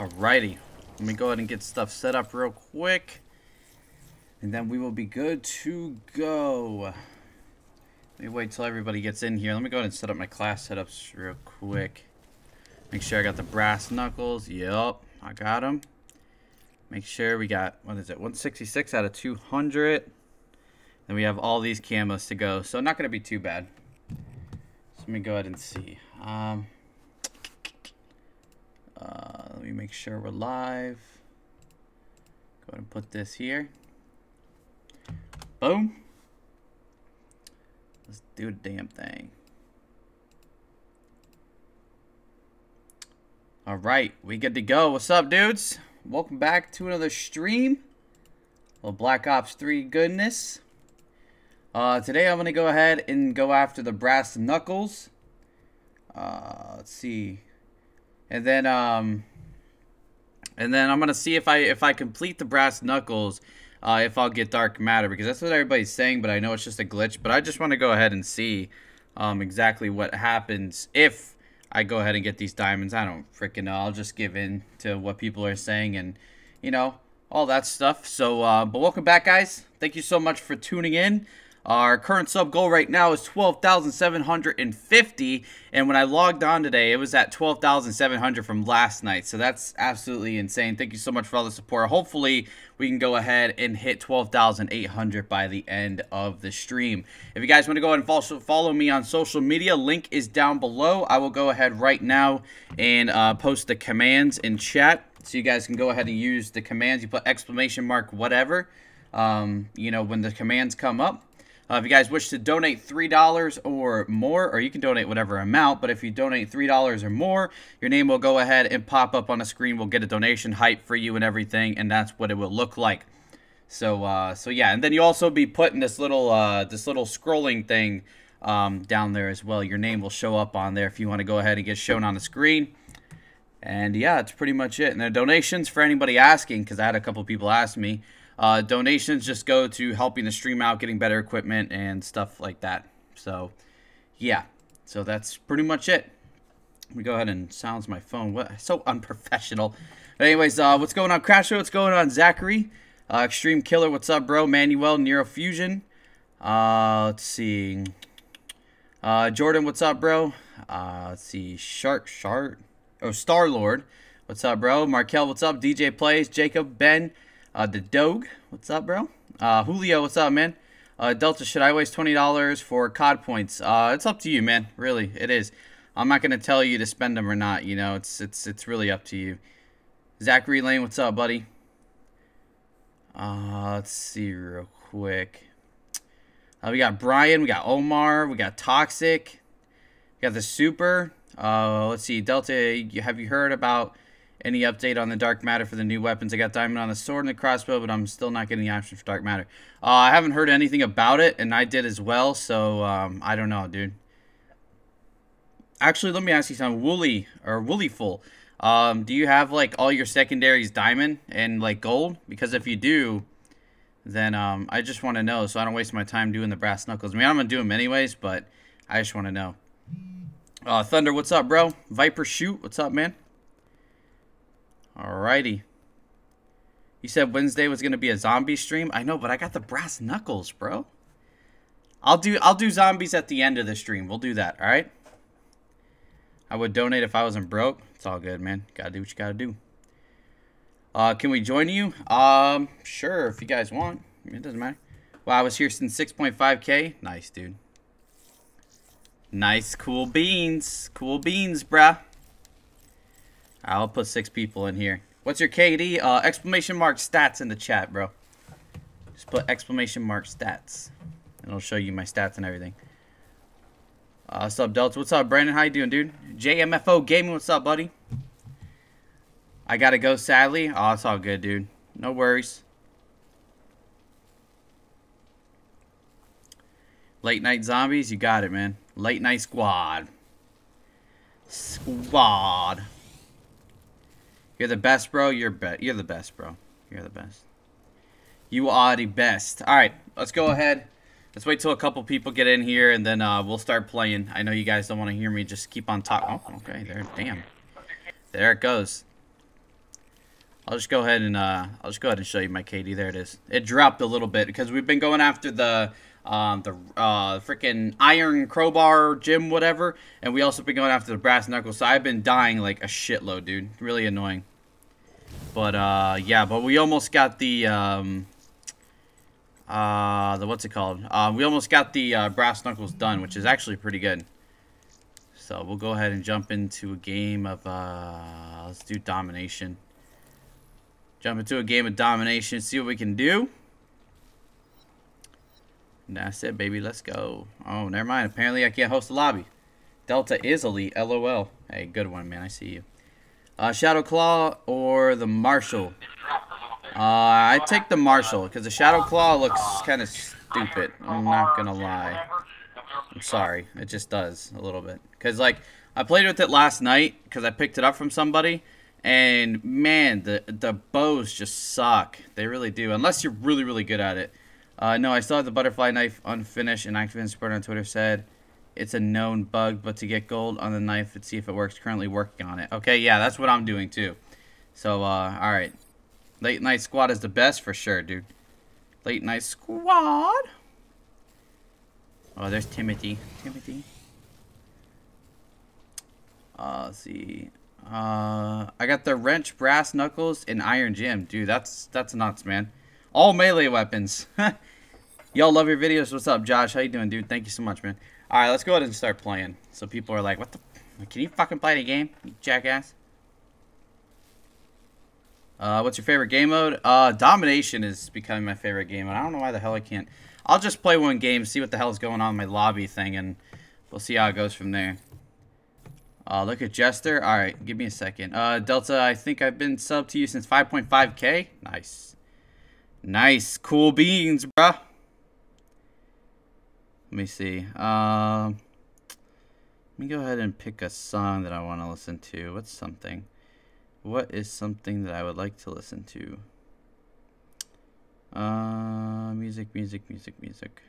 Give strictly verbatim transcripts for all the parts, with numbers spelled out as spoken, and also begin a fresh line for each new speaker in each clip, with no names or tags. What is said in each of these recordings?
Alrighty. Let me go ahead and get stuff set up real quick. And then we will be good to go. Let me wait till everybody gets in here. Let me go ahead and set up my class setups real quick. Make sure I got the brass knuckles. Yup, I got them. Make sure we got, what is it, one sixty-six out of two hundred. Then we have all these camos to go. So not going to be too bad. So let me go ahead and see. Um, uh, let me make sure we're live. Go ahead and put this here. Boom. Let's do the damn thing. All right, we good to go. What's up, dudes? Welcome back to another stream. A little Black Ops three goodness. Uh, today I'm going to go ahead and go after the brass knuckles. Uh, let's see. And then um and then I'm going to see if I if I complete the brass knuckles, uh, if I'll get dark matter, because that's what everybody's saying, but I know it's just a glitch. But I just want to go ahead and see um exactly what happens if I go ahead and get these diamonds. I don't freaking know. I'll just give in to what people are saying and, you know, all that stuff. So, uh, but welcome back, guys. Thank you so much for tuning in. Our current sub goal right now is twelve thousand seven hundred fifty, and when I logged on today, it was at twelve thousand seven hundred from last night, so that's absolutely insane. Thank you so much for all the support. Hopefully, we can go ahead and hit twelve thousand eight hundred by the end of the stream. If you guys want to go ahead and follow, follow me on social media, link is down below. I will go ahead right now and uh, post the commands in chat, so you guys can go ahead and use the commands. You put exclamation mark whatever, um, you know, when the commands come up. Uh, if you guys wish to donate three dollars or more, or you can donate whatever amount, but if you donate three dollars or more, your name will go ahead and pop up on the screen. We'll get a donation hype for you and everything, and that's what it will look like. So, uh, so yeah, and then you also be putting this little, uh, this little scrolling thing um, down there as well. Your name will show up on there if you want to go ahead and get shown on the screen. And yeah, that's pretty much it. And the donations, for anybody asking, because I had a couple people ask me, Uh, donations just go to helping the stream out, getting better equipment and stuff like that. So, yeah. So that's pretty much it. Let me go ahead and silence my phone. What? So unprofessional. But anyways, uh, what's going on, Crasho? What's going on, Zachary? Uh, Extreme Killer, what's up, bro? Manuel, Neurofusion. Uh, let's see. Uh, Jordan, what's up, bro? Uh, let's see. Shark, Shark. Oh, Star-Lord. What's up, bro? Markel, what's up? D J Plays. Jacob, Ben. Uh, the Doge, what's up, bro? Uh, Julio, what's up, man? Uh, Delta, should I waste twenty dollars for C O D points? Uh, it's up to you, man. Really, it is. I'm not gonna tell you to spend them or not. You know, it's it's it's really up to you. Zachary Lane, what's up, buddy? Uh, let's see real quick. Uh, we got Brian, we got Omar, we got Toxic, we got the Super. Uh, let's see, Delta, have you heard about any update on the dark matter for the new weapons? I got diamond on the sword and the crossbow, but I'm still not getting the option for dark matter. Uh, I haven't heard anything about it, and I did as well, so um, I don't know, dude. Actually, let me ask you something. Woolly, or Woollyful, um, do you have, like, all your secondaries diamond and, like, gold? Because if you do, then um, I just want to know so I don't waste my time doing the brass knuckles. I mean, I'm going to do them anyways, but I just want to know. Uh, Thunder, what's up, bro? Viper Shoot, what's up, man? Alrighty. You said Wednesday was gonna be a zombie stream. I know, but I got the brass knuckles, bro. I'll do I'll do zombies at the end of the stream. We'll do that, alright? I would donate if I wasn't broke. It's all good, man. Gotta do what you gotta do. Uh, can we join you? Um, sure, if you guys want. It doesn't matter. Well, I was here since six point five K. Nice, dude. Nice, cool beans. Cool beans, bruh. I'll put six people in here. What's your K D? Uh, exclamation mark stats in the chat, bro. Just put exclamation mark stats. And it'll show you my stats and everything. Uh, what's up, Delta? What's up, Brandon? How you doing, dude? J M F O Gaming, what's up, buddy? I gotta go, sadly. Oh, it's all good, dude. No worries. Late night zombies, you got it, man. Late night squad. Squad. You're the best, bro. You're be You're the best, bro. You're the best. You are the best. All right, let's go ahead. Let's wait till a couple people get in here, and then uh, we'll start playing. I know you guys don't want to hear me just keep on talking. Oh, okay, there. Damn. There it goes. I'll just go ahead and uh, I'll just go ahead and show you my K D. There it is. It dropped a little bit because we've been going after the um, the uh, freaking iron crowbar gym, whatever, and we also been going after the brass knuckles. So I've been dying like a shitload, dude. Really annoying. But uh, yeah, but we almost got the um, uh, the what's it called? Uh, we almost got the uh, brass knuckles done, which is actually pretty good. So we'll go ahead and jump into a game of uh, let's do domination. Jump into a game of domination, see what we can do. And that's it, baby. Let's go. Oh, never mind. Apparently, I can't host a lobby. Delta is elite. L O L. Hey, good one, man. I see you. Uh, Shadow Claw or the Marshall? Uh, I take the Marshall because the Shadow Claw looks kind of stupid. I'm not gonna lie. I'm sorry. It just does a little bit. Because, like, I played with it last night because I picked it up from somebody. And, man, the the bows just suck. They really do. Unless you're really, really good at it. Uh, no, I still have the butterfly knife unfinished. And Activision Support on Twitter said it's a known bug. But to get gold on the knife and see if it works, currently working on it. Okay, yeah, that's what I'm doing, too. So, uh, alright. Late Night Squad is the best for sure, dude. Late Night Squad. Oh, there's Timothy. Timothy. Uh, let's see. Uh, I got the wrench, brass knuckles, and iron gym. Dude, that's that's nuts, man. All melee weapons. Y'all love your videos. What's up, Josh? How you doing, dude? Thank you so much, man. All right, let's go ahead and start playing. So people are like, what the... Can you fucking play the game, you jackass? Uh, what's your favorite game mode? Uh, Domination is becoming my favorite game mode. I don't know why the hell I can't... I'll just play one game, see what the hell is going on in my lobby thing, and we'll see how it goes from there. Uh, look at Jester. Alright, give me a second. Uh, Delta, I think I've been subbed to you since five point five K. Nice. Nice. Cool beans, bruh. Let me see. Um, let me go ahead and pick a song that I want to listen to. What's something? What is something that I would like to listen to? Uh, music, music, music, music.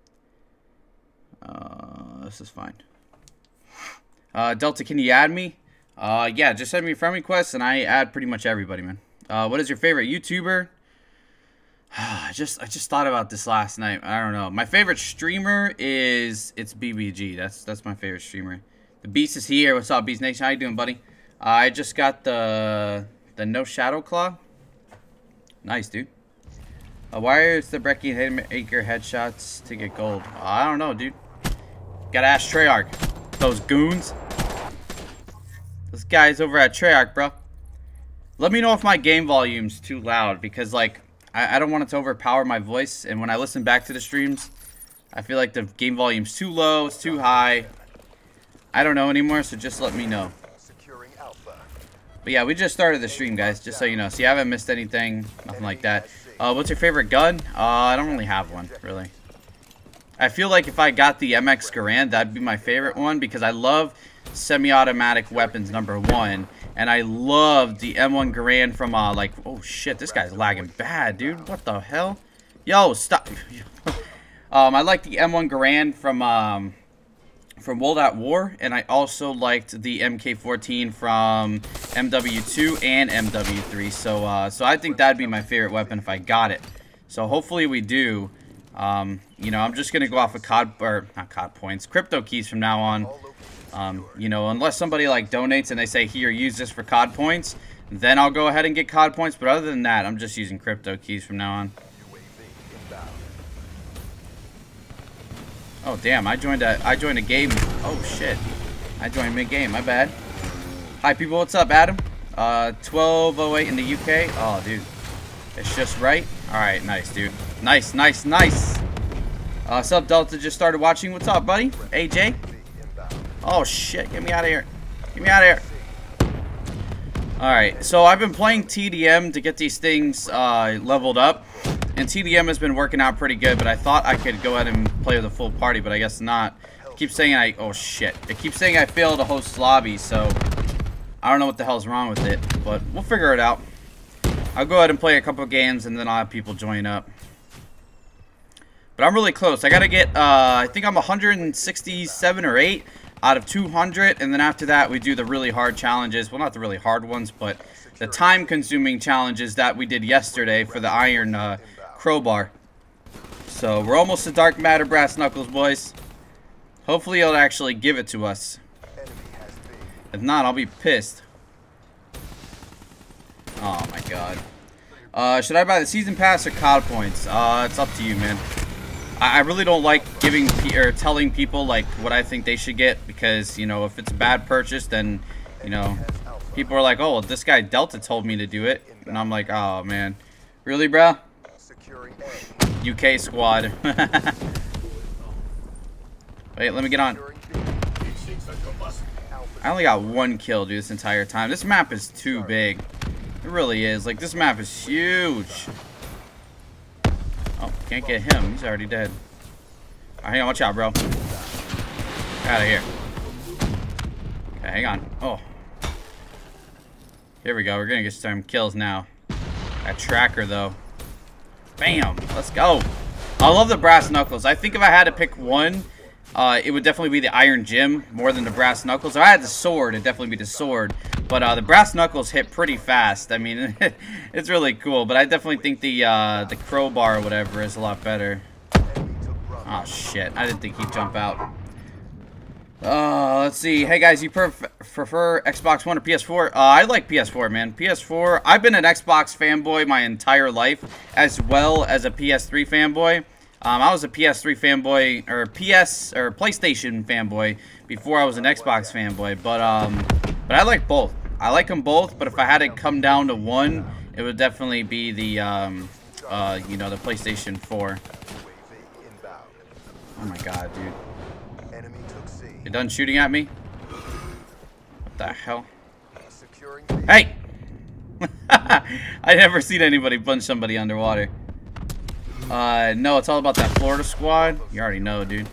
Uh, this is fine. Uh, Delta, can you add me? Uh, yeah, just send me a friend request and I add pretty much everybody, man. Uh, what is your favorite YouTuber? I just I just thought about this last night. I don't know. My favorite streamer is it's B B G. That's that's my favorite streamer. The Beast is here. What's up, Beast Nation? How you doing, buddy? Uh, I just got the the no Shadow Claw. Nice, dude. Uh, why is the Brecky Haymaker headshots to get gold? Uh, I don't know, dude. Gotta ask Treyarch. Those goons. This guy's over at Treyarch, bro. Let me know if my game volume's too loud because, like, I, I don't want it to overpower my voice. And when I listen back to the streams, I feel like the game volume's too low, it's too high. I don't know anymore, so just let me know. But yeah, we just started the stream, guys, just so you know. So you haven't missed anything, nothing like that. Uh, what's your favorite gun? Uh, I don't really have one, really. I feel like if I got the M X Garand, that'd be my favorite one because I love semi-automatic weapons, number one. And I love the M one Garand from, uh, like, oh shit, this guy's lagging bad, dude. What the hell? Yo, stop. um, I like the M one Garand from, um, from World at War. And I also liked the M K fourteen from M W two and M W three. So, uh, so I think that'd be my favorite weapon if I got it. So hopefully we do. Um, you know, I'm just going to go off of C O D, or not C O D points, crypto keys from now on. Um, you know, unless somebody, like, donates and they say, here, use this for C O D points, then I'll go ahead and get C O D points. But other than that, I'm just using crypto keys from now on. Oh, damn, I joined a, I joined a game. Oh, shit. I joined mid-game, my bad. Hi, people, what's up, Adam? Uh, twelve oh eight in the U K. Oh, dude. It's just right. Alright, nice, dude. Nice, nice, nice. Uh, Sub Delta just started watching. What's up, buddy? A J? Oh, shit. Get me out of here. Get me out of here. Alright, so I've been playing T D M to get these things uh, leveled up. And T D M has been working out pretty good, but I thought I could go ahead and play with a full party, but I guess not. It keeps saying I... Oh, shit. It keeps saying I failed to host lobby, so... I don't know what the hell's wrong with it, but we'll figure it out. I'll go ahead and play a couple of games, and then I'll have people join up. But I'm really close. I gotta get, uh, I think I'm one hundred sixty-seven or eight. out of two hundred, and then after that we do the really hard challenges. Well, not the really hard ones, but the time-consuming challenges that we did yesterday for the iron uh, crowbar. So we're almost to dark matter brass knuckles, boys. Hopefully it'll actually give it to us. If not, I'll be pissed. Oh my god. Uh, should I buy the season pass or C O D points? Uh, it's up to you, man. I, I really don't like giving pe or telling people like what I think they should get, because you know, if it's a bad purchase, then you know, people are like, oh, well, this guy Delta told me to do it, and I'm like, oh man, really, bro? U K squad. Wait, let me get on. I only got one kill, dude, this entire time. This map is too big. It really is. Like, this map is huge. Oh, can't get him. He's already dead. Alright, hang on. Watch out, bro. Get out of here. Okay, hang on. Oh. Here we go. We're gonna get some kills now. That tracker, though. Bam! Let's go. I love the brass knuckles. I think if I had to pick one, uh, it would definitely be the Iron Gym more than the brass knuckles. If I had the sword, it'd definitely be the sword. But uh, the brass knuckles hit pretty fast. I mean, it's really cool. But I definitely think the uh, the crowbar or whatever is a lot better. Oh shit! I didn't think he'd jump out. Uh, let's see. Hey guys, you pref prefer Xbox One or P S four? Uh, I like P S four, man. P S four. I've been an Xbox fanboy my entire life, as well as a P S three fanboy. Um, I was a P S three fanboy, or P S or PlayStation fanboy before I was an Xbox fanboy. But um, but I like both. I like them both. But if I had to come down to one, it would definitely be the um, uh, you know, the PlayStation four. Oh my god, dude. You done shooting at me? What the hell? Hey! I never seen anybody punch somebody underwater. Uh, no, it's all about that Florida squad. You already know, dude.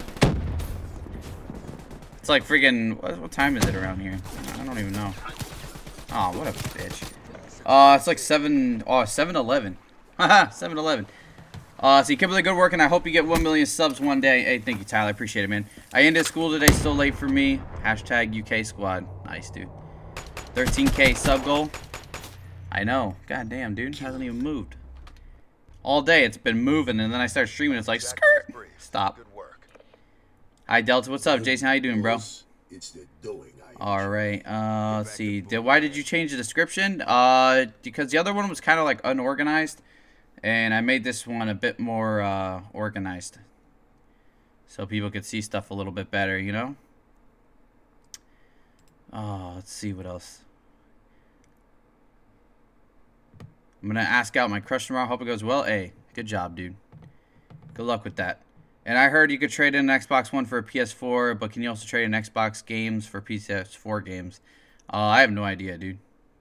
It's like freaking... What, what time is it around here? I don't even know. Oh, what a bitch. Uh, it's like seven... Oh, seven eleven. Haha, seven eleven. Uh, so you keep up the good work, and I hope you get one million subs one day. Hey, thank you, Tyler. I appreciate it, man. I ended school today, still late for me. Hashtag U K squad. Nice, dude. thirteen K sub goal. I know. God damn, dude. Hasn't even moved. All day, it's been moving, and then I start streaming. It's like, skirt. Stop. Hi, Delta. What's up, Jason? How you doing, bro? All right. Uh, let's see. Did, why did you change the description? Uh, because the other one was kind of like unorganized. And I made this one a bit more uh, organized, so people could see stuff a little bit better, you know? Oh, let's see what else. I'm going to ask out my crush tomorrow. Hope it goes well. Hey, good job, dude. Good luck with that. And I heard you could trade in an Xbox One for a P S four, but can you also trade in Xbox games for P S four games? Uh, I have no idea, dude.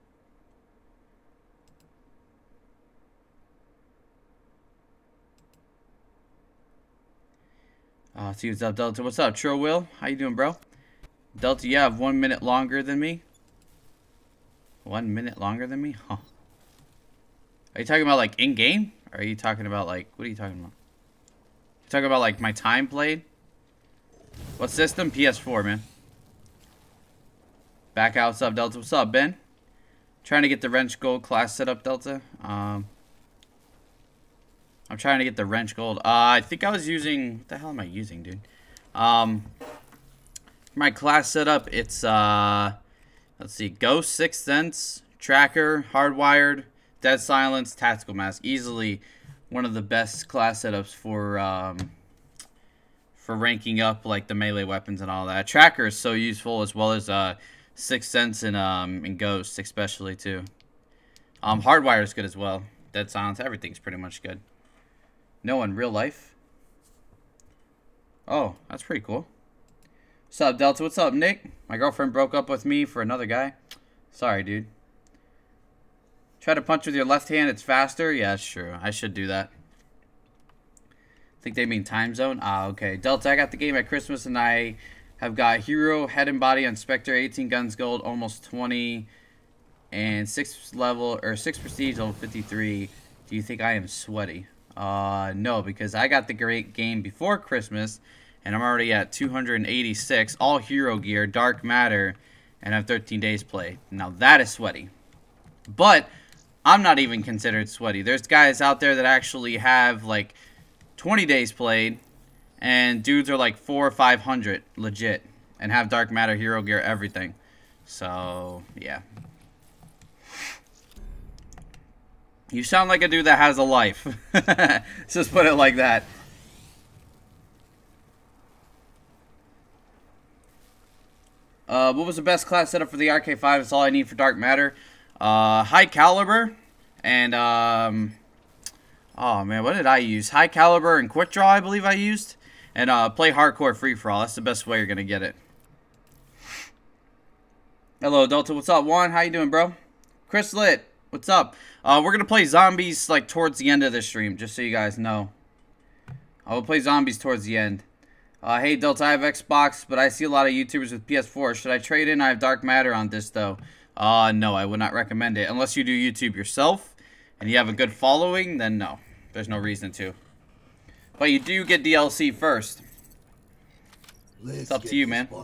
Uh, see what's up, Delta. What's up, Tro Will? How you doing, bro? Delta, you have one minute longer than me. One minute longer than me? Huh. Are you talking about, like, in-game? Or are you talking about, like, what are you talking about? You talking about, like, my time played? What system? P S four, man. Back out. What's up, Delta? What's up, Ben? Trying to get the wrench gold class set up, Delta. Um... I'm trying to get the wrench gold. Uh, I think I was using... What the hell am I using, dude? Um, my class setup, it's, uh... Let's see. Ghost, Sixth Sense, Tracker, Hardwired, Dead Silence, Tactical Mask. Easily one of the best class setups for, um... for ranking up, like, the melee weapons and all that. Tracker is so useful, as well as, uh... Sixth Sense and, um... and Ghost, especially, too. Um, Hardwired is good as well. Dead Silence, everything's pretty much good. No, in real life? Oh, that's pretty cool. What's up, Delta? What's up, Nick? My girlfriend broke up with me for another guy. Sorry, dude. Try to punch with your left hand. It's faster. Yeah, that's true. I should do that. I think they mean time zone. Ah, okay. Delta, I got the game at Christmas, and I have got Hero, Head and Body on Spectre, eighteen Guns Gold, almost twenty, and six level, or six Prestige, level fifty-three. Do you think I am sweaty? Uh, no, because I got the great game before Christmas, And I'm already at two hundred eighty-six, all hero gear, dark matter, and I have thirteen days play. Now that is sweaty. But I'm not even considered sweaty. There's guys out there that actually have like twenty days played, and dudes are like four or five hundred legit, and have dark matter, hero gear, everything. So yeah. You sound like a dude that has a life. Let's just put it like that. Uh, what was the best class setup for the R K five? That's all I need for dark matter. Uh, high caliber and um, oh man, what did I use? High caliber and quick draw, I believe I used. And uh, play hardcore free for all. That's the best way you're gonna get it. Hello, Delta. What's up, Juan? How you doing, bro? Chris Lit. What's up? Uh, we're gonna play zombies like towards the end of the stream, just so you guys know. I will play zombies towards the end. Uh, hey Delta, I have Xbox, but I see a lot of YouTubers with P S four. Should I trade in? I have dark matter on this though. Uh, no, I would not recommend it unless you do YouTube yourself and you have a good following. Then no, there's no reason to. But you do get D L C first. Let's it's up to you, man.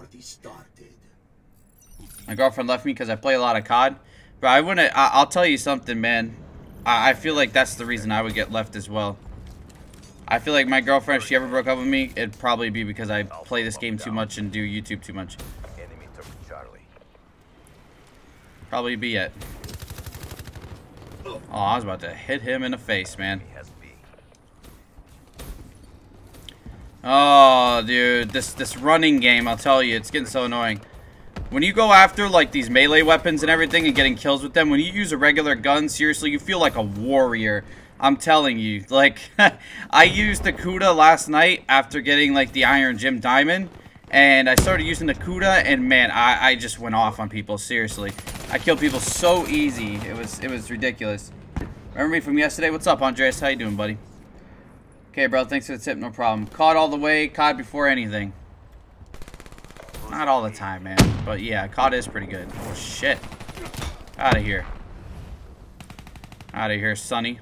My girlfriend left me because I play a lot of C O D. But I wouldn't. I, I'll tell you something, man. I, I feel like that's the reason I would get left as well. I feel like my girlfriend, if she ever broke up with me, it'd probably be because I play this game too much and do YouTube too much. Probably be it. Oh, I was about to hit him in the face, man. Oh, dude, this this running game, I'll tell you, it's getting so annoying. When you go after, like, these melee weapons and everything and getting kills with them, when you use a regular gun, seriously, you feel like a warrior. I'm telling you. Like, I used the Kuda last night after getting, like, the Iron Gym Diamond. And I started using the Kuda, and, man, I, I just went off on people, seriously. I killed people so easy. It was, it was ridiculous. Remember me from yesterday? What's up, Andreas? How you doing, buddy? Okay, bro, thanks for the tip, no problem. C O D all the way, C O D before anything. Not all the time, man. But yeah, C O D is pretty good. Oh, shit. Out of here. Out of here, Sonny.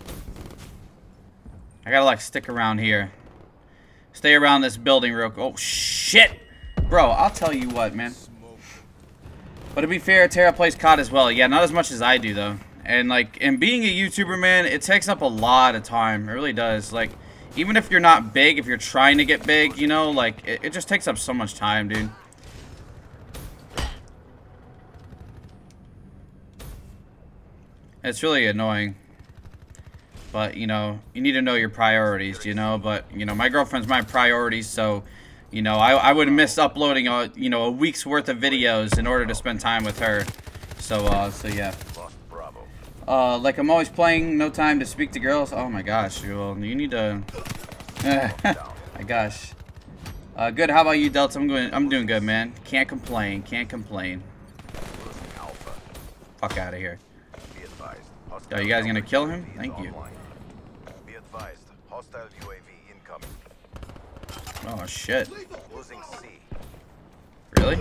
I gotta, like, stick around here. Stay around this building real quick. Oh, shit. Bro, I'll tell you what, man. But to be fair, Terra plays C O D as well. Yeah, not as much as I do, though. And, like, and being a YouTuber, man, it takes up a lot of time. It really does. Like, even if you're not big, if you're trying to get big, you know, like, it, it just takes up so much time, dude. It's really annoying. But, you know, you need to know your priorities, you know. But, you know, my girlfriend's my priorities, so, you know, I, I would miss uploading, a, you know, a week's worth of videos in order to spend time with her. So, uh, so yeah. Uh, like, I'm always playing, no time to speak to girls. Oh, my gosh. Well, you need to... my gosh. Uh, good. How about you, Delta? I'm going. I'm doing good, man. Can't complain. Can't complain. Fuck out of here. Are you guys gonna kill him? Thank you. Be advised. Hostile U A V incoming. Oh shit. Losing C. Really?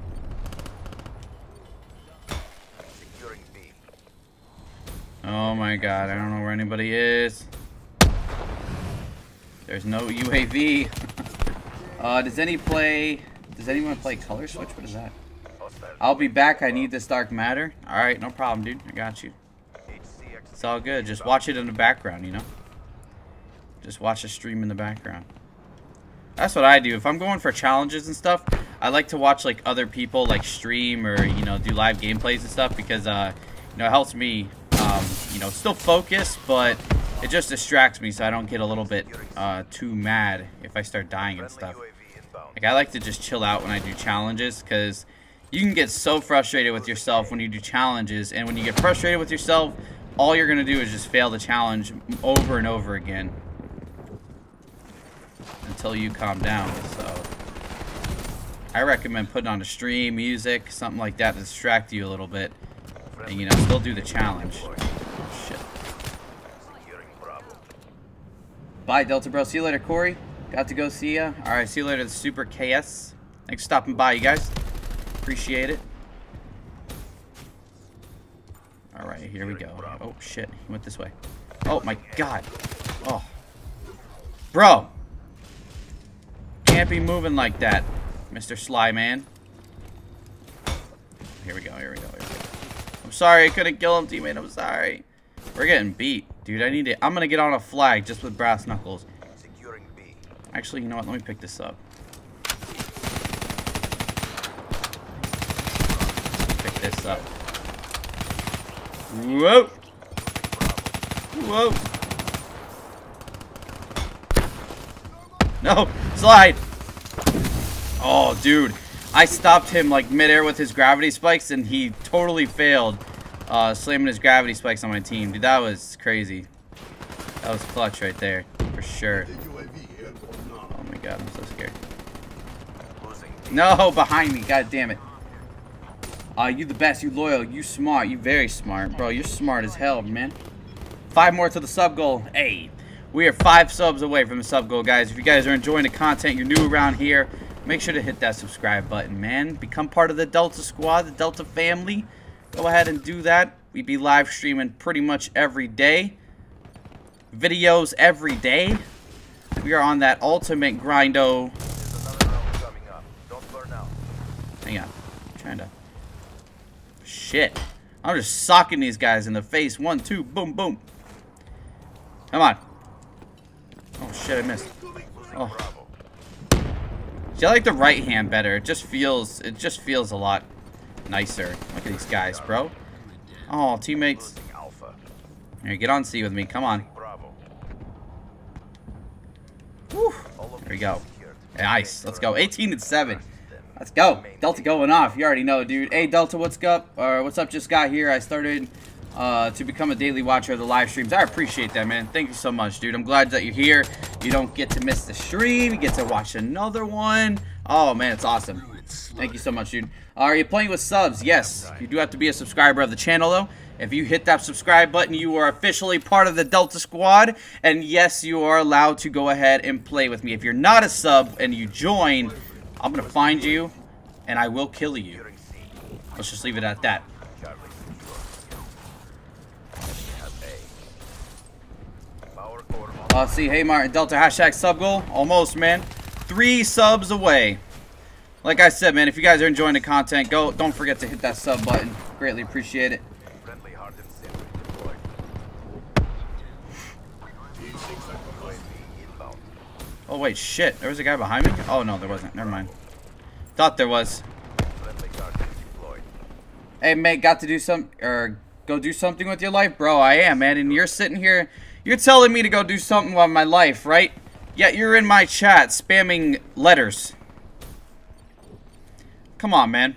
Securing B. Oh my god, I don't know where anybody is. There's no U A V. uh, does any play... Does anyone play Color Switch? What is that? I'll be back. I need this dark matter. Alright, no problem, dude. I got you. It's all good. Just watch it in the background, you know? Just watch the stream in the background. That's what I do. If I'm going for challenges and stuff, I like to watch, like, other people, like, stream or, you know, do live gameplays and stuff because, uh, you know, it helps me, um, you know, still focus, but it just distracts me so I don't get a little bit, uh, too mad if I start dying and stuff. Like, I like to just chill out when I do challenges because you can get so frustrated with yourself when you do challenges, and when you get frustrated with yourself, all you're going to do is just fail the challenge over and over again until you calm down. So I recommend putting on a stream, music, something like that to distract you a little bit, and, you know, still do the challenge. Oh, shit. Bye, Delta Bro. See you later, Corey. Got to go see ya. Alright, see you later, the Super K S. Thanks for stopping by, you guys. Appreciate it. Alright, here we go. Oh, shit. He went this way. Oh, my God. Oh. Bro. can't be moving like that, Mister Sly Man. Here we go, here we go, here we go. I'm sorry I couldn't kill him, teammate. I'm sorry. We're getting beat. Dude, I need to... I'm going to get on a flag just with brass knuckles. Actually, you know what? Let me pick this up. Pick this up. Whoa! Whoa! No! Slide! Oh, dude. I stopped him like midair with his gravity spikes and he totally failed uh, slamming his gravity spikes on my team. Dude, that was crazy. That was clutch right there. For sure. Oh my god, I'm so scared. No! Behind me! God damn it. Uh, you the best. You loyal. You smart. You very smart. Bro, you're smart as hell, man. Five more to the sub goal. Hey. We are five subs away from the sub goal, guys. If you guys are enjoying the content, you're new around here, make sure to hit that subscribe button, man. Become part of the Delta Squad, the Delta family. Go ahead and do that. We be live streaming pretty much every day. Videos every day. We are on that ultimate grindo. Hang on. I'm trying to... Shit. I'm just socking these guys in the face. One, two, boom, boom. Come on. Oh shit, I missed. Oh. See, I like the right hand better. It just feels it just feels a lot nicer. Look at these guys, bro. Oh, teammates. Here, get on C with me. Come on. Woo. There we go. Nice. Let's go. eighteen and seven. Let's go. Delta going off. You already know, dude. Hey, Delta, what's up? Or what's up? Just got here. I started uh, to become a daily watcher of the live streams. I appreciate that, man. Thank you so much, dude. I'm glad that you're here. You don't get to miss the stream. You get to watch another one. Oh, man, it's awesome. Thank you so much, dude. Uh, are you playing with subs? Yes. You do have to be a subscriber of the channel, though. If you hit that subscribe button, you are officially part of the Delta Squad. And yes, you are allowed to go ahead and play with me. If you're not a sub and you join, I'm going to find you, and I will kill you. Let's just leave it at that. Uh, see, hey, Martin, Delta, hashtag sub goal. Almost, man. Three subs away. Like I said, man, if you guys are enjoying the content, go. Don't forget to hit that sub button. Greatly appreciate it. Oh, wait, shit. There was a guy behind me? Oh, no, there wasn't. Never mind. Thought there was. Hey, mate, got to do some, or go do something with your life? Bro, I am, man. And you're sitting here, you're telling me to go do something with my life, right? Yet you're in my chat spamming letters. Come on, man.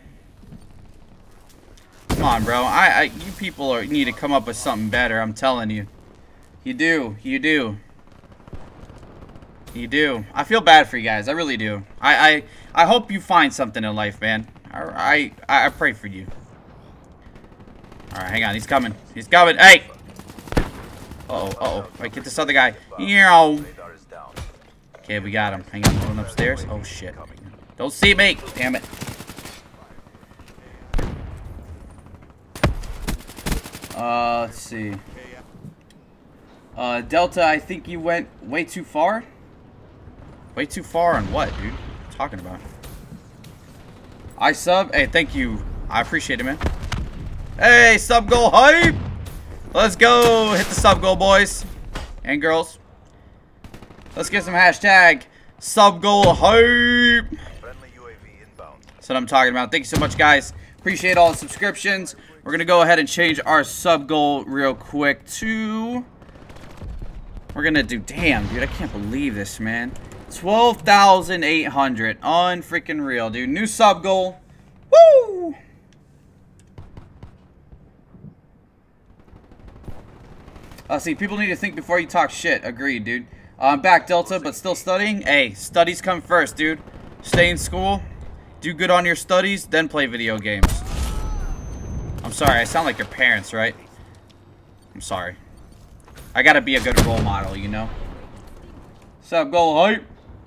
Come on, bro. I, I, you people are, need to come up with something better, I'm telling you. You do. You do. You do. I feel bad for you guys. I really do. I I, I hope you find something in life, man. I, I, I pray for you. Alright, hang on. He's coming. He's coming. Hey! Uh-oh. Uh-oh. Wait, get this other guy. Meow. Okay, we got him. Hang on. Going upstairs. Oh, shit. Don't see me. Damn it. Uh, let's see. Uh, Delta, I think you went way too far. Way too far on what, dude? What are you talking about? I sub. Hey, thank you. I appreciate it, man. Hey, sub goal hype. Let's go. Hit the sub goal, boys and girls. Let's get some hashtag sub goal hype. That's what I'm talking about. Thank you so much, guys. Appreciate all the subscriptions. We're going to go ahead and change our sub goal real quick to... We're going to do... Damn, dude. I can't believe this, man. twelve thousand eight hundred. Unfreaking real, dude. New sub goal. Woo! Uh, see, people need to think before you talk shit. Agreed, dude. Uh, I'm back, Delta, but still studying. Hey, studies come first, dude. Stay in school. Do good on your studies, then play video games. I'm sorry, I sound like your parents, right? I'm sorry. I gotta be a good role model, you know? Sub goal hype.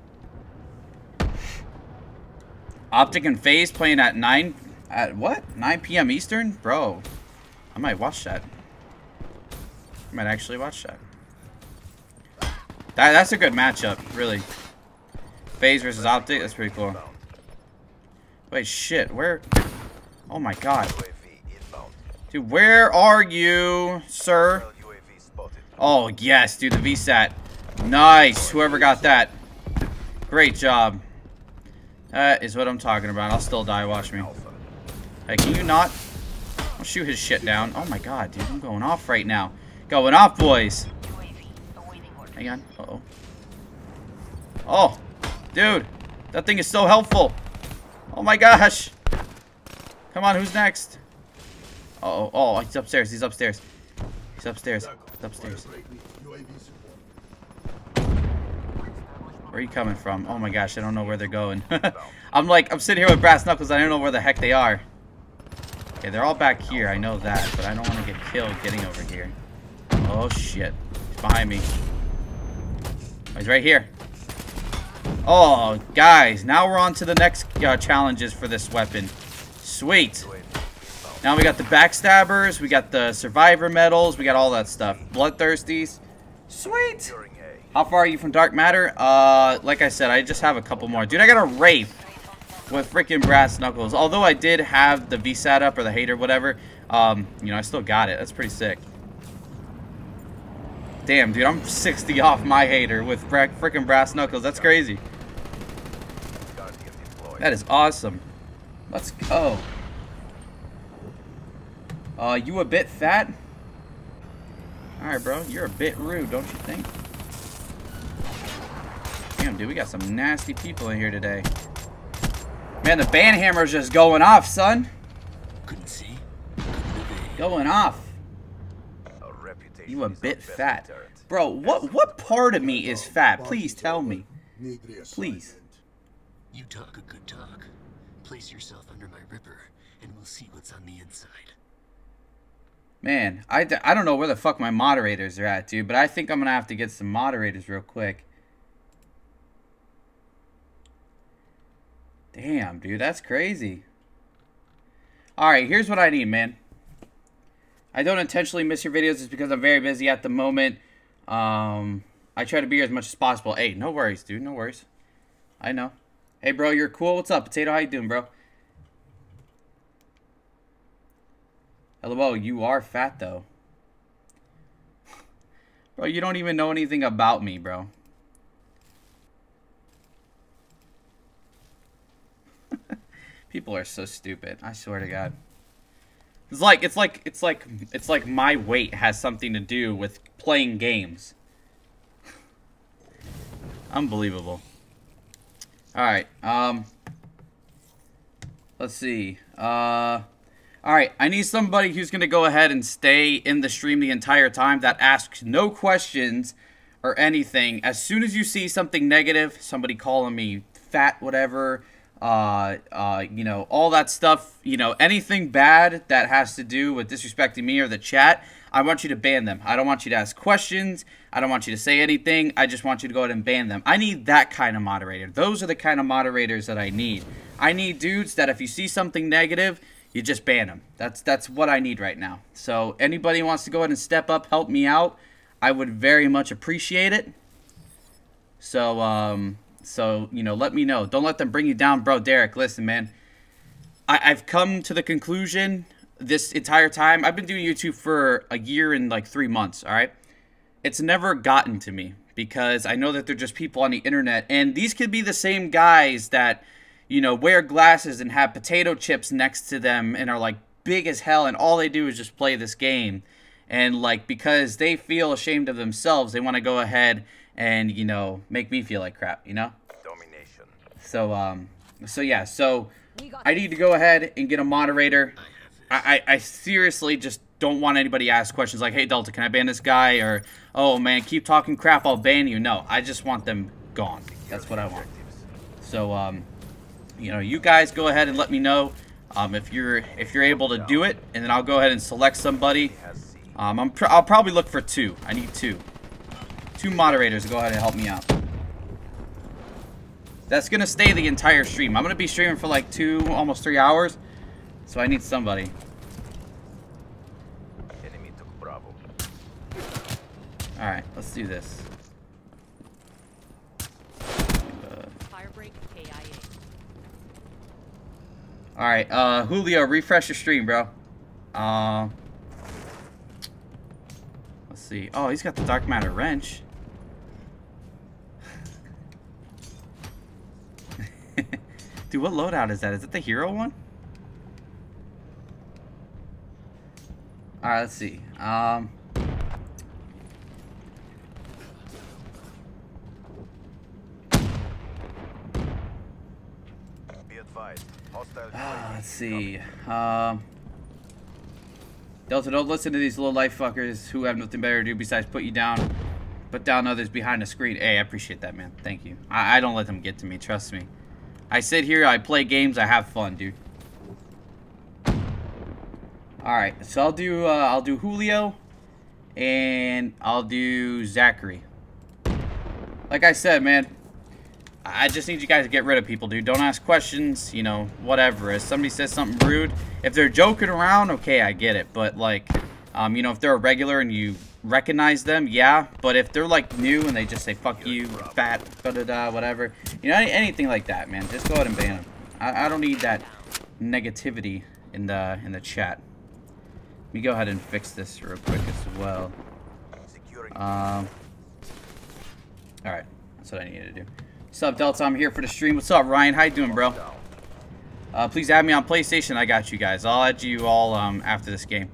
Optic and FaZe playing at nine... At what? nine P M Eastern? Bro, I might watch that. I might actually watch that. that. That's a good matchup, really. Phase versus optic. That's pretty cool. Wait, shit. Where? Oh my god. Dude, where are you, sir? Oh, yes, dude. The V SAT. Nice. Whoever got that. Great job. That is what I'm talking about. I'll still die. Watch me. Hey, can you not? I'll shoot his shit down. Oh my god, dude. I'm going off right now. Going off, boys. Hang on. Uh-oh. Oh. Dude. That thing is so helpful. Oh my gosh. Come on, who's next? Uh-oh. Oh, he's upstairs. He's upstairs. He's upstairs. He's upstairs. Where are you coming from? Oh my gosh, I don't know where they're going. I'm like, I'm sitting here with brass knuckles. I don't know where the heck they are. Okay, they're all back here. I know that, but I don't want to get killed getting over here. Oh shit. He's behind me. Oh, he's right here. Oh, guys, now we're on to the next uh, challenges for this weapon. Sweet. Now we got the backstabbers, we got the survivor medals, we got all that stuff. Bloodthirsties. Sweet. How far are you from dark matter? Uh, like I said, I just have a couple more. Dude, I got a Wraith with freaking brass knuckles. Although I did have the V SAT up or the Hater, whatever. Um, you know, I still got it. That's pretty sick. Damn, dude, I'm sixty off my Hater with freaking brass knuckles. That's crazy. That is awesome. Let's go. Uh, you a bit fat? Alright, bro. You're a bit rude, don't you think? Damn, dude, we got some nasty people in here today. Man, the banhammer's just going off, son. Couldn't see. Going off. You a bit fat. Bro, what what part of me is fat? Please tell me. Please.
You talk a good talk. Place yourself under my ripper, and we'll see what's on the inside.
Man, I, d I don't know where the fuck my moderators are at, dude, but I think I'm gonna have to get some moderators real quick. Damn, dude, that's crazy. Alright, here's what I need, man. I don't intentionally miss your videos just because I'm very busy at the moment. Um, I try to be here as much as possible. Hey, no worries, dude, no worries. I know. Hey, bro, you're cool. What's up, Potato? How you doing, bro? LOL, you are fat, though. Bro, you don't even know anything about me, bro. People are so stupid. I swear to God. It's like it's like it's like it's like my weight has something to do with playing games. Unbelievable. All right. Um. Let's see. Uh. All right. I need somebody who's gonna go ahead and stay in the stream the entire time. That asks no questions or anything. As soon as you see something negative, somebody calling me fat, whatever. Uh, uh, you know, all that stuff, you know, anything bad that has to do with disrespecting me or the chat, I want you to ban them. I don't want you to ask questions. I don't want you to say anything. I just want you to go ahead and ban them. I need that kind of moderator. Those are the kind of moderators that I need. I need dudes that if you see something negative, you just ban them. That's, that's what I need right now. So anybody wants to go ahead and step up, help me out, I would very much appreciate it. So, um... So, you know, let me know. Don't let them bring you down, bro. Derek, listen, man. I I've come to the conclusion this entire time. I've been doing YouTube for a year and like three months, all right? It's never gotten to me because I know that they're just people on the internet. And these could be the same guys that, you know, wear glasses and have potato chips next to them and are like big as hell. And all they do is just play this game. And like because they feel ashamed of themselves, they want to go ahead and, you know, make me feel like crap, you know? Domination. So, um, so yeah, so I need to go ahead and get a moderator. I, I, I seriously just don't want anybody to ask questions like, hey, Delta, can I ban this guy? Or, oh, man, keep talking crap, I'll ban you. No, I just want them gone. That's what I want. So, um, you know, you guys go ahead and let me know um, if you're if you're able to do it, and then I'll go ahead and select somebody. Um, I'm pr I'll probably look for two. I need two. Two moderators to go ahead and help me out. That's going to stay the entire stream. I'm going to be streaming for like two, almost three hours. So I need somebody. Enemy took Bravo. Alright, let's do this. Uh, Alright, uh, Julio, refresh your stream, bro. Uh, let's see. Oh, he's got the Dark Matter Wrench. Dude, what loadout is that? Is it the hero one? Alright, let's see. Um... Ah, let's see. Um, Delta, don't listen to these low life fuckers who have nothing better to do besides put you down, put down others behind the screen. Hey, I appreciate that, man. Thank you. I, I don't let them get to me. Trust me. I sit here, I play games, I have fun, dude. All right, so I'll do uh, I'll do Julio, and I'll do Zachary. Like I said, man. I just need you guys to get rid of people, dude. Don't ask questions, you know, whatever. If somebody says something rude, if they're joking around, okay, I get it. But, like, um, you know, if they're a regular and you recognize them, yeah. But if they're, like, new and they just say, fuck you, fat, da-da-da, whatever. You know, any, anything like that, man. Just go ahead and ban them. I, I don't need that negativity in the, in the chat. Let me go ahead and fix this real quick as well. Um, Alright, that's what I needed to do. What's up, Delta? I'm here for the stream. What's up, Ryan? How you doing, bro? Uh, please add me on PlayStation. I got you guys. I'll add you all um, after this game.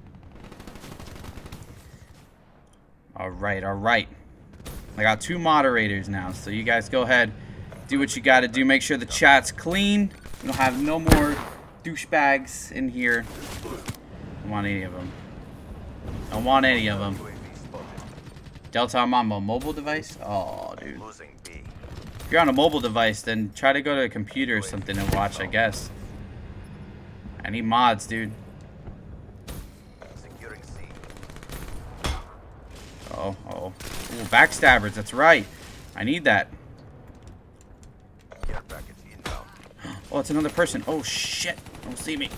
All right, all right. I got two moderators now, so you guys go ahead, do what you got to do. Make sure the chat's clean. We don't have no more douchebags in here. I don't want any of them. I don't want any of them. Delta, I'm on my mobile device. Oh, dude. If you're on a mobile device, then try to go to a computer or something and watch, I guess. I need mods, dude. Oh, oh. Ooh, backstabbers, that's right. I need that. Oh, it's another person. Oh, shit. Don't see me.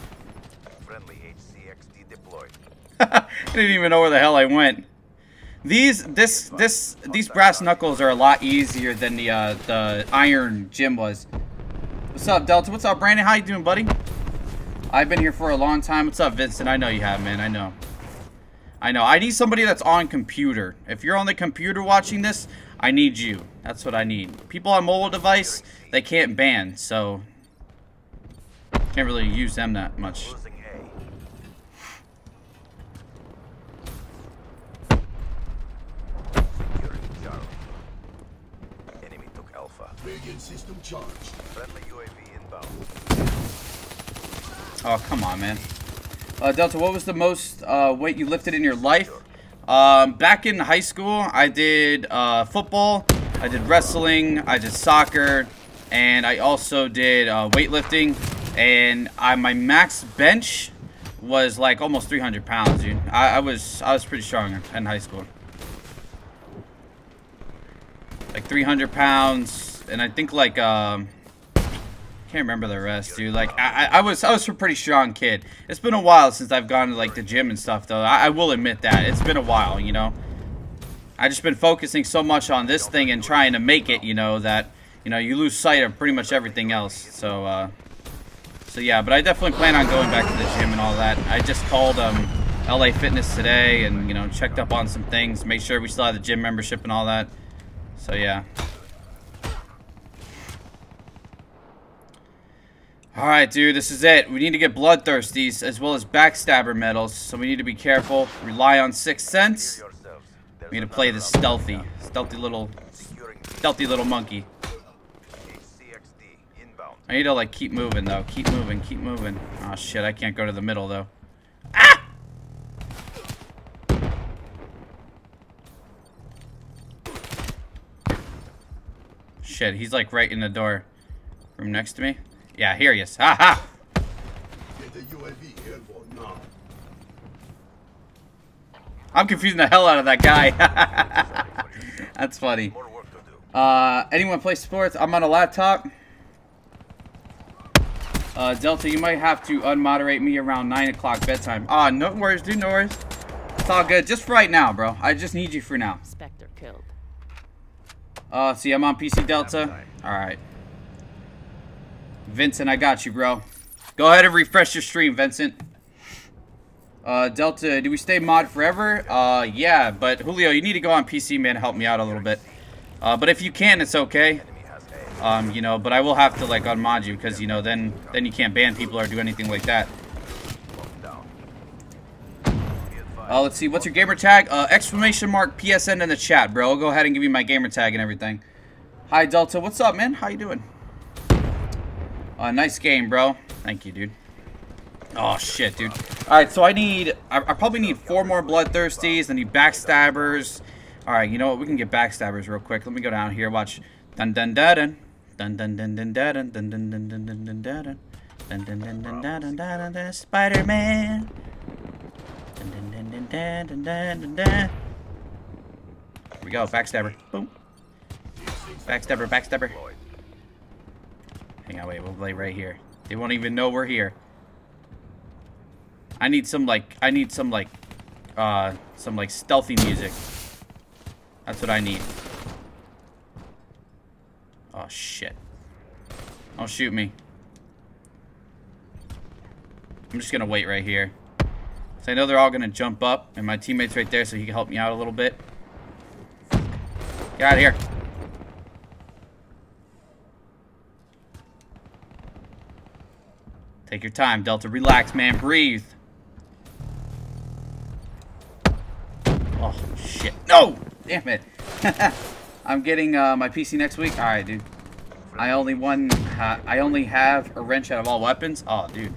I didn't even know where the hell I went. These this this these brass knuckles are a lot easier than the uh, the iron gym was. What's up, Delta? What's up, Brandon? How you doing, buddy? I've been here for a long time. What's up, Vincent? I know you have, man. I know. I know. I need somebody that's on computer. If you're on the computer watching this, I need you. That's what I need. People on mobile device, they can't ban, so can't really use them that much.
System charged. Friendly U A V inbound.
Oh, come on, man. Uh, Delta, what was the most uh, weight you lifted in your life? Um, back in high school, I did uh, football, I did wrestling, I did soccer, and I also did uh, weightlifting. And I, my max bench was like almost three hundred pounds, dude. I, I was I was pretty strong in high school. Like three hundred pounds. And I think like um, can't remember the rest, dude. Like I, I was, I was a pretty strong kid. It's been a while since I've gone to like the gym and stuff, though. I, I will admit that it's been a while, you know. I just been focusing so much on this thing and trying to make it, you know, that you know you lose sight of pretty much everything else. So, uh, so yeah. But I definitely plan on going back to the gym and all that. I just called um, L A Fitness today and you know checked up on some things, made sure we still have the gym membership and all that. So yeah. Alright, dude, this is it. We need to get bloodthirsties as well as backstabber medals, so we need to be careful. Rely on sixth sense. We need to play this stealthy, stealthy little, stealthy little monkey. I need to, like, keep moving, though. Keep moving, keep moving. Oh, shit, I can't go to the middle, though. Ah! Shit, he's, like, right in the door. Room next to me. Yeah, here he is. Ha ha!
Get the U A V airborne now.
I'm confusing the hell out of that guy. That's funny. Uh, anyone play sports? I'm on a laptop. Uh, Delta, you might have to unmoderate me around nine o'clock bedtime. Ah, no worries, dude, no worries. It's all good. Just for right now, bro. I just need you for now.
Spectre killed.
Uh, see, I'm on P C Delta. Alright. Vincent, I got you, bro. Go ahead and refresh your stream, Vincent. Uh, Delta, do we stay mod forever? Uh, yeah, but Julio, you need to go on P C, man, help me out a little bit. Uh, but if you can, it's okay. Um, you know, but I will have to, like, unmod you, because, you know, then, then you can't ban people or do anything like that. Uh, let's see, what's your gamer tag? Uh, exclamation mark P S N in the chat, bro. I'll go ahead and give you my gamer tag and everything. Hi, Delta. What's up, man? How you doing? Uh, nice game, bro. Thank you, dude. Oh, shit, dude. Alright, so I need... I, I probably need four more Bloodthirsties. I need Backstabbers. Alright, you know what? We can get Backstabbers real quick. Let me go down here. Watch. Dun dun dun dun. Dun dun dun dun dun dun dun dun dun dun dun dun dun. Dun dun dun dun dun dun dun dun. Spider-Man. Dun dun dun dun dun dun dun dun dun. Here we go. Backstabber. Boom. Backstabber, backstabber. Hang on, wait. We'll play right here. They won't even know we're here. I need some, like, I need some, like, uh, some, like, stealthy music. That's what I need. Oh, shit. Don't shoot me. I'm just gonna wait right here. So I know they're all gonna jump up, and my teammate's right there, so he can help me out a little bit. Get out of here. Take your time, Delta. Relax, man. Breathe. Oh, shit. No! Damn it. I'm getting uh, my P C next week. Alright, dude. I only one. Uh, I only have a wrench out of all weapons. Oh, dude.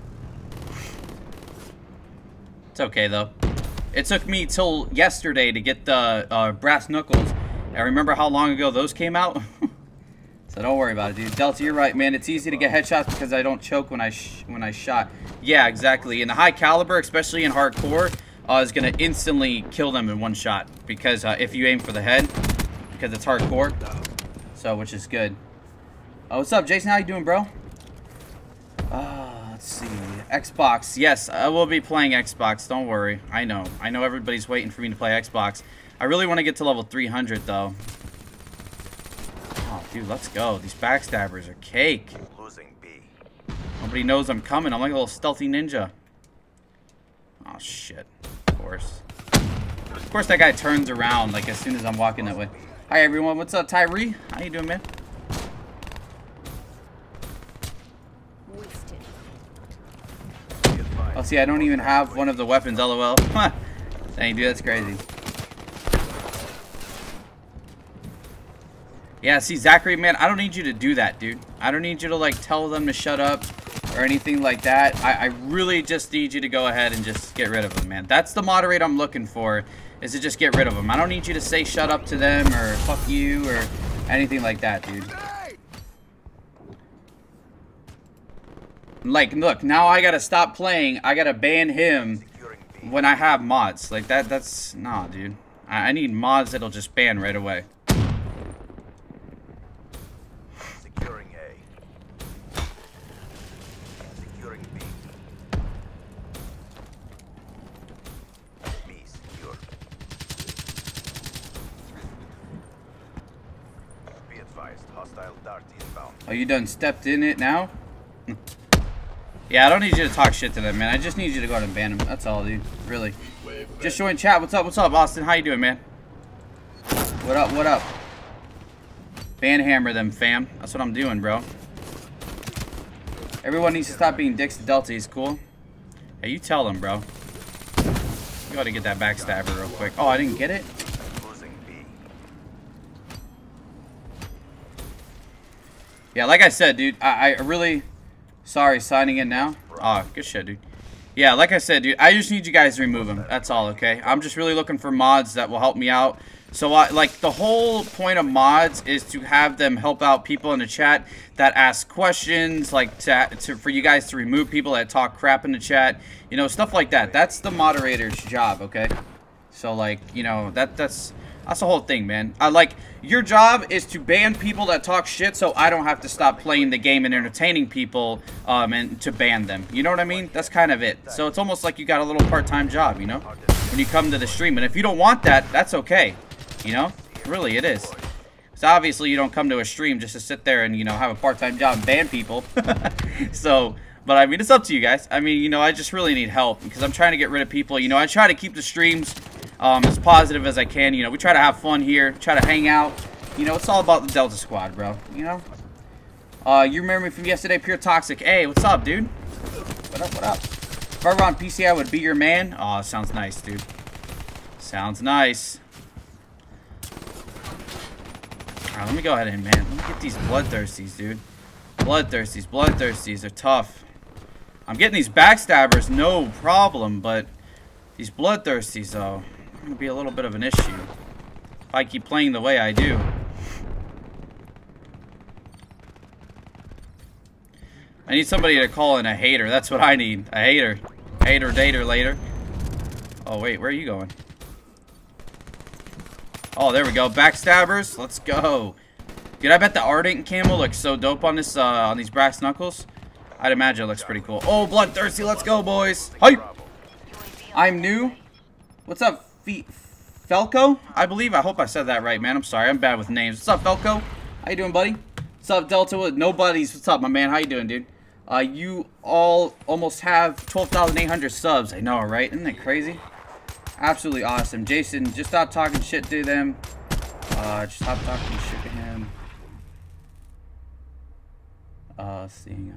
It's okay, though. It took me till yesterday to get the uh, brass knuckles. I remember how long ago those came out. So don't worry about it, dude. Delta, you're right, man. It's easy to get headshots because I don't choke when I sh when I shot. Yeah, exactly. And the high caliber, especially in hardcore, uh, is gonna instantly kill them in one shot because uh, if you aim for the head, because it's hardcore. So, which is good. Oh, what's up, Jason? How you doing, bro? Uh, let's see. Xbox. Yes, I will be playing Xbox. Don't worry. I know. I know everybody's waiting for me to play Xbox. I really want to get to level three hundred, though. Oh, dude, let's go. These backstabbers are cake.
Losing B.
Nobody knows I'm coming. I'm like a little stealthy ninja. Oh, shit. Of course. Of course, that guy turns around, like, as soon as I'm walking that way. Hi, everyone. What's up, Tyree? How you doing, man? Oh, see, I don't even have one of the weapons, lol. Dang, dude, that's crazy. Yeah, see, Zachary, man, I don't need you to do that, dude. I don't need you to, like, tell them to shut up or anything like that. I, I really just need you to go ahead and just get rid of them, man. That's the moderator I'm looking for, is to just get rid of them. I don't need you to say shut up to them or fuck you or anything like that, dude. Like, look, now I gotta stop playing. I gotta ban him when I have mods. Like, that, that's... Nah, dude. I, I need mods that'll just ban right away.
Securing A. Securing B. B secure. Be advised, hostile dart inbound.
Oh, you done stepped in it now? Yeah, I don't need you to talk shit to them, man. I just need you to go ahead and ban them. That's all, dude. Really. Just join chat. What's up? What's up, Austin? How you doing, man? What up? What up? Ban hammer them, fam. That's what I'm doing, bro. Everyone needs to stop being dicks to Delta. He's cool. Hey, you tell them, bro. You gotta get that backstabber real quick. Oh, I didn't get it? Yeah, like I said, dude, I, I really... Sorry, signing in now? Oh, good shit, dude. Yeah, like I said, dude, I just need you guys to remove them. That's all, okay? I'm just really looking for mods that will help me out. So, I, like, the whole point of mods is to have them help out people in the chat that ask questions, like, to, to for you guys to remove people that talk crap in the chat. You know, stuff like that. That's the moderator's job, okay? So, like, you know, that that's... That's the whole thing, man. I like, your job is to ban people that talk shit so I don't have to stop playing the game and entertaining people um, and to ban them. You know what I mean? That's kind of it. So it's almost like you got a little part-time job, you know? When you come to the stream. And if you don't want that, that's okay. You know? Really, it is. So obviously you don't come to a stream just to sit there and, you know, have a part-time job and ban people. So, But, I mean, it's up to you guys. I mean, you know, I just really need help because I'm trying to get rid of people. You know, I try to keep the streams um, as positive as I can. You know, we try to have fun here, try to hang out. You know, it's all about the Delta Squad, bro. You know? Uh, you remember me from yesterday, Pure Toxic. Hey, what's up, dude? What up, what up? If I were on P C, I would be your man. Oh, sounds nice, dude. Sounds nice. Alright, let me go ahead and, man, let me get these bloodthirsties, dude. Bloodthirsties, bloodthirsties, they're tough. I'm getting these backstabbers, no problem, but these bloodthirsties, though, are going to be a little bit of an issue if I keep playing the way I do. I need somebody to call in a hater. That's what I need. A hater. Hater, dater, later. Oh, wait, where are you going? Oh, there we go. Backstabbers. Let's go. Dude, I bet the Ardent camo looks so dope on this, uh, on these brass knuckles. I'd imagine it looks pretty cool. Oh, bloodthirsty. Let's go, boys. Hype. I'm new. What's up, Fe Felco? I believe. I hope I said that right, man. I'm sorry. I'm bad with names. What's up, Felco? How you doing, buddy? What's up, Delta? With Nobody's. What's up, my man? How you doing, dude? Uh, you all almost have twelve thousand eight hundred subs. I know, right? Isn't that crazy? Absolutely awesome. Jason, just stop talking shit to them. Uh, just stop talking shit to him. Uh, seeing.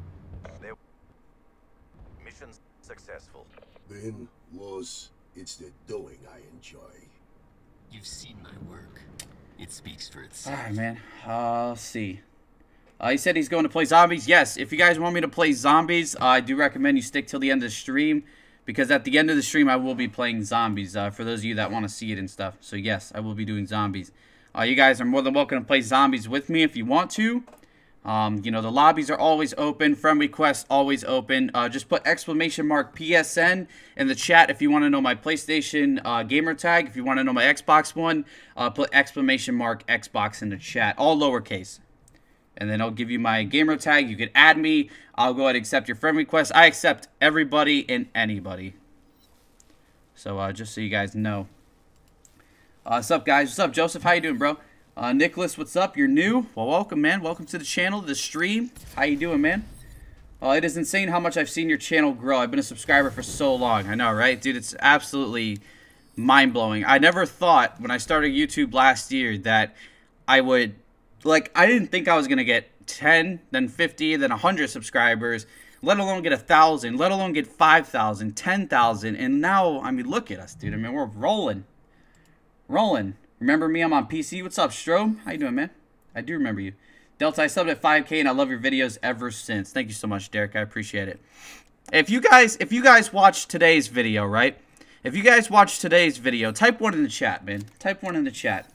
Mission successful.
Win, lose, it's the doing I enjoy.
You've seen my work. It speaks for itself.
Alright, man. Uh, let's see. Uh, he said he's going to play zombies. Yes, if you guys want me to play zombies, uh, I do recommend you stick till the end of the stream. Because at the end of the stream, I will be playing zombies. Uh, for those of you that want to see it and stuff. So, yes, I will be doing zombies. Uh, you guys are more than welcome to play zombies with me if you want to. Um, you know, the lobbies are always open. Friend requests always open. Uh, just put exclamation mark P S N in the chat if you want to know my PlayStation uh, gamer tag. If you want to know my Xbox one, uh, put exclamation mark Xbox in the chat. All lowercase. And then I'll give you my gamer tag. You can add me. I'll go ahead and accept your friend request. I accept everybody and anybody. So, uh, just so you guys know. Uh, what's up, guys? What's up, Joseph? How you doing, bro? Uh, Nicholas, what's up? You're new? Well, welcome, man. Welcome to the channel, the stream. How you doing, man? Uh, it is insane how much I've seen your channel grow. I've been a subscriber for so long. I know, right? Dude, it's absolutely mind-blowing. I never thought, when I started YouTube last year, that I would... Like, I didn't think I was going to get ten, then fifty, then one hundred subscribers, let alone get one thousand, let alone get five thousand, ten thousand, and now, I mean, look at us, dude. I mean, we're rolling. Rolling. Remember me? I'm on P C. What's up, Strobe? How you doing, man? I do remember you. Delta, I subbed at five K, and I love your videos ever since. Thank you so much, Derek. I appreciate it. If you guys, if you guys watched today's video, right? If you guys watched today's video, type one in the chat, man. Type one in the chat.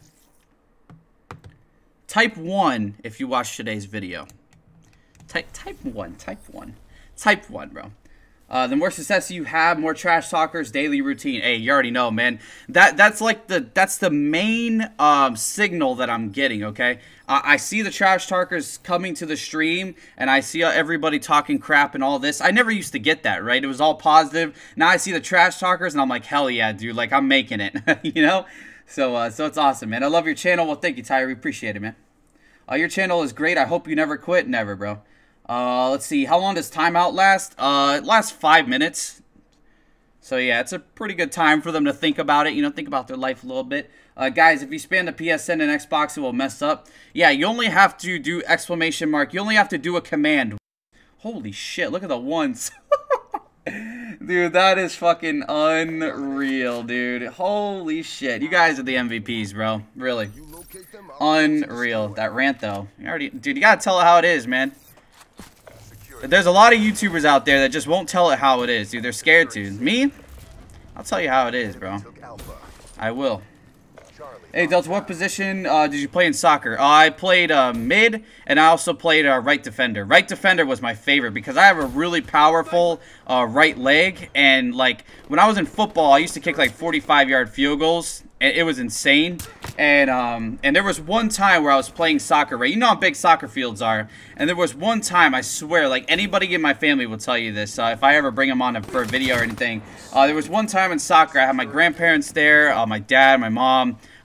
Type one if you watch today's video. Type type one. Type one. Type one, bro. Uh, the more success you have, more trash talkers, daily routine. Hey, you already know, man. That that's like the that's the main um, signal that I'm getting. Okay, uh, I see the trash talkers coming to the stream, and I see everybody talking crap and all this. I never used to get that, right? It was all positive. Now I see the trash talkers, and I'm like, hell yeah, dude! Like I'm making it, you know. So, uh, so it's awesome, man. I love your channel. Well, thank you, Tyre. We appreciate it, man. Uh, your channel is great. I hope you never quit. Never, bro. Uh, let's see. How long does timeout last? Uh, it lasts five minutes. So, yeah, it's a pretty good time for them to think about it. You know, think about their life a little bit. Uh, guys, if you spam the P S N and Xbox, it will mess up. Yeah, you only have to do exclamation mark. You only have to do a command. Holy shit. Look at the ones. Dude, that is fucking unreal, dude. Holy shit. You guys are the M V Ps, bro. Really. Unreal. That rant, though. You already, dude, you gotta tell it how it is, man. There's a lot of YouTubers out there that just won't tell it how it is, dude. They're scared to. Me? I'll tell you how it is, bro. I will. Hey, Delta, what position uh, did you play in soccer? Uh, I played uh, mid, and I also played uh, right defender. Right defender was my favorite because I have a really powerful uh, right leg. And, like, when I was in football, I used to kick, like, forty-five yard field goals. And it was insane. And um, and there was one time where I was playing soccer, right? You know how big soccer fields are. And there was one time, I swear, like, anybody in my family will tell you this. Uh, if I ever bring them on for a video or anything. Uh, there was one time in soccer, I had my grandparents there, uh, my dad, my mom.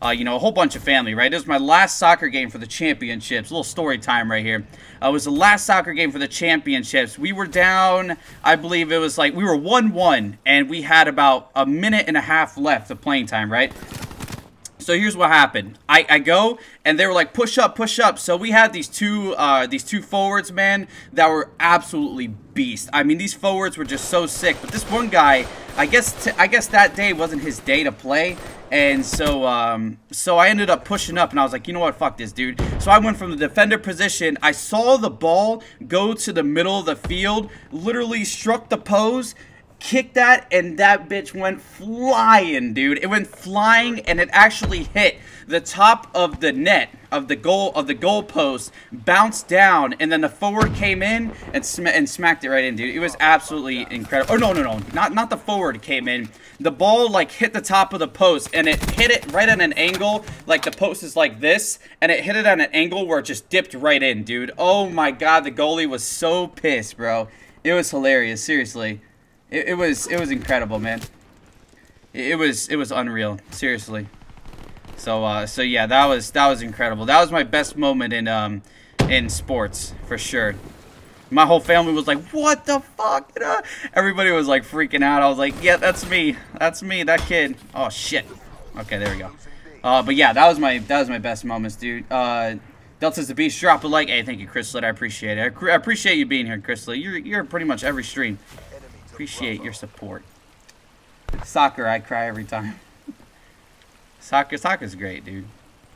Uh, you know, a whole bunch of family, right? It was my last soccer game for the championships. A little story time right here. Uh, it was the last soccer game for the championships. We were down, I believe it was like, we were one one, and we had about a minute and a half left of playing time, right? So here's what happened. I, I go, and they were like, push up, push up. So we had these two uh, these two forwards, man, that were absolutely beast. I mean, these forwards were just so sick. But this one guy, I guess t I guess that day wasn't his day to play. And so, um, so I ended up pushing up, and I was like, you know what, fuck this, dude. So I went from the defender position. I saw the ball go to the middle of the field, literally struck the post, kicked that, and that bitch went flying, dude. It went flying, and it actually hit the top of the net of the goal of the goal post, bounced down, and then the forward came in and sm and smacked it right in, dude. It was absolutely incredible. Oh no, no, no, not not the forward came in. The ball like hit the top of the post, and it hit it right at an angle. Like the post is like this, and it hit it at an angle where it just dipped right in, dude. Oh my god, the goalie was so pissed, bro. It was hilarious, seriously. It, it was it was incredible, man. It, it was it was unreal, seriously. So uh, so yeah, that was that was incredible. That was my best moment in um in sports for sure. My whole family was like, "What the fuck?" Everybody was like freaking out. I was like, "Yeah, that's me. That's me. That kid." Oh shit. Okay, there we go. Uh, but yeah, that was my that was my best moments, dude. Uh, Delta's the Beast. Drop a like. Hey, thank you, Chrislet. I appreciate it. I, I appreciate you being here, Chrislet. You're you're pretty much every stream. Appreciate your support. Soccer, I cry every time. Soccer, soccer's great, dude.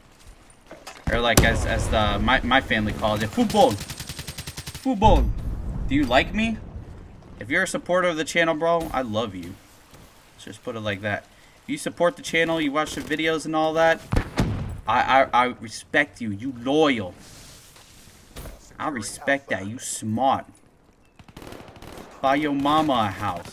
Or like as as the my my family calls it, football. Football. Do you like me? If you're a supporter of the channel, bro, I love you. Let's just put it like that. If you support the channel, you watch the videos and all that, I I, I respect you. You loyal. I respect that. You smart. Buy your mama a house.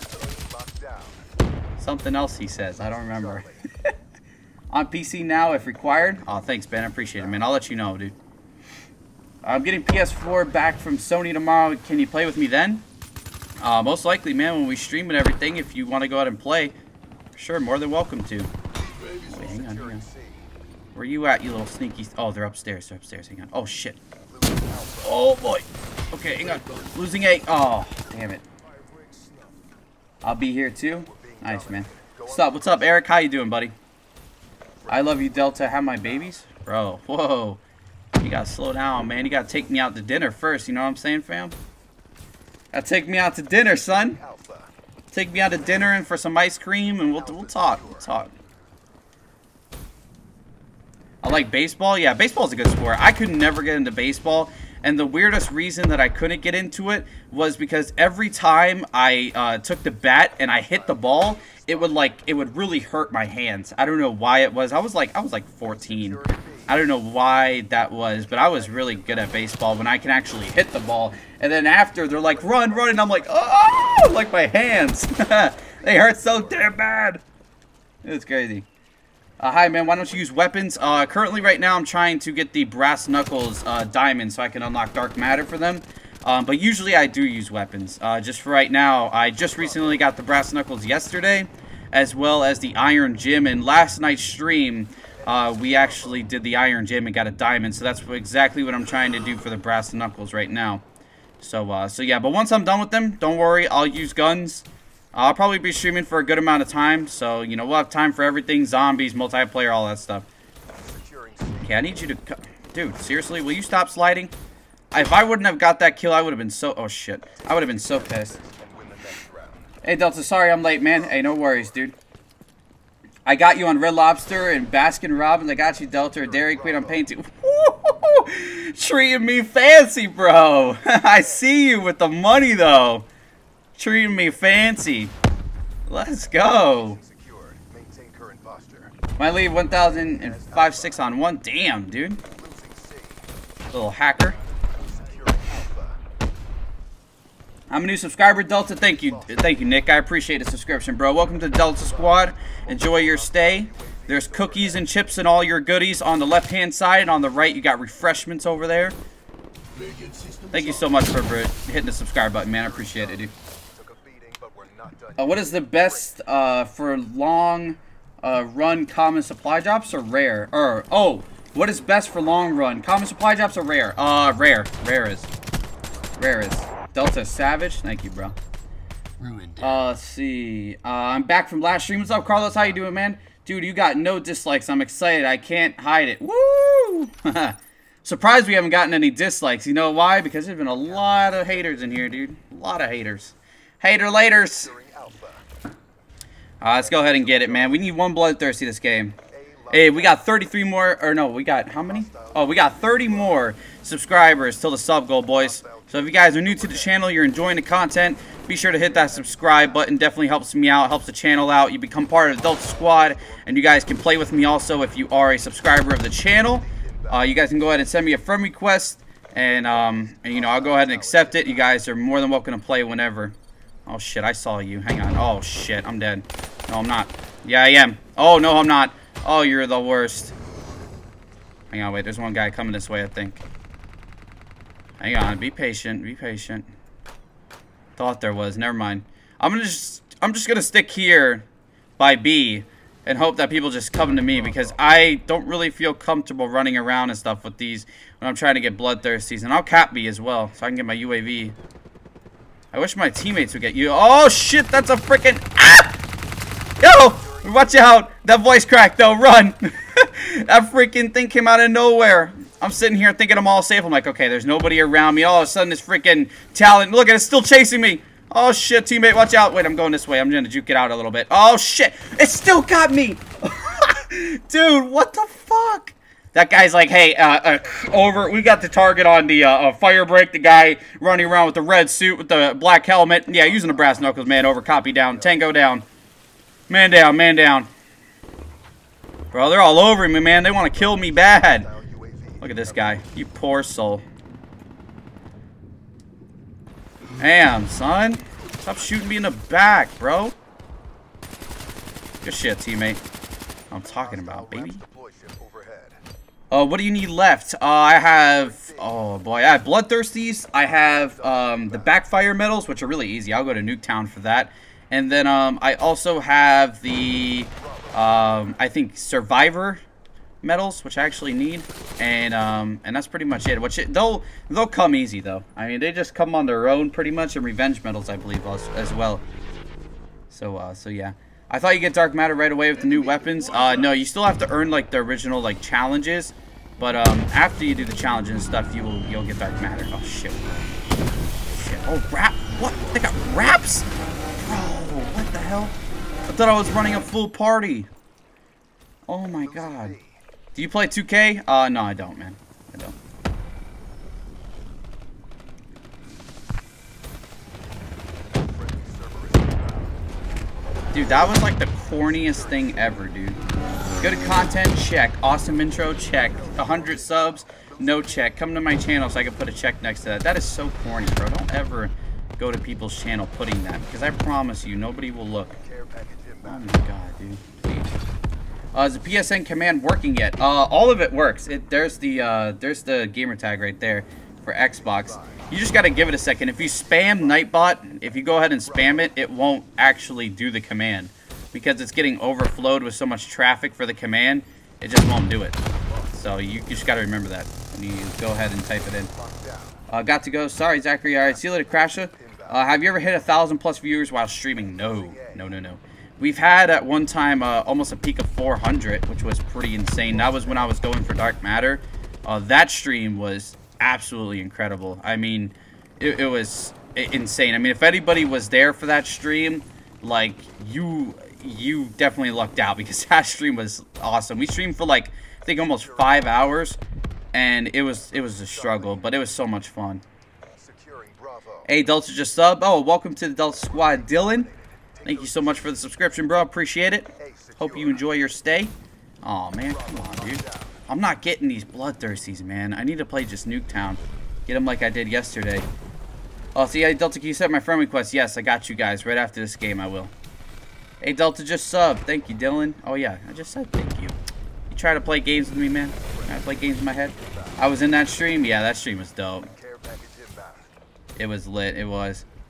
Something else he says. I don't remember. On P C now if required. Oh, thanks, Ben. I appreciate it, man. I'll let you know, dude. I'm getting P S four back from Sony tomorrow. Can you play with me then? Uh, most likely, man, when we stream and everything, if you want to go out and play, sure, more than welcome to. Wait, hang on, hang on. Where you at, you little sneaky... Oh, they're upstairs. They're upstairs. Hang on. Oh, shit. Oh, boy. Okay, hang on. Losing eight. Oh, damn it. I'll be here, too. Nice, man. What's up? What's up, Eric? How you doing, buddy? I love you, Delta. Have my babies? Bro, whoa. You gotta slow down, man. You gotta take me out to dinner first. You know what I'm saying, fam? Gotta take me out to dinner, son. Take me out to dinner and for some ice cream, and we'll we'll talk. We'll talk. I like baseball. Yeah, baseball's a good sport. I could never get into baseball, and the weirdest reason that I couldn't get into it was because every time I uh, took the bat and I hit the ball, it would like it would really hurt my hands. I don't know why it was. I was like I was like fourteen. I don't know why that was, but I was really good at baseball when I can actually hit the ball. And then after, they're like, run, run, and I'm like, oh, like my hands. They hurt so damn bad. It's crazy. Uh, hi, man. Why don't you use weapons? Uh, currently, right now, I'm trying to get the Brass Knuckles uh, diamond so I can unlock Dark Matter for them. Um, but usually, I do use weapons. Uh, just for right now, I just recently got the Brass Knuckles yesterday, as well as the Iron Gym. And last night's stream... Uh, we actually did the Iron Gym and got a diamond, so that's exactly what I'm trying to do for the Brass Knuckles right now. So, uh, so yeah, but once I'm done with them, don't worry, I'll use guns. I'll probably be streaming for a good amount of time, so, you know, we'll have time for everything, zombies, multiplayer, all that stuff. Okay, I need you to... Dude, seriously, will you stop sliding? If I wouldn't have got that kill, I would have been so... Oh, shit. I would have been so pissed. Hey, Delta, sorry I'm late, man. Hey, no worries, dude. I got you on Red Lobster and Baskin Robbins. I got you, Delta, or Dairy Queen. I'm paying too. Treating me fancy, bro. I see you with the money, though. Treating me fancy. Let's go. Might leave one thousand five six on one. Damn, dude. Little hacker. I'm a new subscriber, Delta. Thank you. Thank you, Nick. I appreciate the subscription, bro. Welcome to the Delta Squad. Enjoy your stay. There's cookies and chips and all your goodies on the left-hand side. And on the right, you got refreshments over there. Thank you so much for, for hitting the subscribe button, man. I appreciate it, dude. Uh, what is the best uh, for long uh, run common supply drops or rare? Or, oh, what is best for long run? Common supply drops or rare? Uh, rare. Rare is. Rare is. Delta Savage. Thank you, bro.
Ruined.
Uh, let's see. Uh, I'm back from last stream. What's up, Carlos? How you doing, man? Dude, you got no dislikes. I'm excited. I can't hide it. Woo! Surprised we haven't gotten any dislikes. You know why? Because there's been a lot of haters in here, dude. A lot of haters. Hater laters. Uh, let's go ahead and get it, man. We need one bloodthirsty this game. Hey, we got thirty-three more, or no, we got how many? Oh, we got thirty more subscribers till the sub goal, boys. So if you guys are new to the channel, you're enjoying the content, be sure to hit that subscribe button. Definitely helps me out, helps the channel out. You become part of the Delta Squad, and you guys can play with me also if you are a subscriber of the channel. Uh, you guys can go ahead and send me a friend request, and, um, and, you know, I'll go ahead and accept it. You guys are more than welcome to play whenever. Oh, shit, I saw you. Hang on. Oh, shit, I'm dead. No, I'm not. Yeah, I am. Oh, no, I'm not. Oh, you're the worst. Hang on, wait, there's one guy coming this way, I think. Hang on, be patient, be patient. Thought there was, never mind. I'm gonna just, I'm just gonna stick here by B and hope that people just come to me because I don't really feel comfortable running around and stuff with these when I'm trying to get bloodthirsties. And I'll cap B as well, so I can get my U A V. I wish my teammates would get you. Oh shit, that's a freaking ah! Yo, watch out! That voice crack though, run! That freaking thing came out of nowhere. I'm sitting here thinking I'm all safe. I'm like, okay, there's nobody around me. All of a sudden, this freaking talent, look at it, it's still chasing me. Oh shit, teammate, watch out. Wait, I'm going this way. I'm gonna juke it out a little bit. Oh shit, it still got me. Dude, what the fuck? That guy's like, hey, uh, uh, over. We got the target on the uh, uh, fire break. The guy running around with the red suit with the black helmet. Yeah, using the brass knuckles, man. Over, copy down. Tango down. Man down, man down. Bro, they're all over me, man. They want to kill me bad. Look at this guy. You poor soul. Damn, son. Stop shooting me in the back, bro. Good shit, teammate. I'm talking about, baby. Uh, what do you need left? Uh, I have... Oh, boy. I have Bloodthirsties. I have um, the Backfire medals, which are really easy. I'll go to Nuketown for that. And then um, I also have the... Um, I think Survivor medals, which I actually need, and um, and that's pretty much it. Which it, they'll they'll come easy though. I mean, they just come on their own pretty much, and revenge medals, I believe, as, as well. So uh, so yeah, I thought you get dark matter right away with the new weapons. Uh, no, you still have to earn like the original like challenges, but um, after you do the challenges and stuff, you will you'll get dark matter. Oh shit, shit. Oh rap, what? They got raps, bro? What the hell? I thought I was running a full party. Oh my god. Do you play two K? Uh, no, I don't, man. I don't. Dude, that was like the corniest thing ever, dude. Good content, check. Awesome intro, check. one hundred subs, no check. Come to my channel so I can put a check next to that. That is so corny, bro. Don't ever go to people's channel putting that, because I promise you, nobody will look. Oh my god, dude. Please. Uh, is the P S N command working yet? Uh, all of it works. It there's the uh, there's the gamer tag right there for Xbox. You just gotta give it a second. If you spam Nightbot, if you go ahead and spam it, it won't actually do the command because it's getting overflowed with so much traffic for the command. It just won't do it. So you, you just gotta remember that when you go ahead and type it in. Uh, got to go. Sorry, Zachary. All right, see you later, Crasher. Uh, have you ever hit a thousand plus viewers while streaming? No, no, no, no. We've had at one time uh, almost a peak of four hundred, which was pretty insane. That was when I was going for Dark Matter. Uh, that stream was absolutely incredible. I mean, it, it was insane. I mean, if anybody was there for that stream, like, you you definitely lucked out because that stream was awesome. We streamed for, like, I think almost five hours, and it was, it was a struggle, but it was so much fun. Hey, Delta just sub. Oh, welcome to the Delta Squad, Dylan. Thank you so much for the subscription, bro. Appreciate it. Hope you enjoy your stay. Aw, man. Come on, dude. I'm not getting these bloodthirsties, man. I need to play just Nuketown. Get them like I did yesterday. Oh, see, hey, Delta, can you set my friend request? Yes, I got you guys. Right after this game, I will. Hey, Delta, just sub. Thank you, Dylan. Oh, yeah. I just said thank you. You try to play games with me, man? Try to play games in my head? I was in that stream? Yeah, that stream was dope. It was lit. It was.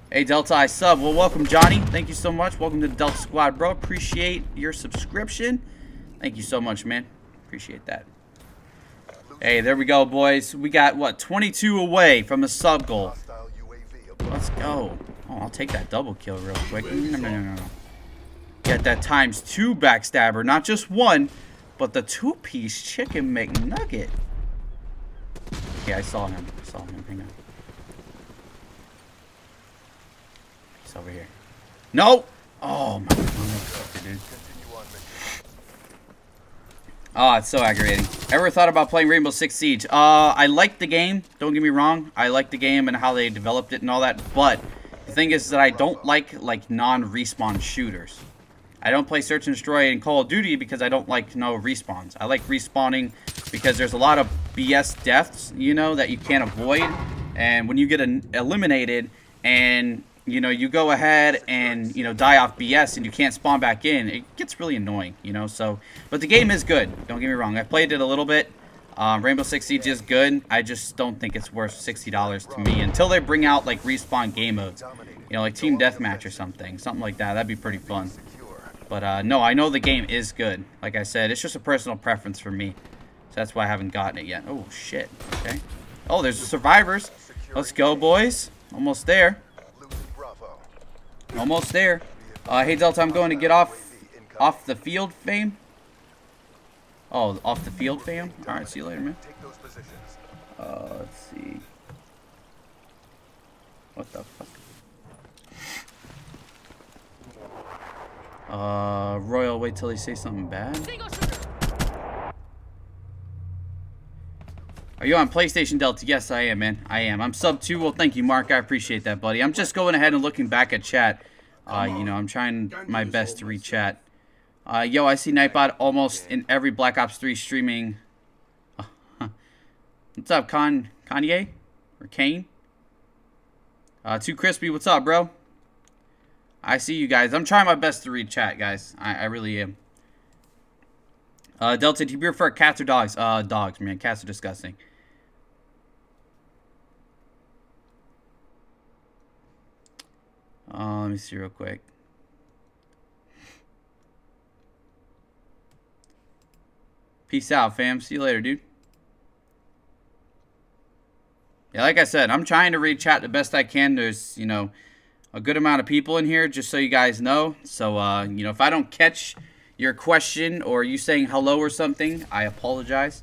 Hey, Delta, I sub. Well, welcome, Johnny. Thank you so much. Welcome to the Delta Squad, bro. Appreciate your subscription. Thank you so much, man. Appreciate that. Hey, there we go, boys. We got, what, twenty-two away from the sub goal. Let's go. Oh, I'll take that double kill real quick. No, no, no, no, no. Get that times two backstabber. Not just one, but the two-piece chicken McNugget. Okay, I saw him. I saw him. Hang on. He's over here. No! Oh, my God, dude. Oh, it's so aggravating. Ever thought about playing Rainbow Six Siege? Uh, I like the game. Don't get me wrong. I like the game and how they developed it and all that. But the thing is that I don't like, like, non-respawn shooters. I don't play Search and Destroy in Call of Duty because I don't like no respawns. I like respawning because there's a lot of B S deaths, you know, that you can't avoid. And when you get an eliminated and, you know, you go ahead and, you know, die off B S and you can't spawn back in, it gets really annoying, you know. So, but the game is good. Don't get me wrong. I played it a little bit. Um, Rainbow Six Siege is good. I just don't think it's worth sixty dollars to me until they bring out, like, respawn game modes. You know, like Team Deathmatch or something. Something like that. That'd be pretty fun. But, uh, no, I know the game is good. Like I said, it's just a personal preference for me. So that's why I haven't gotten it yet. Oh, shit. Okay. Oh, there's the survivors. Let's go, boys. Almost there. Almost there. Uh, hey, Delta, I'm going to get off off the field, fam. Oh, off the field, fam? Alright, see you later, man. Uh, let's see. What the fuck? Uh, Royal, wait till they say something bad. Are you on PlayStation, Delta? Yes, I am, man. I am. I'm sub two. Well, thank you, Mark. I appreciate that, buddy. I'm just going ahead and looking back at chat. Uh, you know, I'm trying my best to read chat. Uh, yo, I see Nightbot almost in every Black Ops three streaming. What's up, Con Kanye? Or Kane? Uh, Too Crispy, what's up, bro? I see you guys. I'm trying my best to read chat, guys. I, I really am. Uh, Delta, do you prefer cats or dogs? Uh, dogs, man. Cats are disgusting. Uh, let me see real quick. Peace out, fam. See you later, dude. Yeah, like I said, I'm trying to read chat the best I can. There's, you know, a good amount of people in here, just so you guys know. So, uh, you know, if I don't catch your question or you saying hello or something, I apologize.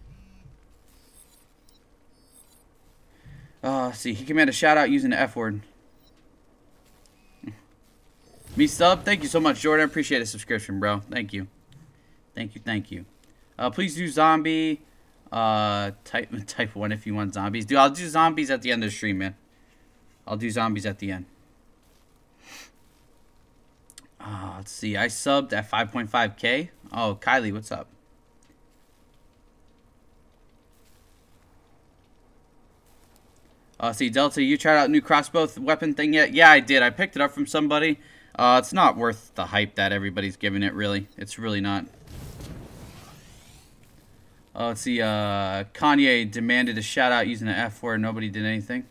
Uh, see, he commanded a shout out using the F word. Me sub, thank you so much, Jordan. I appreciate the subscription, bro. Thank you. Thank you, thank you. Uh, please do zombie. Uh, type type one if you want zombies. Dude, I'll do zombies at the end of the stream, man. I'll do zombies at the end. Uh, let's see. I subbed at five point five K. Oh, Kylie, what's up? Uh, see, Delta, you tried out new crossbow weapon thing yet? Yeah, I did. I picked it up from somebody. Uh, it's not worth the hype that everybody's giving it, really. It's really not. Uh, let's see. Uh, Kanye demanded a shout out using the F word. Nobody did anything.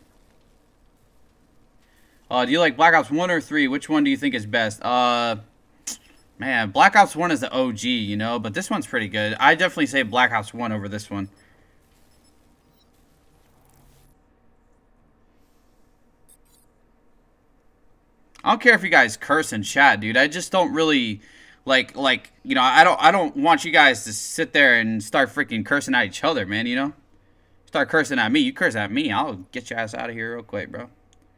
Uh, do you like Black Ops one or three? Which one do you think is best? Uh, man, Black Ops one is the O G, you know, but this one's pretty good. I definitely say Black Ops one over this one. I don't care if you guys curse in chat, dude. I just don't really like like, you know, I don't I don't want you guys to sit there and start freaking cursing at each other, man, you know? Start cursing at me. You curse at me, I'll get your ass out of here real quick, bro.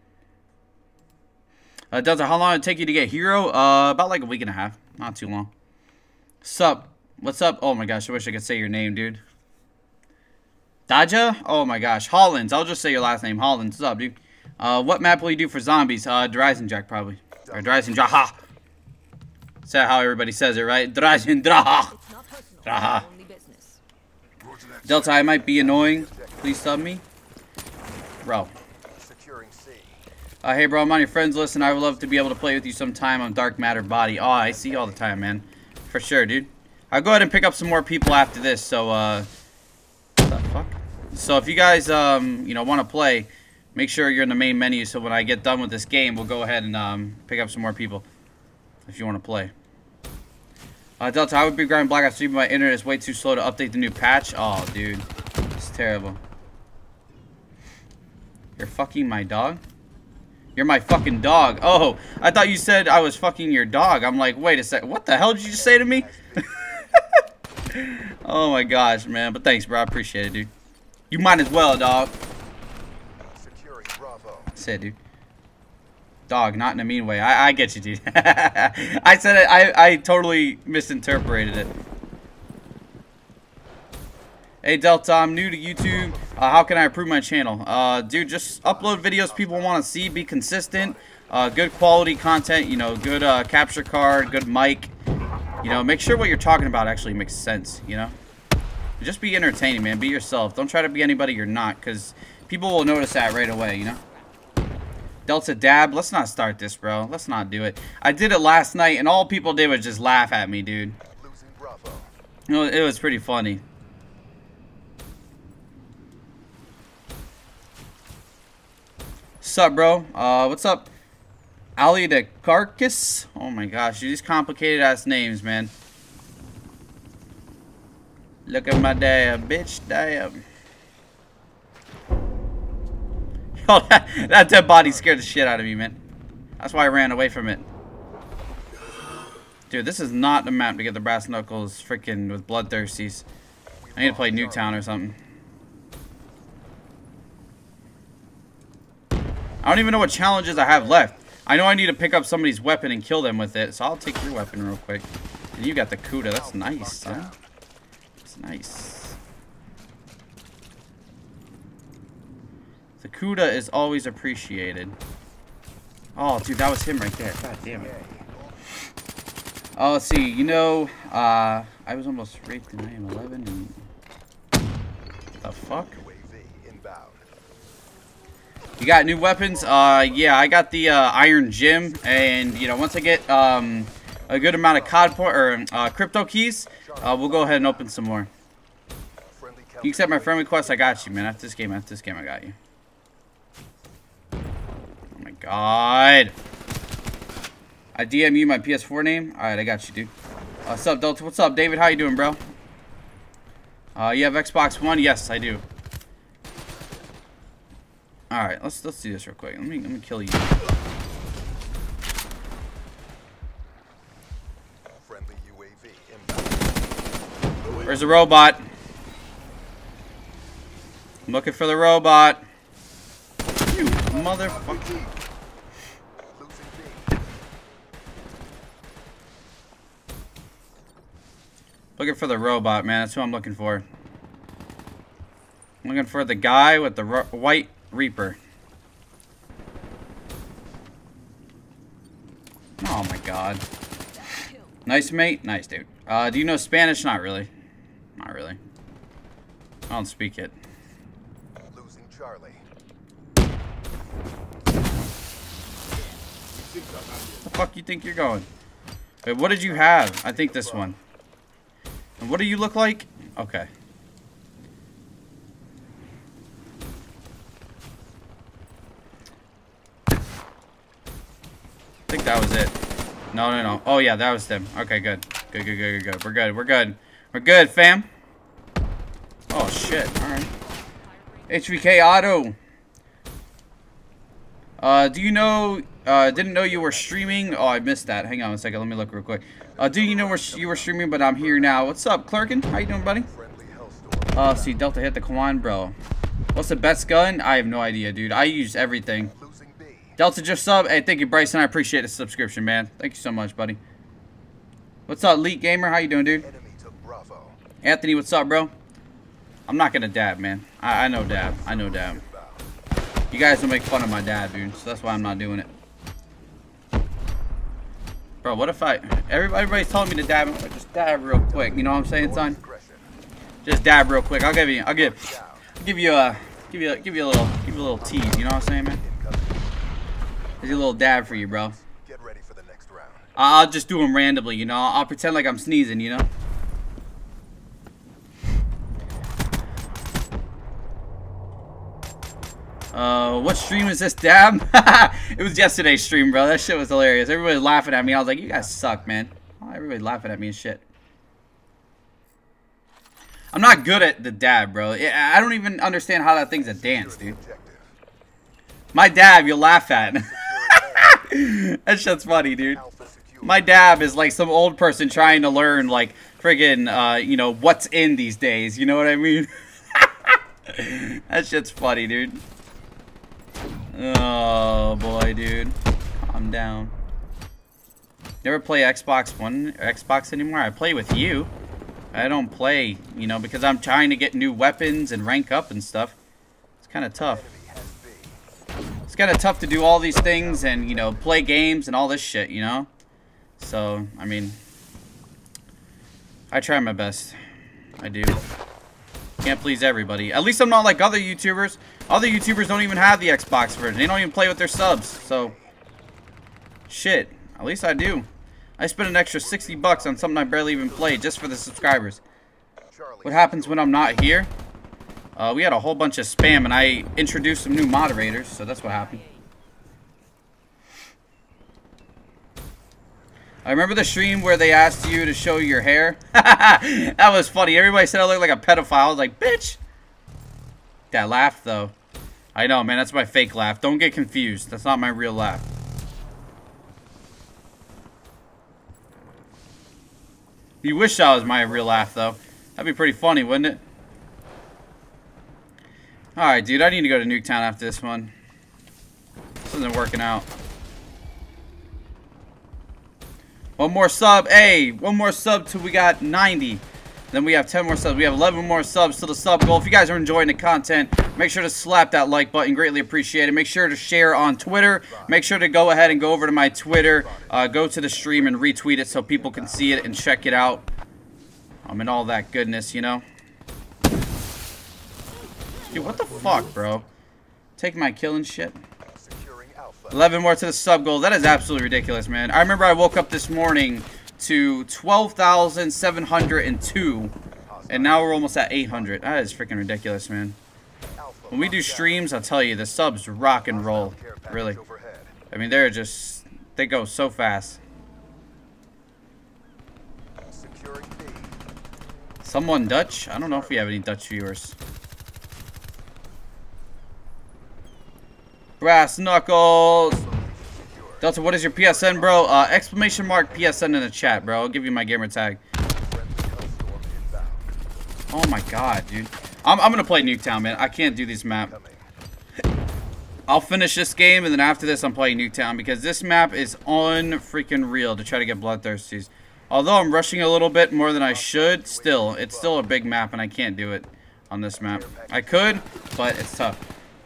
Uh, Delta, how long did it take you to get Hero? Uh, about like a week and a half. Not too long. Sup? What's up? Oh my gosh, I wish I could say your name, dude. Daja? Oh my gosh. Hollins. I'll just say your last name. Hollins. What's up, dude? Uh, what map will you do for zombies? Uh, Dryzen Jack, probably. Or Dryzen Draha. Is that how everybody says it, right? Dryzen Draha. Draha. Delta, I might be annoying. Please sub me. Bro. Uh, hey, bro, I'm on your friends list, and I would love to be able to play with you sometime on Dark Matter Body. Oh, I see you all the time, man. For sure, dude. I'll go ahead and pick up some more people after this, so, uh... What the fuck? So, if you guys, um, you know, want to play, make sure you're in the main menu so when I get done with this game, we'll go ahead and um, pick up some more people if you want to play. Uh, Delta, I would be grabbing Black Ops three, but my internet is way too slow to update the new patch. Oh, dude. It's terrible. You're fucking my dog? You're my fucking dog. Oh, I thought you said I was fucking your dog. I'm like, wait a sec. What the hell did you just say to me? Oh my gosh, man. But thanks, bro. I appreciate it, dude. You might as well, dog. Say it, dude. Dog, not in a mean way. I, I get you, dude. I said it. I, I totally misinterpreted it. Hey, Delta, I'm new to YouTube. Uh, how can I improve my channel? Uh, dude, just upload videos people want to see. Be consistent. Uh, good quality content. You know, good uh, capture card, good mic. You know, make sure what you're talking about actually makes sense, you know? Just be entertaining, man. Be yourself. Don't try to be anybody you're not, because people will notice that right away, you know? Delta dab. Let's not start this, bro. Let's not do it. I did it last night, and all people did was just laugh at me, dude. You know, it was pretty funny. What's up, bro? Uh, what's up? Ali the Carcass? Oh my gosh, these complicated ass names, man. Look at my dab, bitch, damn. Yo, that, that dead body scared the shit out of me, man. That's why I ran away from it. Dude, this is not the map to get the brass knuckles freaking with bloodthirsties. I need to play Nuketown or something. I don't even know what challenges I have left. I know I need to pick up somebody's weapon and kill them with it, so I'll take your weapon real quick. And you got the Kuda. That's nice, huh? That's nice. The Kuda is always appreciated. Oh, dude, that was him right there. God damn it. Oh, let's see. You know, uh, I was almost raped and I am eleven. And... what the fuck? You got new weapons? Uh, yeah, I got the uh, Iron Gym, and you know, once I get um, a good amount of C O D point or uh, crypto keys, uh, we'll go ahead and open some more. You accept my friend request? I got you, man. After this game, after this game, I got you. Oh my god! I D M you my P S four name. All right, I got you, dude. Uh, what's up, Delta? What's up, David? How you doing, bro? Uh, you have Xbox One? Yes, I do. All right, let's let's do this real quick. Let me let me kill you.
Friendly U A V inbound.
Where's the robot? I'm looking for the robot. You motherfucker. Looking for the robot, man. That's who I'm looking for. I'm looking for the guy with the ro white Reaper. Oh my god. Nice, mate. Nice, dude. Uh, do you know Spanish? Not really. Not really. I don't speak it.
Losing Charlie.
Where the fuck you think you're going? Wait, what did you have? I think this one. And what do you look like? Okay. I think that was it. No, no, no. Oh, yeah, that was them. Okay, good. Good, good, good, good, good. We're good. We're good. We're good, fam. Oh, shit. All right. H V K Auto. Uh, do you know... Uh, didn't know you were streaming. Oh, I missed that. Hang on a second. Let me look real quick. Uh, do you know where you were streaming, but I'm here now. What's up, Clerkin? How you doing, buddy? Uh, see, Delta hit the Kawan, bro. What's the best gun? I have no idea, dude. I use everything. Delta just sub. Hey, thank you, Bryson. I appreciate the subscription, man. Thank you so much, buddy. What's up, Elite Gamer? How you doing, dude? Anthony, what's up, bro? I'm not gonna dab, man. I, I know dab. I know dab. You guys will make fun of my dab, dude. So that's why I'm not doing it. Bro, what if I... Everybody, everybody's telling me to dab. Just dab real quick. You know what I'm saying, son? Just dab real quick. I'll give you... I'll give... I'll give you a... Give you a... Give you a little... Give you a little tease. You know what I'm saying, man? There's a little dab for you, bro.
Get ready for the next round.
I'll just do them randomly, you know? I'll pretend like I'm sneezing, you know? Uh, what stream is this, Dab? It was yesterday's stream, bro. That shit was hilarious. Everybody was laughing at me. I was like, you guys suck, man. Oh, everybody laughing at me and shit. I'm not good at the dab, bro. I don't even understand how that thing's a dance, dude. My dab, you'll laugh at. That shit's funny, dude. My dab is like some old person trying to learn, like, friggin', uh, you know, what's in these days. You know what I mean? That shit's funny, dude. Oh, boy, dude. Calm down. Never play Xbox One or Xbox anymore? I play with you. I don't play, you know, because I'm trying to get new weapons and rank up and stuff. It's kind of tough. It's kind of tough to do all these things and, you know, play games and all this shit, you know? So, I mean, I try my best. I do. Can't please everybody. At least I'm not like other YouTubers. Other YouTubers don't even have the Xbox version. They don't even play with their subs. So, shit. At least I do. I spent an extra sixty bucks on something I barely even played just for the subscribers. What happens when I'm not here? Uh, we had a whole bunch of spam and I introduced some new moderators, so that's what happened. I remember the stream where they asked you to show your hair. That was funny. Everybody said I looked like a pedophile. I was like, bitch. That laugh, though. I know, man. That's my fake laugh. Don't get confused. That's not my real laugh. You wish that was my real laugh, though. That'd be pretty funny, wouldn't it? Alright, dude. I need to go to Nuketown after this one. This isn't working out. One more sub. Hey, one more sub till we got ninety. Then we have ten more subs. We have eleven more subs to the sub goal. If you guys are enjoying the content, make sure to slap that like button. Greatly appreciate it. Make sure to share on Twitter. Make sure to go ahead and go over to my Twitter. Uh, go to the stream and retweet it so people can see it and check it out. Um, and all that goodness, you know. Dude, what the fuck, bro? Take my kill and shit. eleven more to the sub goal. That is absolutely ridiculous, man. I remember I woke up this morning to twelve thousand seven hundred two, and now we're almost at eight hundred. That is freaking ridiculous, man. When we do streams, I'll tell you, the subs rock and roll. Really. I mean, they're just, they go so fast. Someone Dutch? I don't know if we have any Dutch viewers. Brass Knuckles. Delta, what is your P S N, bro? Uh, exclamation mark P S N in the chat, bro. I'll give you my gamer tag. Oh my god, dude. I'm, I'm gonna play Nuketown, man. I can't do this map. I'll finish this game, and then after this, I'm playing Nuketown, because this map is unfreaking real to try to get Bloodthirsties. Although I'm rushing a little bit more than I should, still, it's still a big map, and I can't do it on this map. I could, but it's tough.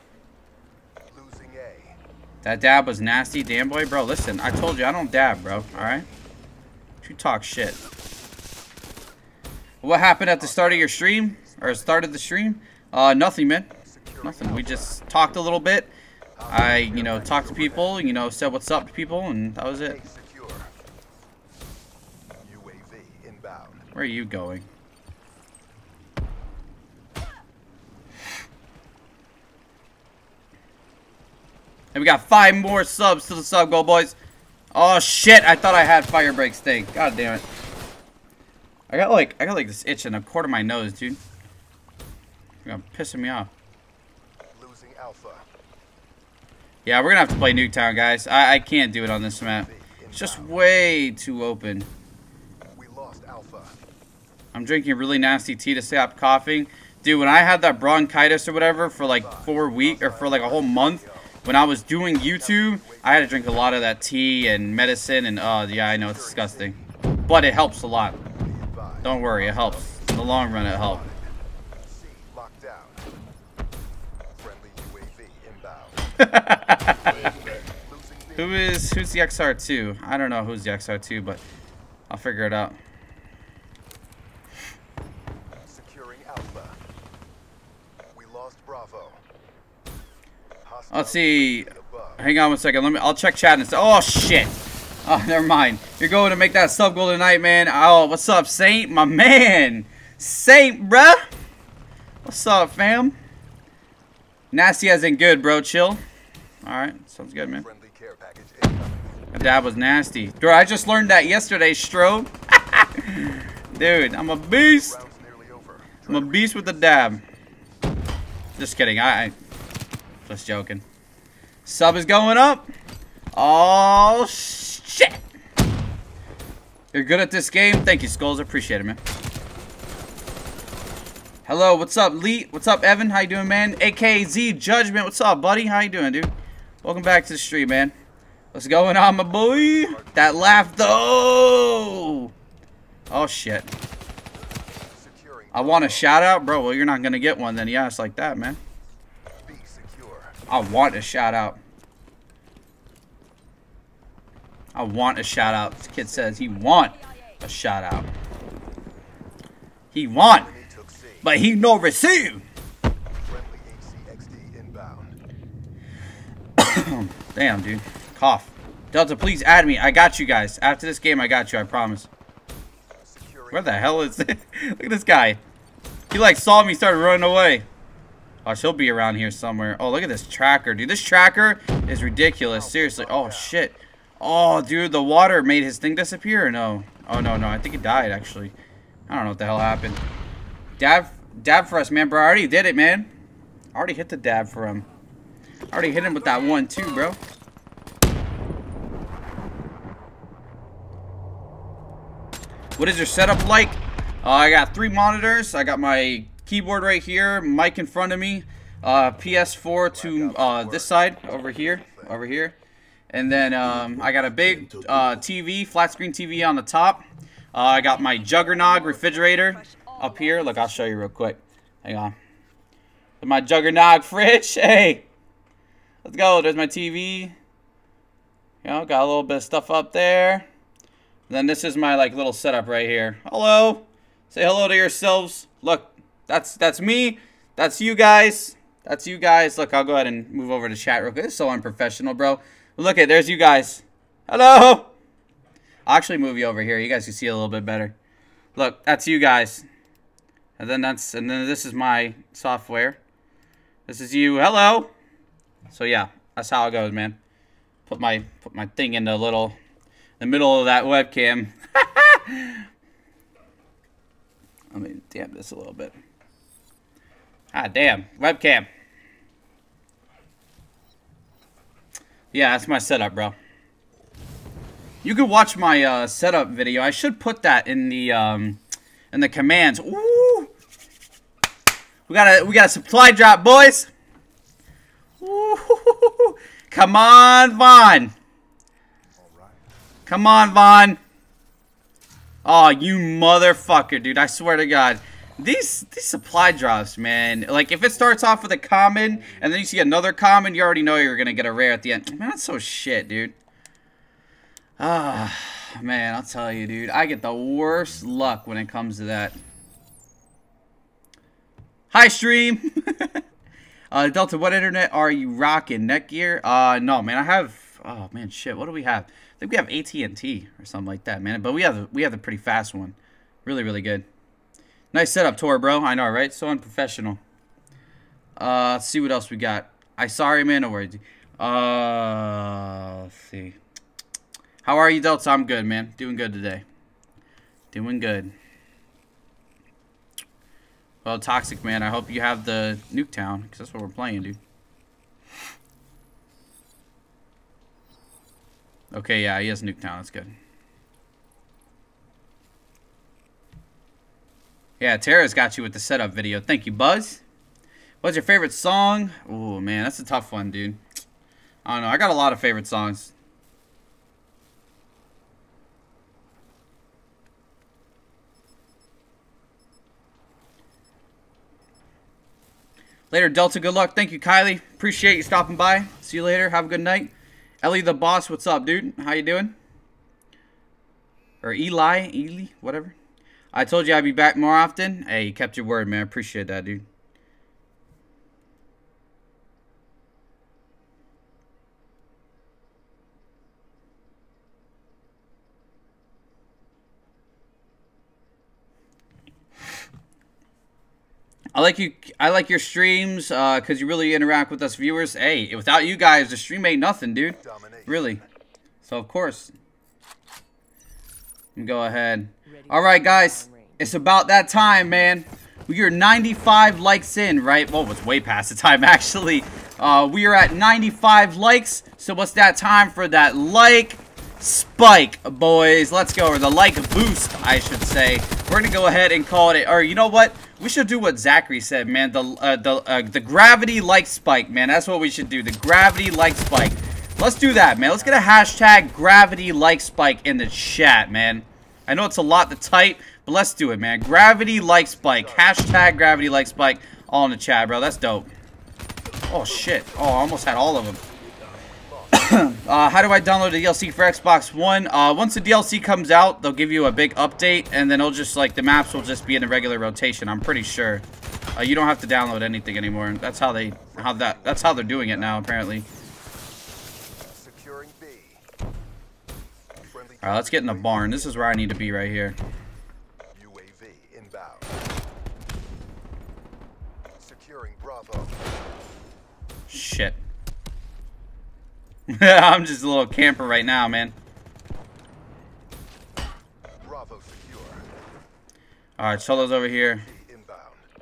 That dab was nasty, damn boy. Bro, listen, I told you I don't dab, bro. Alright? You talk shit. What happened at the start of your stream? Or start of the stream? Uh, nothing, man. Nothing. We just talked a little bit. I, you know, talked to people, you know, said what's up to people, and that was it. Where are you going? And we got five more subs to the sub goal, boys. Oh shit! I thought I had fire break steak. God damn it! I got like I got like this itch in the corner of my nose, dude. You're pissing me off.
Losing Alpha.
Yeah, we're gonna have to play Nuketown, guys. I I can't do it on this map. It's just way too open.
We lost Alpha.
I'm drinking really nasty tea to stop coughing, dude. When I had that bronchitis or whatever for like four weeks or for like a whole month. When I was doing YouTube, I had to drink a lot of that tea and medicine, and oh, yeah, I know, it's disgusting. But it helps a lot. Don't worry, it helps. In the long run, it helps. Who is, who's the X R two? I don't know who's the X R two, but I'll figure it out.
Securing Alpha. We lost Bravo.
Let's see. Hang on one second. Let me. I'll check chat and say. Oh shit. Oh, never mind. You're going to make that sub goal tonight, man. Oh, what's up, Saint? My man, Saint, bruh. What's up, fam? Nasty as in good, bro. Chill. Alright, sounds good, man.
Friendly care package incoming.
My dab was nasty. Bro, I just learned that yesterday, Strobe. Dude, I'm a beast.
Round's nearly over.
I'm a beast with the dab. Just kidding. I, I just joking. Sub is going up. Oh, shit. You're good at this game. Thank you, Skulls. I appreciate it, man. Hello, what's up, Lee? What's up, Evan? How you doing, man? A K Z Judgment. What's up, buddy? How you doing, dude? Welcome back to the stream, man. What's going on, my boy? That laugh, though. Oh, shit.
Securing
I want a shout out, bro. Well, you're not gonna get one then. Yeah, it's like that, man.
B secure.
I want a shout out. I want a shout out. This kid says he want a shout out. He want,
Enemy took C.
but he no receive.
Friendly H C X D inbound.
Damn, dude. Cough. Delta, please add me. I got you guys. After this game, I got you. I promise.
Securing
Where the hell is it? Look at this guy. He like saw me, started running away. Oh, she'll be around here somewhere. Oh, look at this tracker, dude. This tracker is ridiculous. Seriously. Oh, shit. Oh, dude, the water made his thing disappear or no? Oh, no, no. I think he died, actually. I don't know what the hell happened. Dab, dab for us, man, bro. I already did it, man. I already hit the dab for him. I already hit him with that one, too, bro. What is your setup like? Uh, I got three monitors. I got my keyboard right here, mic in front of me, uh, P S four to uh, this side, over here, over here. And then um, I got a big uh, T V, flat screen T V on the top. Uh, I got my Juggernog refrigerator up here. Look, I'll show you real quick. Hang on. My Juggernog fridge. Hey, let's go. There's my T V. You know, got a little bit of stuff up there. And then this is my like little setup right here. Hello. Say hello to yourselves. Look, that's that's me. That's you guys. That's you guys. Look, I'll go ahead and move over to chat real quick. It's so unprofessional, bro. Look at, there's you guys. Hello. I'll actually move you over here. You guys can see a little bit better. Look, that's you guys. And then that's and then this is my software. This is you. Hello. So yeah, that's how it goes, man. Put my put my thing in the little the middle of that webcam. Let me damn this a little bit. Ah, damn. Webcam. Yeah, that's my setup, bro. You can watch my uh, setup video. I should put that in the um, in the commands. Ooh, we got a we got a supply drop, boys. Ooh, come on, Vaughn. Come on, Vaughn. Oh, you motherfucker, dude! I swear to God, these these supply drops, man. Like if it starts off with a common and then you see another common, you already know you're gonna get a rare at the end. Man, that's so shit, dude. Ah, man, I'll tell you, dude. I get the worst luck when it comes to that. Hi, stream. uh, Delta, what internet are you rocking? Netgear? Uh, no, man. I have. Oh man, shit. What do we have? I think we have A T and T or something like that, man. But we have we have a pretty fast one. Really, really good. Nice setup, Tor, bro. I know, right? So unprofessional. Uh, let's see what else we got. I sorry, man. No worries. Uh, let's see. How are you, Delta? I'm good, man. Doing good today. Doing good. Well, Toxic, man, I hope you have the Nuketown, because that's what we're playing, dude. Okay, yeah, he has Nuketown. That's good. Yeah, Tara's got you with the setup video. Thank you, Buzz. What's your favorite song? Oh, man, that's a tough one, dude. I don't know. I got a lot of favorite songs. Later, Delta. Good luck. Thank you, Kylie. Appreciate you stopping by. See you later. Have a good night. Ellie the boss. What's up, dude? How you doing? Or Eli. Eli. Whatever. I told you I'd be back more often. Hey, you kept your word, man. Appreciate that, dude. I like you. I like your streams because uh, you really interact with us viewers. Hey, without you guys, the stream ain't nothing, dude. Really. So of course, go ahead. All right, guys, it's about that time, man. We are ninety-five likes in, right? Well, it's way past the time actually. Uh, we are at ninety-five likes. So what's that time for that like spike, boys? Let's go, or the like boost, I should say. We're gonna go ahead and call it. Or you know what? We should do what Zachary said, man. The uh, the uh, the gravity like spike, man. That's what we should do. The gravity like spike. Let's do that, man. Let's get a hashtag gravity like spike in the chat, man. I know it's a lot to type, but let's do it, man. Gravity like spike. Hashtag gravity like spike. All in the chat, bro. That's dope. Oh shit. Oh, I almost had all of them. uh, how do I download the D L C for Xbox One? Uh, once the D L C comes out, they'll give you a big update, and then it'll just, like, the maps will just be in a regular rotation, I'm pretty sure. Uh, you don't have to download anything anymore. That's how they, how that, that's how they're doing it now, apparently.
Securing B. Friendly
Alright, let's get in the barn. This is where I need to be right here.
U A V inbound. Securing Bravo.
Shit. I'm just a little camper right now, man.
Bravo secure.
Alright, Cholo's over here.
Inbound.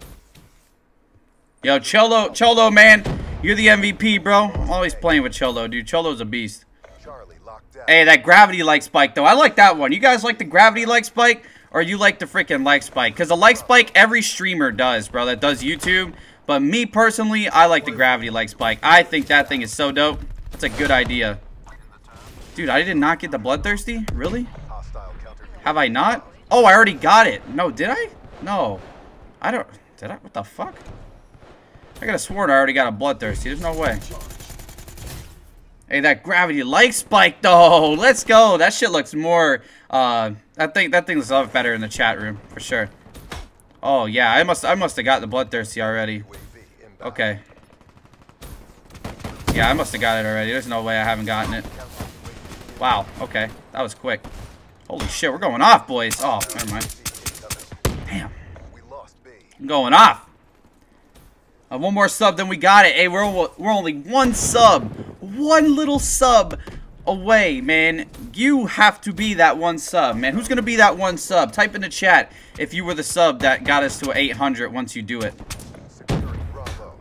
Yo, Cholo, Cholo, man. You're the M V P, bro. I'm always playing with Cholo, dude. Cholo's a beast.
Charlie locked down.
Hey, that gravity like spike, though. I like that one. You guys like the gravity like spike? Or you like the freaking like spike? Because the like spike, every streamer does, bro. That does YouTube. But me, personally, I like the gravity like spike. I think that thing is so dope. That's a good idea. Dude, I did not get the bloodthirsty? Really?
Hostile counter.
Have I not? Oh, I already got it. No, did I? No. I don't... Did I? What the fuck? I could have sworn I already got a bloodthirsty. There's no way. Hey, that gravity like spike, though. Let's go. That shit looks more... Uh, I think that thing looks a lot better in the chat room. For sure. Oh, yeah. I must I must have got the bloodthirsty already.
U A V inbound.
Okay. Yeah, I must have got it already. There's no way I haven't gotten it. Wow. Okay. That was quick. Holy shit. We're going off, boys. Oh, never mind. Damn.
We lost B.
I'm going off. Uh, one more sub, then we got it. Hey, we're, we're only one sub. One little sub away, man. You have to be that one sub, man. Who's going to be that one sub? Type in the chat if you were the sub that got us to eight hundred once you do it.
Securing Bravo.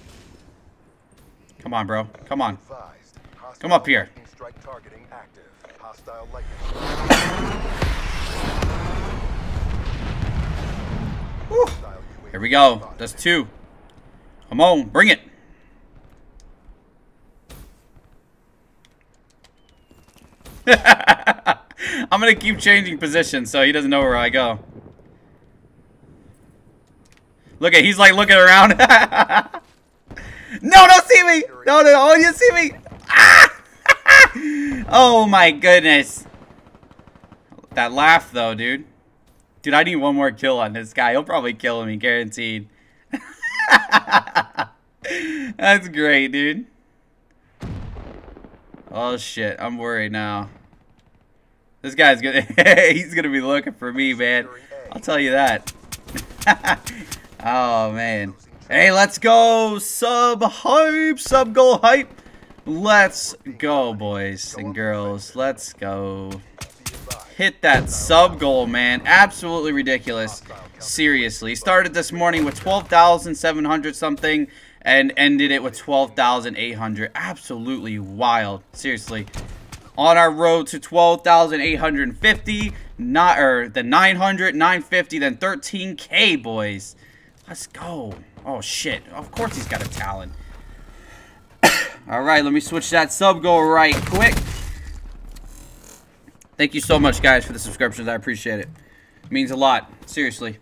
Come on, bro. Come on.
Advised. Hostile
Come up here.
lightning strike targeting active. Hostile
Whew.
lightning.
Here we go. That's two. Come on. Bring it. I'm going to keep changing positions so he doesn't know where I go. Look at, he's like looking around. No, don't see me. No, no, oh, you see me. Ah! Oh my goodness. That laugh though, dude. Dude, I need one more kill on this guy. He'll probably kill me, guaranteed. That's great, dude. Oh shit, I'm worried now. This guy's gonna he's gonna be looking for me, man. I'll tell you that. Oh man. Hey, let's go. Sub hype, sub goal hype. Let's go, boys and girls. Let's go. Hit that sub goal, man. Absolutely ridiculous. Seriously. Started this morning with twelve thousand seven hundred something and ended it with twelve thousand eight hundred. Absolutely wild. Seriously. On our road to twelve thousand eight hundred fifty, not or the nine hundred, nine fifty, then thirteen K, boys. Let's go. Oh shit. Of course he's got a talent. All right, let me switch that sub goal right quick. Thank you so much, guys, for the subscriptions. I appreciate it. It means a lot. Seriously.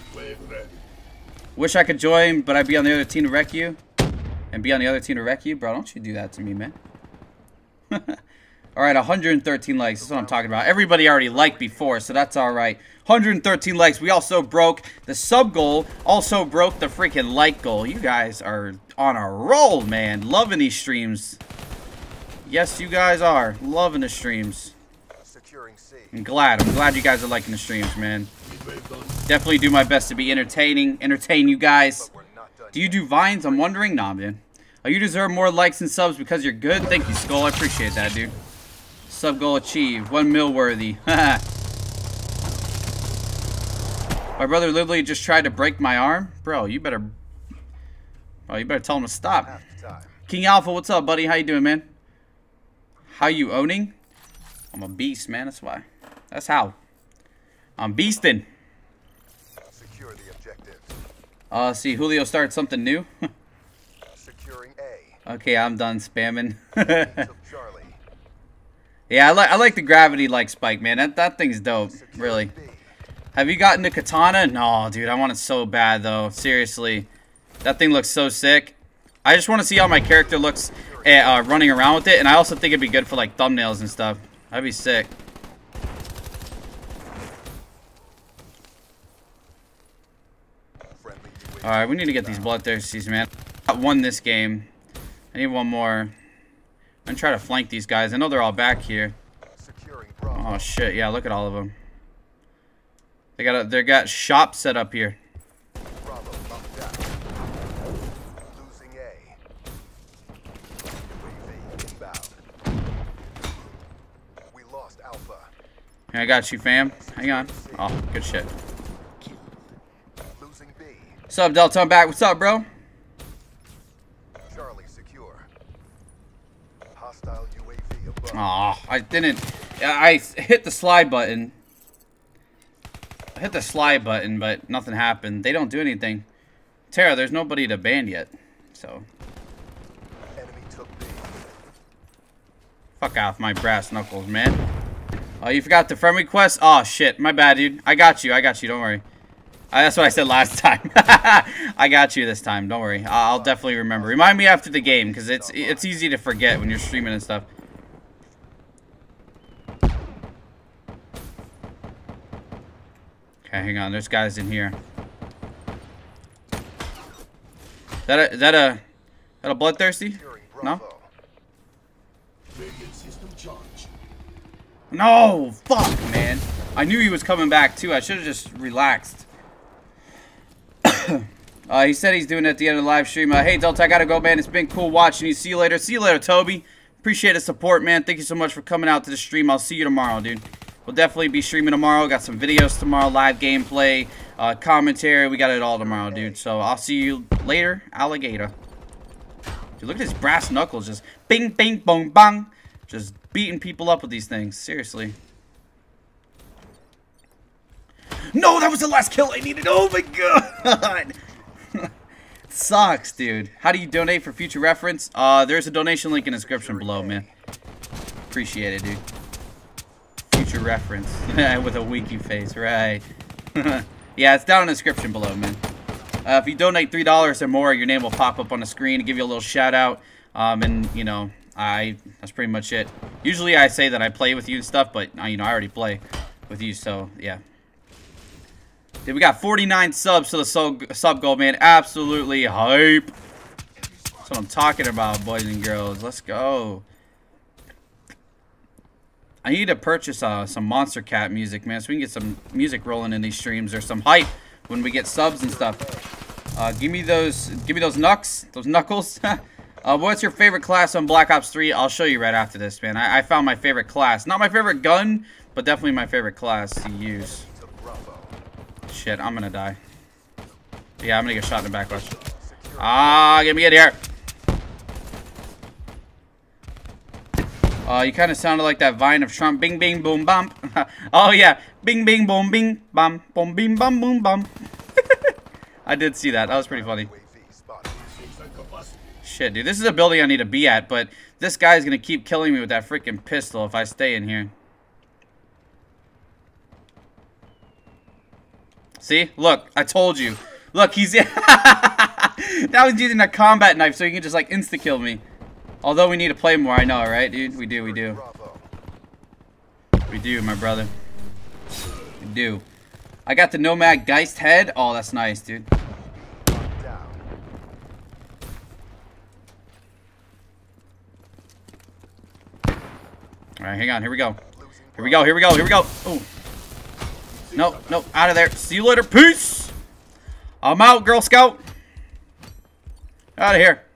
Wish I could join, but I'd be on the other team to wreck you. And be on the other team to wreck you? Bro, don't you do that to me, man. Alright, one hundred thirteen likes. That's what I'm talking about. Everybody already liked before, so that's alright. one hundred thirteen likes. We also broke the sub goal. Also broke the freaking like goal. You guys are on a roll, man. Loving these streams. Yes, you guys are. Loving the streams.
Securing C.
I'm glad. I'm glad you guys are liking the streams, man. Definitely do my best to be entertaining, entertain you guys.
But we're not done
Do you do vines? I'm wondering. Nah, man. Oh, you deserve more likes and subs because you're good. Thank you, Skull. I appreciate that, dude. Sub goal achieved. One mil worthy. My brother literally just tried to break my arm. Bro, you better... Oh, you better tell him to stop.
half the time.
King Alpha, what's up, buddy? How you doing, man? How you owning? I'm a beast, man. That's why. That's how. I'm beasting.
Secure the objective.
Uh, see, Julio started something new.
Securing A.
Okay, I'm done spamming.
Took Charlie.
Yeah, I like I like the gravity like spike, man. That that thing's dope, really.
B.
Have you gotten the katana? No, dude. I want it so bad though. Seriously, that thing looks so sick. I just want to see how my character looks uh, running around with it, and I also think it'd be good for like thumbnails and stuff. That'd be sick.
Friendly U A V.
All right, we need to get these bloodthirsties, man. I won this game. I need one more. I'm gonna try to flank these guys. I know they're all back here.
Securing Bravo.
Oh shit! Yeah, look at all of them. They got a, they got shop set up here.
Bravo locked down. Losing A. U A V inbound. We lost Alpha.
I got you, fam. Hang on. Oh, good shit.
Losing B.
What's up, Delta? I'm back. What's up, bro?
Charlie secure. Hostile U A V above.
Oh, I didn't. I hit the slide button. I hit the slide button, but nothing happened. They don't do anything. Tara, there's nobody to ban yet. So,
Enemy took B.
fuck off my brass knuckles, man. Oh, you forgot the friend request? Oh, shit. My bad, dude. I got you. I got you. Don't worry. Uh, that's what I said last time. I got you this time. Don't worry. I'll definitely remember. Remind me after the game, because it's it's easy to forget when you're streaming and stuff. Okay, hang on. There's guys in here. Is that a, is that a, is that a bloodthirsty?
Securing
No?
Bravo.
Radiant system charge.
No! Fuck, man. I knew he was coming back, too. I should have just relaxed. uh, he said he's doing it at the end of the live stream. Uh, hey, Delta, I gotta go, man. It's been cool watching you. See you later. See you later, Toby. Appreciate the support, man. Thank you so much for coming out to the stream. I'll see you tomorrow, dude. We'll definitely be streaming tomorrow. Got some videos tomorrow, live gameplay, uh, commentary. We got it all tomorrow, dude. So I'll see you later, alligator. Dude, look at his brass knuckles. Just bing, bing, bong, bang. Just beating people up with these things. Seriously. No, that was the last kill I needed. Oh, my God. Sucks, dude. How do you donate for future reference? Uh, there's a donation link in the description below, man. Appreciate it, dude. Future reference. With a winky face, right. Yeah, it's down in the description below, man. Uh, if you donate three dollars or more, your name will pop up on the screen and give you a little shout out. Um, and, you know, I that's pretty much it. Usually I say that I play with you and stuff, but, uh, you know, I already play with you, so, yeah. Dude, we got forty-nine subs to the sub, sub goal, man. Absolutely hype. That's what I'm talking about, boys and girls. Let's go. I need to purchase uh, some Monster Cat music, man, so we can get some music rolling in these streams, or some hype when we get subs and stuff. Uh, give me those, give me those knucks, those knuckles. uh, what's your favorite class on Black Ops three? I'll show you right after this, man. I, I found my favorite class. Not my favorite gun, but definitely my favorite class to use. Shit, I'm gonna die. Yeah, I'm gonna get shot in the back. Watch. Ah, get me in here. Uh, you kind of sounded like that Vine of Trump. Bing, bing, boom, bump. Oh, yeah. Bing, bing, boom, bing, bum, boom, bing, bum, boom, bum. I did see that. That was pretty funny. Shit, dude. This is a building I need to be at, but this guy's gonna keep killing me with that freaking pistol if I stay in here. See? Look, I told you. Look, he's... Now he's using a combat knife so he can just, like, insta-kill me. Although we need to play more, I know, right, dude? We do, we do. We do, my brother. We do. I got the Nomad Geist head. Oh, that's nice, dude. Alright, hang on. Here we go. Here we go, here we go, here we go. Ooh. Nope, nope, out of there. See you later. Peace. I'm out, Girl Scout. Out of here.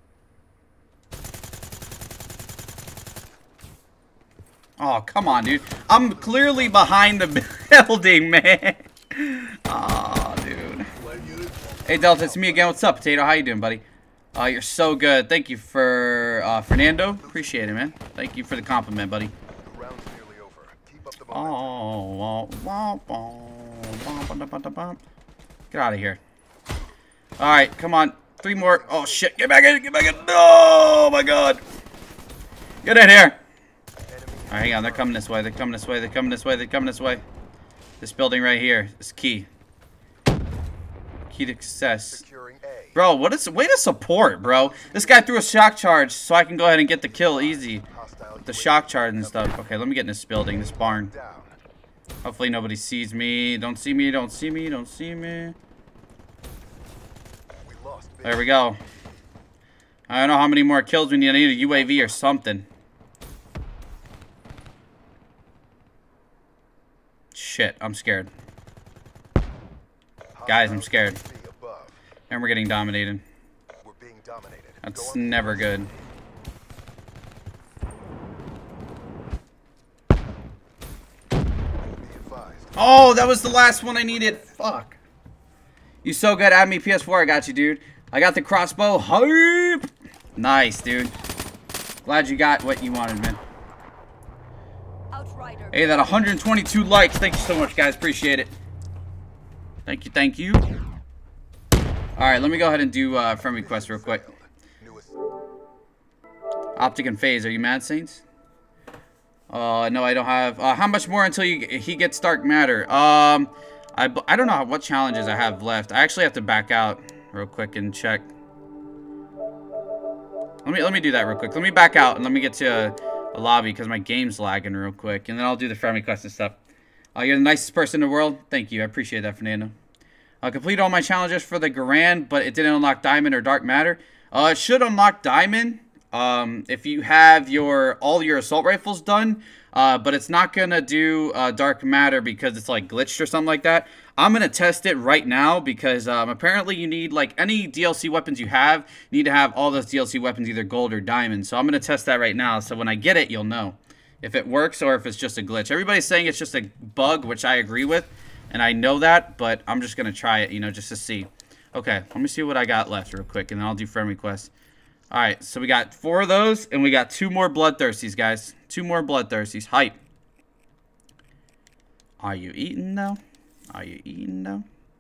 Oh, come on, dude. I'm clearly behind the building, man. Oh, dude. Hey, Delta, it's me again. What's up, Potato? How you doing, buddy? Uh, you're so good. Thank you for, uh, Fernando. Appreciate it, man. Thank you for the compliment, buddy.
The round's nearly over. Keep up the
Oh, wah, wah, wah. Get out of here. All right, come on. Three more. Oh, shit. Get back in. Get back in. Oh, my God. Get in here. All right, hang on. They're coming this way. They're coming this way. They're coming this way. They're coming this way. This building right here is key. Key to success.
Securing A.
Bro, what is way to support, bro? This guy threw a shock charge so I can go ahead and get the kill easy.
Hostile
The
U A V
shock charge and stuff. Okay, let me get in this building, this barn.
down.
Hopefully nobody sees me. Don't see me. Don't see me. Don't see me.
We lost B.
There we go. I don't know how many more kills we need. I need a U A V or something. Shit, I'm scared. Guys, I'm scared.
Hostile B above.
And we're getting dominated.
We're being dominated.
That's
Go on.
never good.
Be advised.
Oh, that was the last one I needed. Fuck. You so good. Add me P S four. I got you, dude. I got the crossbow. Hype. Nice, dude. Glad you got what you wanted, man.
Outrider.
Hey, that one hundred twenty-two likes. Thank you so much, guys. Appreciate it. Thank you, thank you. Alright, let me go ahead and do uh, friend request real quick.
Newest.
Optic and Phase, are you mad, Saints? Uh, no, I don't have... Uh, how much more until you, he gets Dark Matter? Um, I, I don't know what challenges I have left. I actually have to back out real quick and check. Let me, let me do that real quick. Let me back out and let me get to a, a lobby because my game's lagging real quick. And then I'll do the friend request and stuff. Uh, you're the nicest person in the world. Thank you. I appreciate that, Fernando. I uh, completed all my challenges for the Garand, but it didn't unlock Diamond or Dark Matter. Uh, it should unlock Diamond um, if you have your all your assault rifles done, uh, but it's not going to do uh, Dark Matter because it's like glitched or something like that. I'm going to test it right now because um, apparently you need, like, any D L C weapons you have, you need to have all those D L C weapons either gold or diamond. So I'm going to test that right now, so when I get it, you'll know if it works or if it's just a glitch. Everybody's saying it's just a bug, which I agree with, and I know that, but I'm just going to try it, you know, just to see. Okay, let me see what I got left real quick, and then I'll do friend requests. All right, so we got four of those, and we got two more Bloodthirsties, guys. Two more Bloodthirsties. Hype. Are you eating, though? Are you eating, though?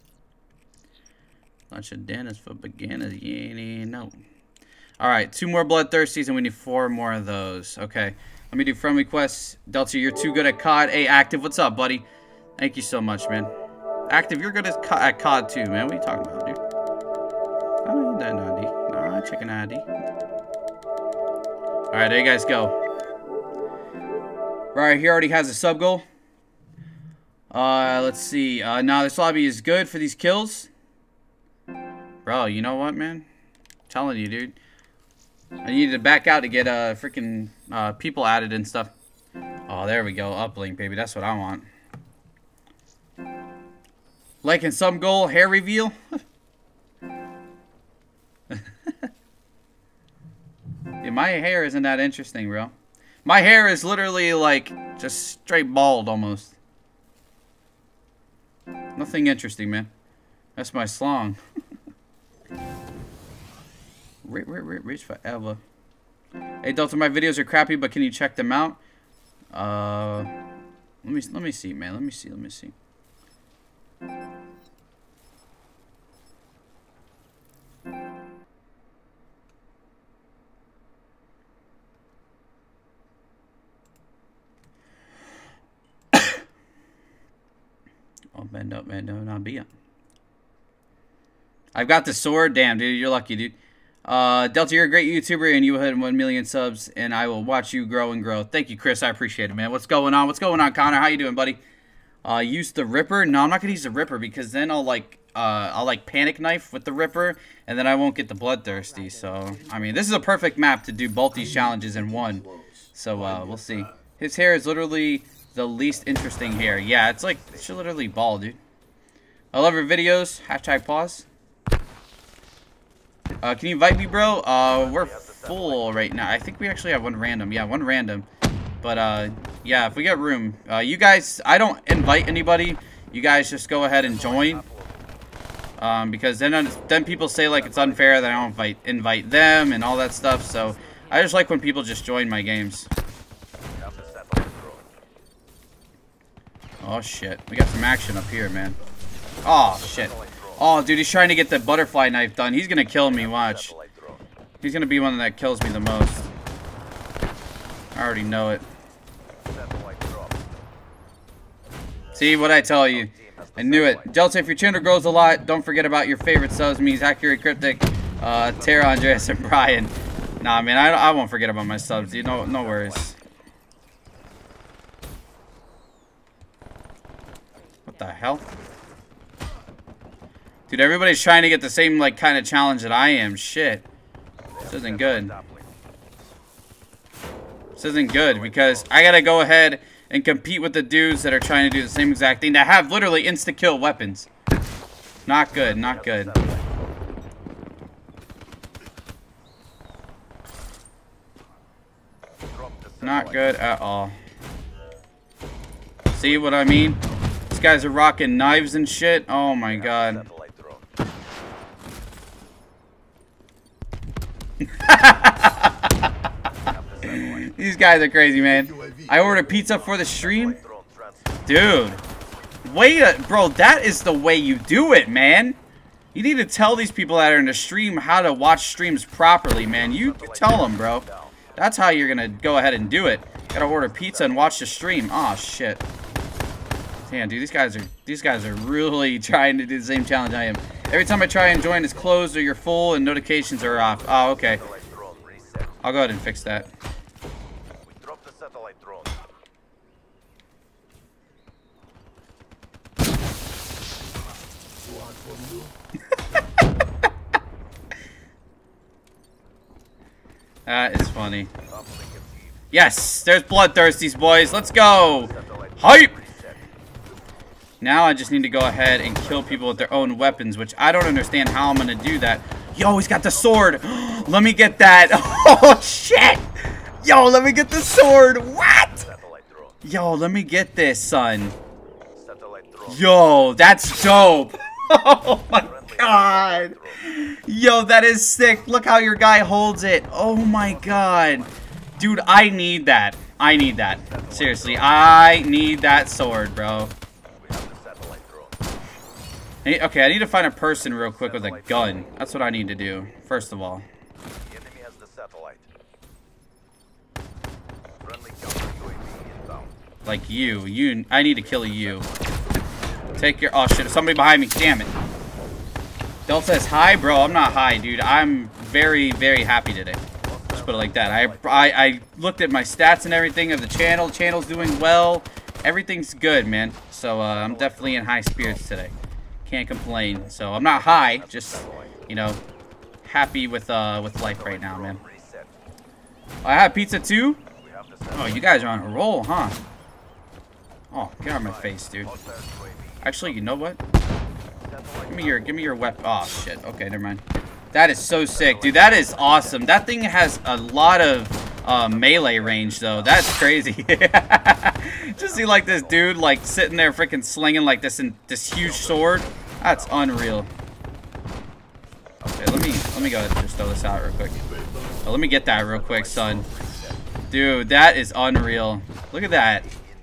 Lunch of dinners for beginners. You ain't even know. All right, two more Bloodthirsties, and we need four more of those. Okay. Let me do friend requests. Delta, you're too good at C O D. Hey, Active, what's up, buddy? Thank you so much, man. Active, you're good at C O D too, man. What are you talking about, dude? I don't need that I D. Nah, chicken I D. Alright, there you guys go. Right, he already has a sub goal. Uh, let's see. Uh, now this lobby is good for these kills. Bro, you know what, man? I'm telling you, dude. I needed to back out to get uh freaking uh people added and stuff. Oh, there we go. Uplink, baby. That's what I want. Like in some goal, hair reveal. Yeah, my hair isn't that interesting, bro. My hair is literally like just straight bald almost. Nothing interesting, man. That's my slong. Rich, rich, rich forever. Hey Delta, my videos are crappy, but can you check them out? Uh, let me let me see, man. Let me see. Let me see. Oh, bend up, bend up, not be up. I've got the sword. Damn, dude, you're lucky, dude. Uh, Delta, you're a great YouTuber, and you will hit one million subs, and I will watch you grow and grow. Thank you, Chris. I appreciate it, man. What's going on? What's going on, Connor? How you doing, buddy? Uh, use the Ripper? No, I'm not gonna use the Ripper because then I'll like, uh, I'll like panic knife with the Ripper, and then I won't get the Bloodthirsty. So, I mean, this is a perfect map to do both these challenges in one. So, uh, we'll see. His hair is literally the least interesting here. Yeah, it's like, it's literally ball, dude. I love your videos. Hashtag pause. Uh, can you invite me, bro? Uh, we're full right now. I think we actually have one random. Yeah, one random. But, uh, yeah, if we get room. Uh, you guys, I don't invite anybody. You guys just go ahead and join. Um, because then, then people say, like, it's unfair that I don't invite, invite them and all that stuff. So, I just like when people just join my games. Oh, shit. We got some action up here, man. Oh, shit. Oh, dude, he's trying to get the butterfly knife done. He's gonna kill me, watch. He's gonna be one that kills me the most. I already know it. See, what I tell you. I knew it. Delta, if your channel grows a lot, don't forget about your favorite subs. Me's Accurate Cryptic, uh, Tara, Andreas, and Brian. Nah, man, I, I won't forget about my subs, dude. No, no worries. What the hell? Dude, everybody's trying to get the same, like, kind of challenge that I am. Shit. This isn't good. This isn't good, because I gotta go ahead and compete with the dudes that are trying to do the same exact thing, that have literally insta-kill weapons. Not good, not good. Not good at all. See what I mean? These guys are rocking knives and shit. Oh my god. These guys are crazy, man. I ordered pizza for the stream. Dude. Wait a... Bro, that is the way you do it, man. You need to tell these people that are in the stream how to watch streams properly, man. You, you tell them, bro. That's how you're gonna go ahead and do it. Gotta order pizza and watch the stream. Aw, oh, shit. Damn, dude, these guys are these guys are really trying to do the same challenge I am. Every time I try and join, it's closed or you're full and notifications are off. Oh, okay. I'll go ahead and fix that. That is funny. Yes, there's bloodthirsties, boys. Let's go. Hype. Now I just need to go ahead and kill people with their own weapons, which I don't understand how I'm going to do that. Yo, he's got the sword. Let me get that. Oh, shit. Yo, let me get the sword. What? Yo, let me get this, son. Yo, that's dope. Oh, my God. Yo, that is sick. Look how your guy holds it. Oh, my God. Dude, I need that. I need that. Seriously, I need that sword, bro. Okay, I need to find a person real quick with a gun. That's what I need to do, first of all. Like you. You. I need to kill you. Take your... Oh, shit. Somebody behind me. Damn it. Delta is high? Bro, I'm not high, dude. I'm very, very happy today. Let's put it like that. I, I, I looked at my stats and everything of the channel. Channel's doing well. Everything's good, man. So, uh, I'm definitely in high spirits today. Can't complain. So I'm not high, just, you know, happy with uh with life right now, man. I have pizza too. Oh, you guys are on a roll, huh? Oh, get out of my face, dude. Actually, you know what? Give me your give me your weapon. Oh shit. Okay, never mind. That is so sick, dude. That is awesome. That thing has a lot of uh, melee range, though. That's crazy. Just see like this dude like sitting there freaking slinging like this in this huge sword. That's unreal. Okay, let me let me go ahead and just throw this out real quick. Oh, let me get that real quick, son. Dude, that is unreal. Look at that.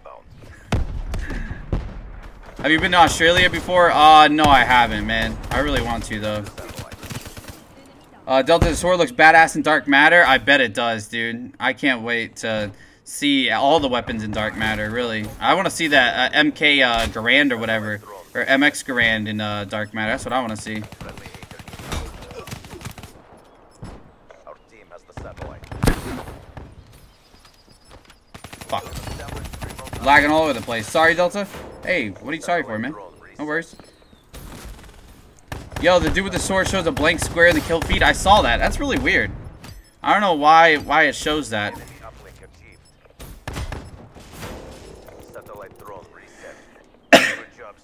Have you been to Australia before? Uh, no, I haven't, man. I really want to, though. Uh, Delta, the sword looks badass in Dark Matter. I bet it does, dude. I can't wait to see all the weapons in Dark Matter, really. I want to see that uh, M K uh, Garand or whatever. Or M X Garand in uh, Dark Matter. That's what I want to see. Fuck. Lagging all over the place. Sorry, Delta. Hey, what are you sorry for, man? No worries. Yo, the dude with the sword shows a blank square in the kill feed. I saw that. That's really weird. I don't know why why it shows that.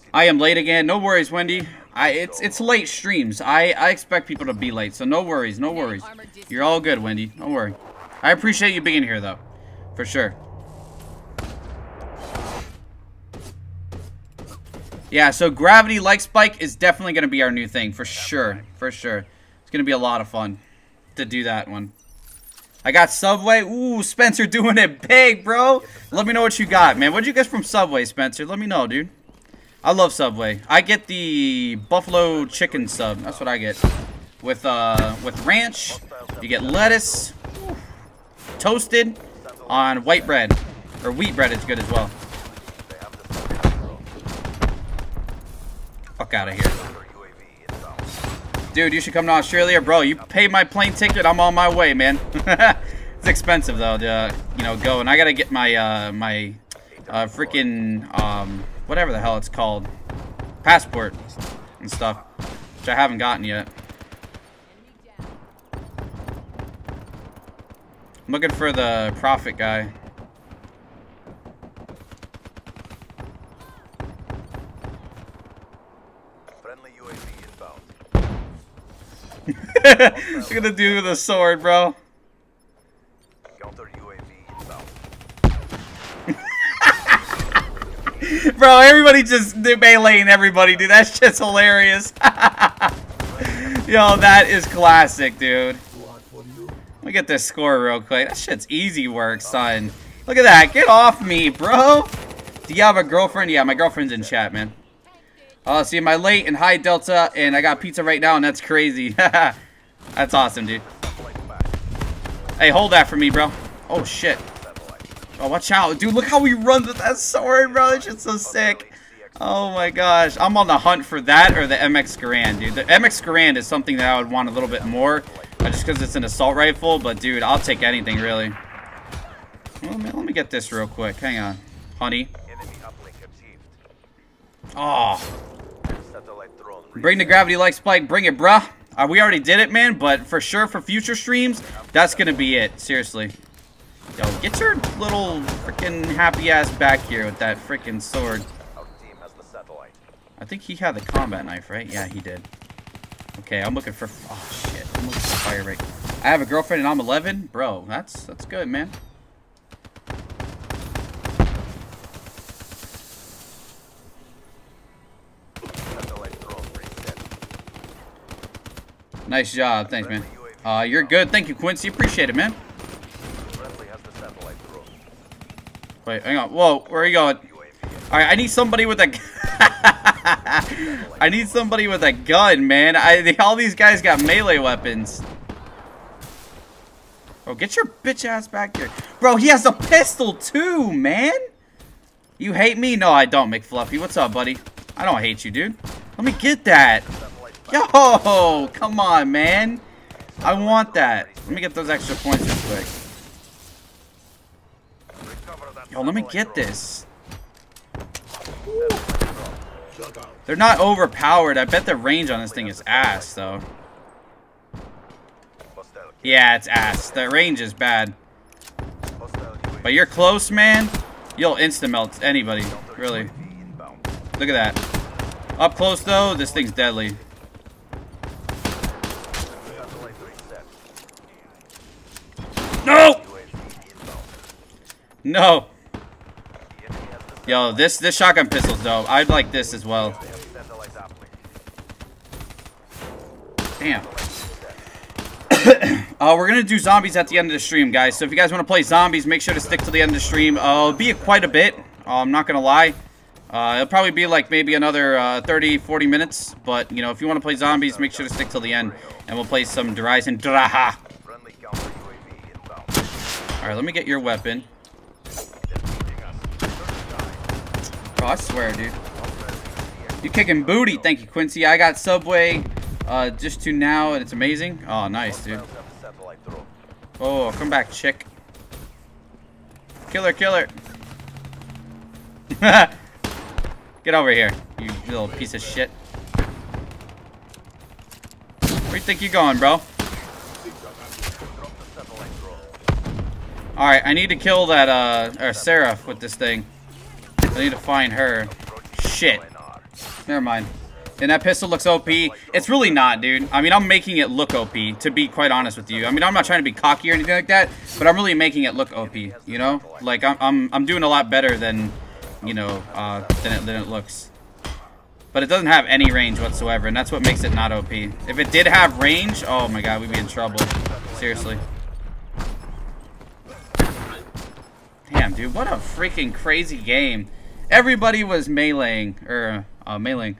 I am late again. No worries, Wendy. I it's it's late streams. I I expect people to be late, so no worries, no worries. You're all good, Wendy. Don't worry. I appreciate you being here, though, for sure. Yeah, so gravity like spike is definitely gonna be our new thing, for sure, for sure. It's gonna be a lot of fun to do that one. I got Subway. Ooh, Spencer doing it big, bro. Let me know what you got, man. What'd you get from Subway, Spencer? Let me know, dude. I love Subway. I get the buffalo chicken sub. That's what I get. With uh, with ranch, you get lettuce, toasted on white bread, or wheat bread is good as well. Fuck out of here, dude. You should come to Australia, bro. You pay my plane ticket, I'm on my way, man. It's expensive though to you know go, and I gotta get my uh, my uh, freaking um. whatever the hell it's called, passport and stuff, which I haven't gotten yet. I'm looking for the Prophet guy.
Friendly U A V inbound.
Look at the dude with a sword, bro.
Counter U A V inbound.
Bro, everybody just meleeing everybody, dude. That shit's hilarious. Yo, that is classic, dude. Let me get this score real quick. That shit's easy work, son. Look at that. Get off me, bro. Do you have a girlfriend? Yeah, my girlfriend's in chat, man. Uh, see, am I late in High Delta, and I got pizza right now, and that's crazy. That's awesome, dude. Hey, hold that for me, bro. Oh, shit. Oh, watch out. Dude, look how he runs with that sword, bro. That shit's so sick. Oh, my gosh. I'm on the hunt for that or the M X Garand, dude. The M X Garand is something that I would want a little bit more, uh, just because it's an assault rifle. But, dude, I'll take anything, really. Well, man, let me get this real quick. Hang on. Honey. Oh. Bring the gravity like spike. Bring it, bruh. Uh, we already did it, man. But for sure, for future streams, that's going to be it. Seriously. Yo, get your little freaking happy ass back here with that freaking sword. I think he had the combat knife, right? Yeah, he did. Okay, I'm looking for. Oh shit! I'm looking for fire rate. I have a girlfriend and I'm eleven, bro. That's that's good, man. Nice job, thanks, man. Uh, you're good. Thank you, Quincy. Appreciate it, man. Wait, hang on. Whoa, where are you going? Alright, I need somebody with a... I need somebody with a gun, man. I they, all these guys got melee weapons. Bro, get your bitch ass back here. Bro, he has a pistol too, man. You hate me? No, I don't, McFluffy. What's up, buddy? I don't hate you, dude. Let me get that. Yo, come on, man. I want that. Let me get those extra points real quick. Yo, let me get this. Woo. They're not overpowered. I bet the range on this thing is ass, though. Yeah, it's ass. The range is bad. But you're close, man. You'll insta-melt anybody, really. Look at that. Up close, though, this thing's deadly. No! No! Yo, this this shotgun pistol's dope. I'd like this as well. Damn. uh, we're gonna do zombies at the end of the stream, guys. So if you guys want to play zombies, make sure to stick to the end of the stream. Uh, it'll be quite a bit. Uh, I'm not gonna lie. Uh, it'll probably be like maybe another uh, thirty, forty minutes. But you know, if you want to play zombies, make sure to stick till the end, and we'll play some Horizon Draha. All right, let me get your weapon. Oh, I swear, dude. You kicking booty. Thank you, Quincy. I got Subway uh, just to now, and it's amazing. Oh, nice, dude. Oh, come back, chick. Killer, killer. Get over here, you little piece of shit. Where do you think you're going, bro? Alright, I need to kill that, uh, or Seraph with this thing. I need to find her. Shit. Never mind. And that pistol looks O P. It's really not, dude. I mean, I'm making it look O P, to be quite honest with you. I mean, I'm not trying to be cocky or anything like that, but I'm really making it look O P, you know? Like, I'm, I'm, I'm doing a lot better than, you know, uh, than it, than it looks. But it doesn't have any range whatsoever, and that's what makes it not O P. If it did have range, oh my god, we'd be in trouble. Seriously. Damn, dude, what a freaking crazy game. Everybody was meleeing, or, uh, meleeing.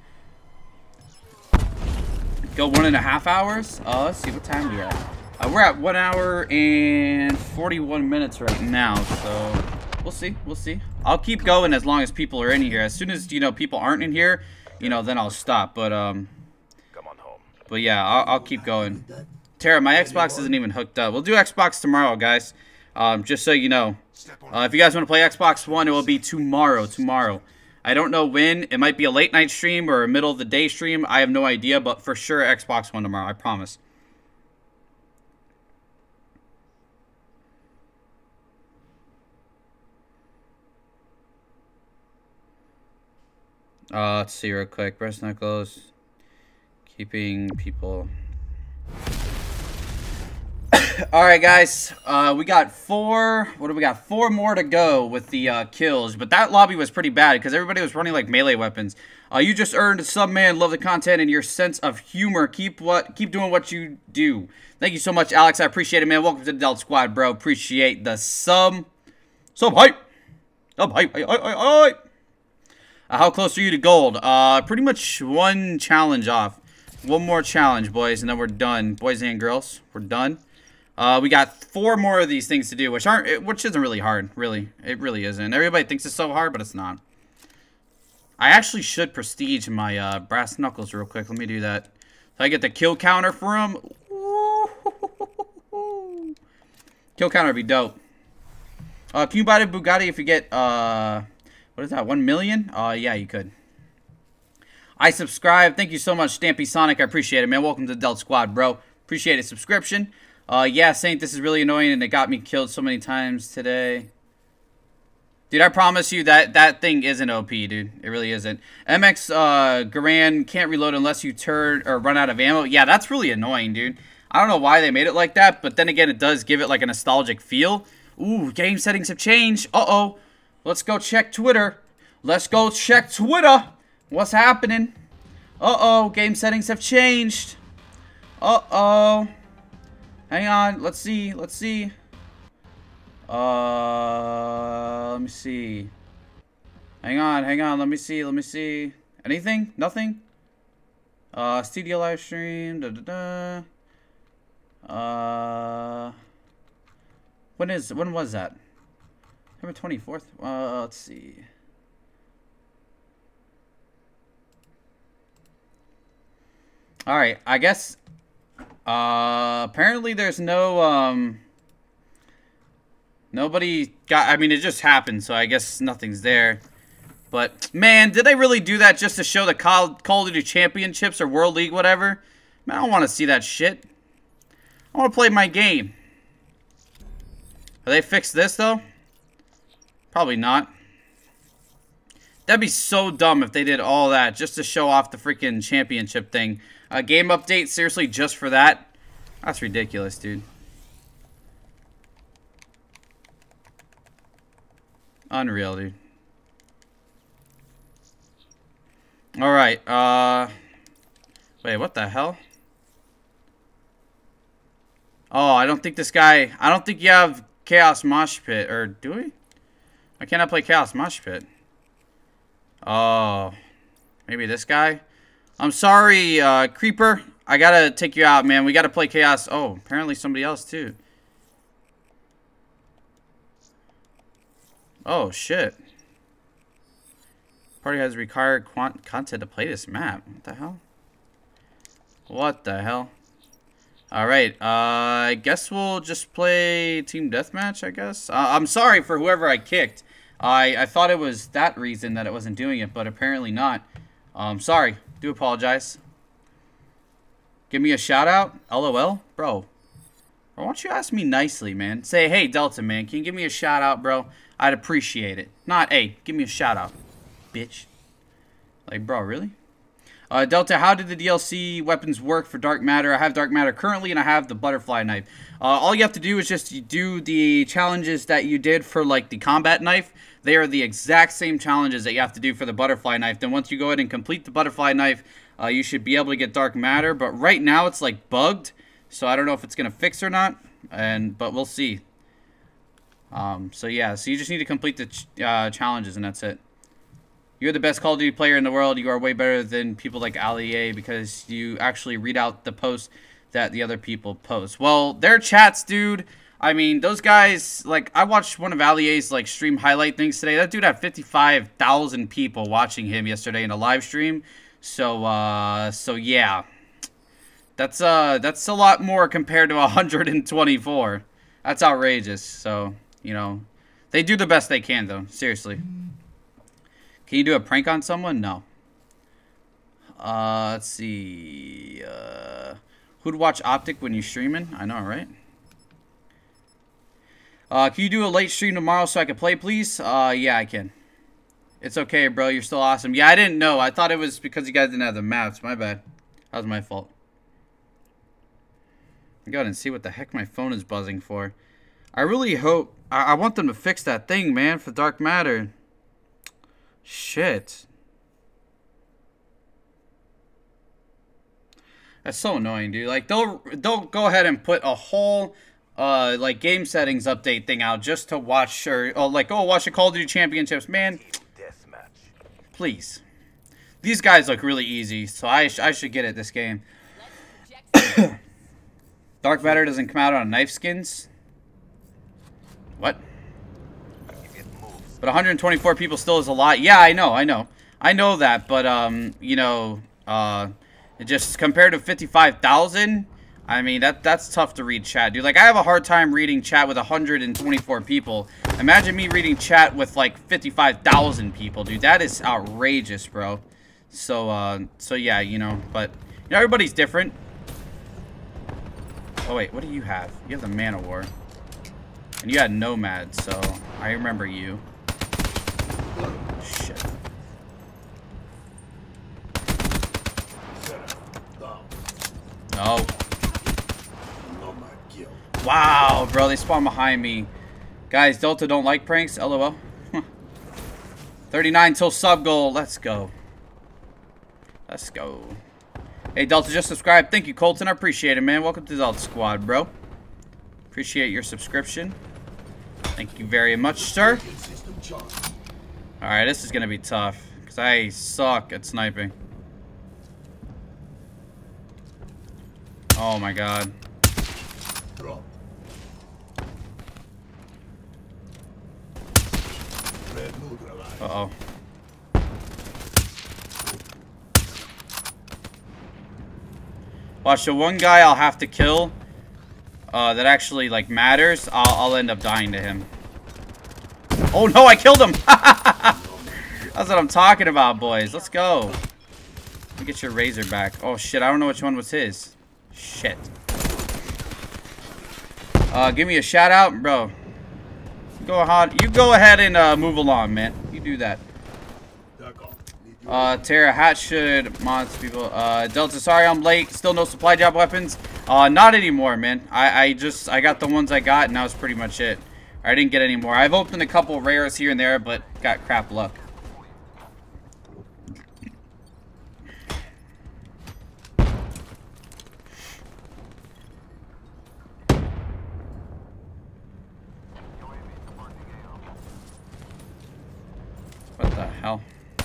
Go one and a half hours? Uh, let's see, what time are we at? Uh, we're at one hour and forty-one minutes right now, so we'll see, we'll see. I'll keep going as long as people are in here. As soon as, you know, people aren't in here, you know, then I'll stop, but, um,
Come on home.
but yeah, I'll, I'll keep going. Tara, my Xbox isn't even hooked up. We'll do Xbox tomorrow, guys, um, just so you know. Uh, if you guys want to play Xbox One, it will be tomorrow, tomorrow. I don't know when. It might be a late night stream or a middle of the day stream. I have no idea, but for sure Xbox One tomorrow. I promise. Uh, let's see real quick. Breast knuckles. Keeping people... Alright, guys, uh, we got four, what do we got? Four more to go with the uh, kills, but that lobby was pretty bad because everybody was running like melee weapons. Uh, you just earned a sub, man. Love the content and your sense of humor. Keep what, keep doing what you do. Thank you so much, Alex. I appreciate it, man. Welcome to the Delt Squad, bro. Appreciate the sub. Sub hype. Sub hype. hype, hype, hype. Uh, how close are you to gold? Uh, pretty much one challenge off. One more challenge, boys, and then we're done. Boys and girls, we're done. Uh, we got four more of these things to do, which aren't, which isn't really hard, really. It really isn't. Everybody thinks it's so hard, but it's not. I actually should prestige my uh, brass knuckles real quick. Let me do that. So I get the kill counter for him. Kill counter would be dope. Uh, can you buy the Bugatti if you get, uh, what is that, one million? Uh, yeah, you could. I subscribe. Thank you so much, Stampy Sonic. I appreciate it, man. Welcome to the Delt Squad, bro. Appreciate a subscription. Uh, yeah, Saint, this is really annoying, and it got me killed so many times today. Dude, I promise you that that thing isn't O P, dude. It really isn't. M X uh, Garand can't reload unless you turn or run out of ammo. Yeah, that's really annoying, dude. I don't know why they made it like that, but then again, it does give it like a nostalgic feel. Ooh, game settings have changed. Uh-oh. Let's go check Twitter. Let's go check Twitter. What's happening? Uh-oh, game settings have changed. Uh-oh. Hang on, let's see, let's see. Uh, let me see. Hang on, hang on, let me see, let me see. Anything? Nothing? Uh, Stadia live stream, da da da. Uh, when is, when was that? November twenty-fourth? Uh, let's see. Alright, I guess... Uh, apparently there's no, um, nobody got, I mean, it just happened, so I guess nothing's there. But, man, did they really do that just to show the Call, Call of Duty Championships or World League, whatever? Man, I don't want to see that shit. I want to play my game. Have they fixed this, though? Probably not. That'd be so dumb if they did all that just to show off the freaking championship thing. A game update, seriously, just for that? That's ridiculous, dude. Unreal, dude. Alright, uh... wait, what the hell? Oh, I don't think this guy... I don't think you have Chaos Mosh Pit, or do we? Why can't I play Chaos Mosh Pit? Oh... maybe this guy? I'm sorry, uh, Creeper. I gotta take you out, man. We gotta play Chaos. Oh, apparently somebody else, too. Oh, shit. Party has required content to play this map. What the hell? What the hell? Alright, uh, I guess we'll just play Team Deathmatch, I guess. Uh, I'm sorry for whoever I kicked. I, I thought it was that reason that it wasn't doing it, but apparently not. Um, sorry. Do apologize. Give me a shout out? LOL? Bro. Why don't you ask me nicely, man? Say, hey, Delta, man, can you give me a shout out, bro? I'd appreciate it. Not, hey, give me a shout out, bitch. Like, bro, really? Uh, Delta, how did the D L C weapons work for Dark Matter? I have Dark Matter currently, and I have the butterfly knife. Uh, all you have to do is just do the challenges that you did for, like, the combat knife. They are the exact same challenges that you have to do for the butterfly knife. Then once you go ahead and complete the butterfly knife, uh, you should be able to get Dark Matter. But right now, it's, like, bugged. So I don't know if it's going to fix or not. And But we'll see. Um, so, yeah. So you just need to complete the ch uh, challenges, and that's it. You're the best Call of Duty player in the world. You are way better than people like Ali A because you actually read out the posts that the other people post. Well, their chats, dude. I mean, those guys, like, I watched one of Ali A's, like, stream highlight things today. That dude had fifty-five thousand people watching him yesterday in a live stream. So, uh, so yeah. That's, uh, that's a lot more compared to one hundred twenty-four. That's outrageous. So, you know, they do the best they can, though. Seriously. Can you do a prank on someone? No. Uh, let's see. Uh, who'd watch Optic when you're streaming? I know, right? Uh, can you do a late stream tomorrow so I can play, please? Uh, yeah, I can. It's okay, bro. You're still awesome. Yeah, I didn't know. I thought it was because you guys didn't have the maps. My bad. That was my fault. Go ahead and see what the heck my phone is buzzing for. I really hope... I, I want them to fix that thing, man, for Dark Matter. Shit. That's so annoying, dude. Like, they'll, they'll go ahead and put a whole, uh, like, game settings update thing out just to watch, or, or like, oh, watch the Call of Duty Championships. Man, please. These guys look really easy, so I, sh I should get it this game. Dark Matter doesn't come out on knife skins? What? But one hundred twenty-four people still is a lot. Yeah, I know, I know. I know that, but, um, you know, uh, just compared to fifty-five thousand, I mean, that that's tough to read chat, dude. Like, I have a hard time reading chat with one hundred twenty-four people. Imagine me reading chat with, like, fifty-five thousand people, dude. That is outrageous, bro. So, uh, so yeah, you know, but, you know, everybody's different. Oh, wait, what do you have? You have the Man of War. And you had Nomad, so I remember you. Shit. No. Wow, bro, they spawn behind me. Guys, Delta don't like pranks. LOL. thirty-nine till sub goal. Let's go. Let's go. Hey, Delta, just subscribe. Thank you, Colton. I appreciate it, man. Welcome to the Delta Squad, bro. Appreciate your subscription. Thank you very much, sir. Alright, this is going to be tough. Because I suck at sniping. Oh, my God. Uh-oh. Watch, the one guy I'll have to kill uh, that actually, like, matters, I'll, I'll end up dying to him. Oh, no, I killed him! That's what I'm talking about, boys. Let's go. Let me get your razor back. Oh, shit, I don't know which one was his. Shit. Uh, give me a shout out, bro. Go ahead. You go ahead and uh, move along, man. You do that. Uh, Tara Hat should mod people. Uh, Delta, sorry I'm late. Still no supply drop weapons. Uh, not anymore, man. I, I just, I got the ones I got, and that was pretty much it. I didn't get any more. I've opened a couple rares here and there, but got crap luck. What the hell?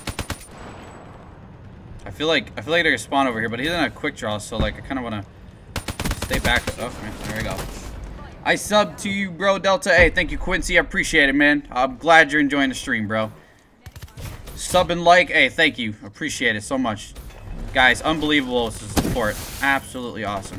I feel like I feel like they're gonna spawn over here, but he doesn't have quick draw, so like I kind of want to stay back. Oh, there we go. I subbed to you, bro, Delta. Hey, thank you, Quincy. I appreciate it, man. I'm glad you're enjoying the stream, bro. Sub and like. Hey, thank you. Appreciate it so much, guys. Unbelievable support. Absolutely awesome.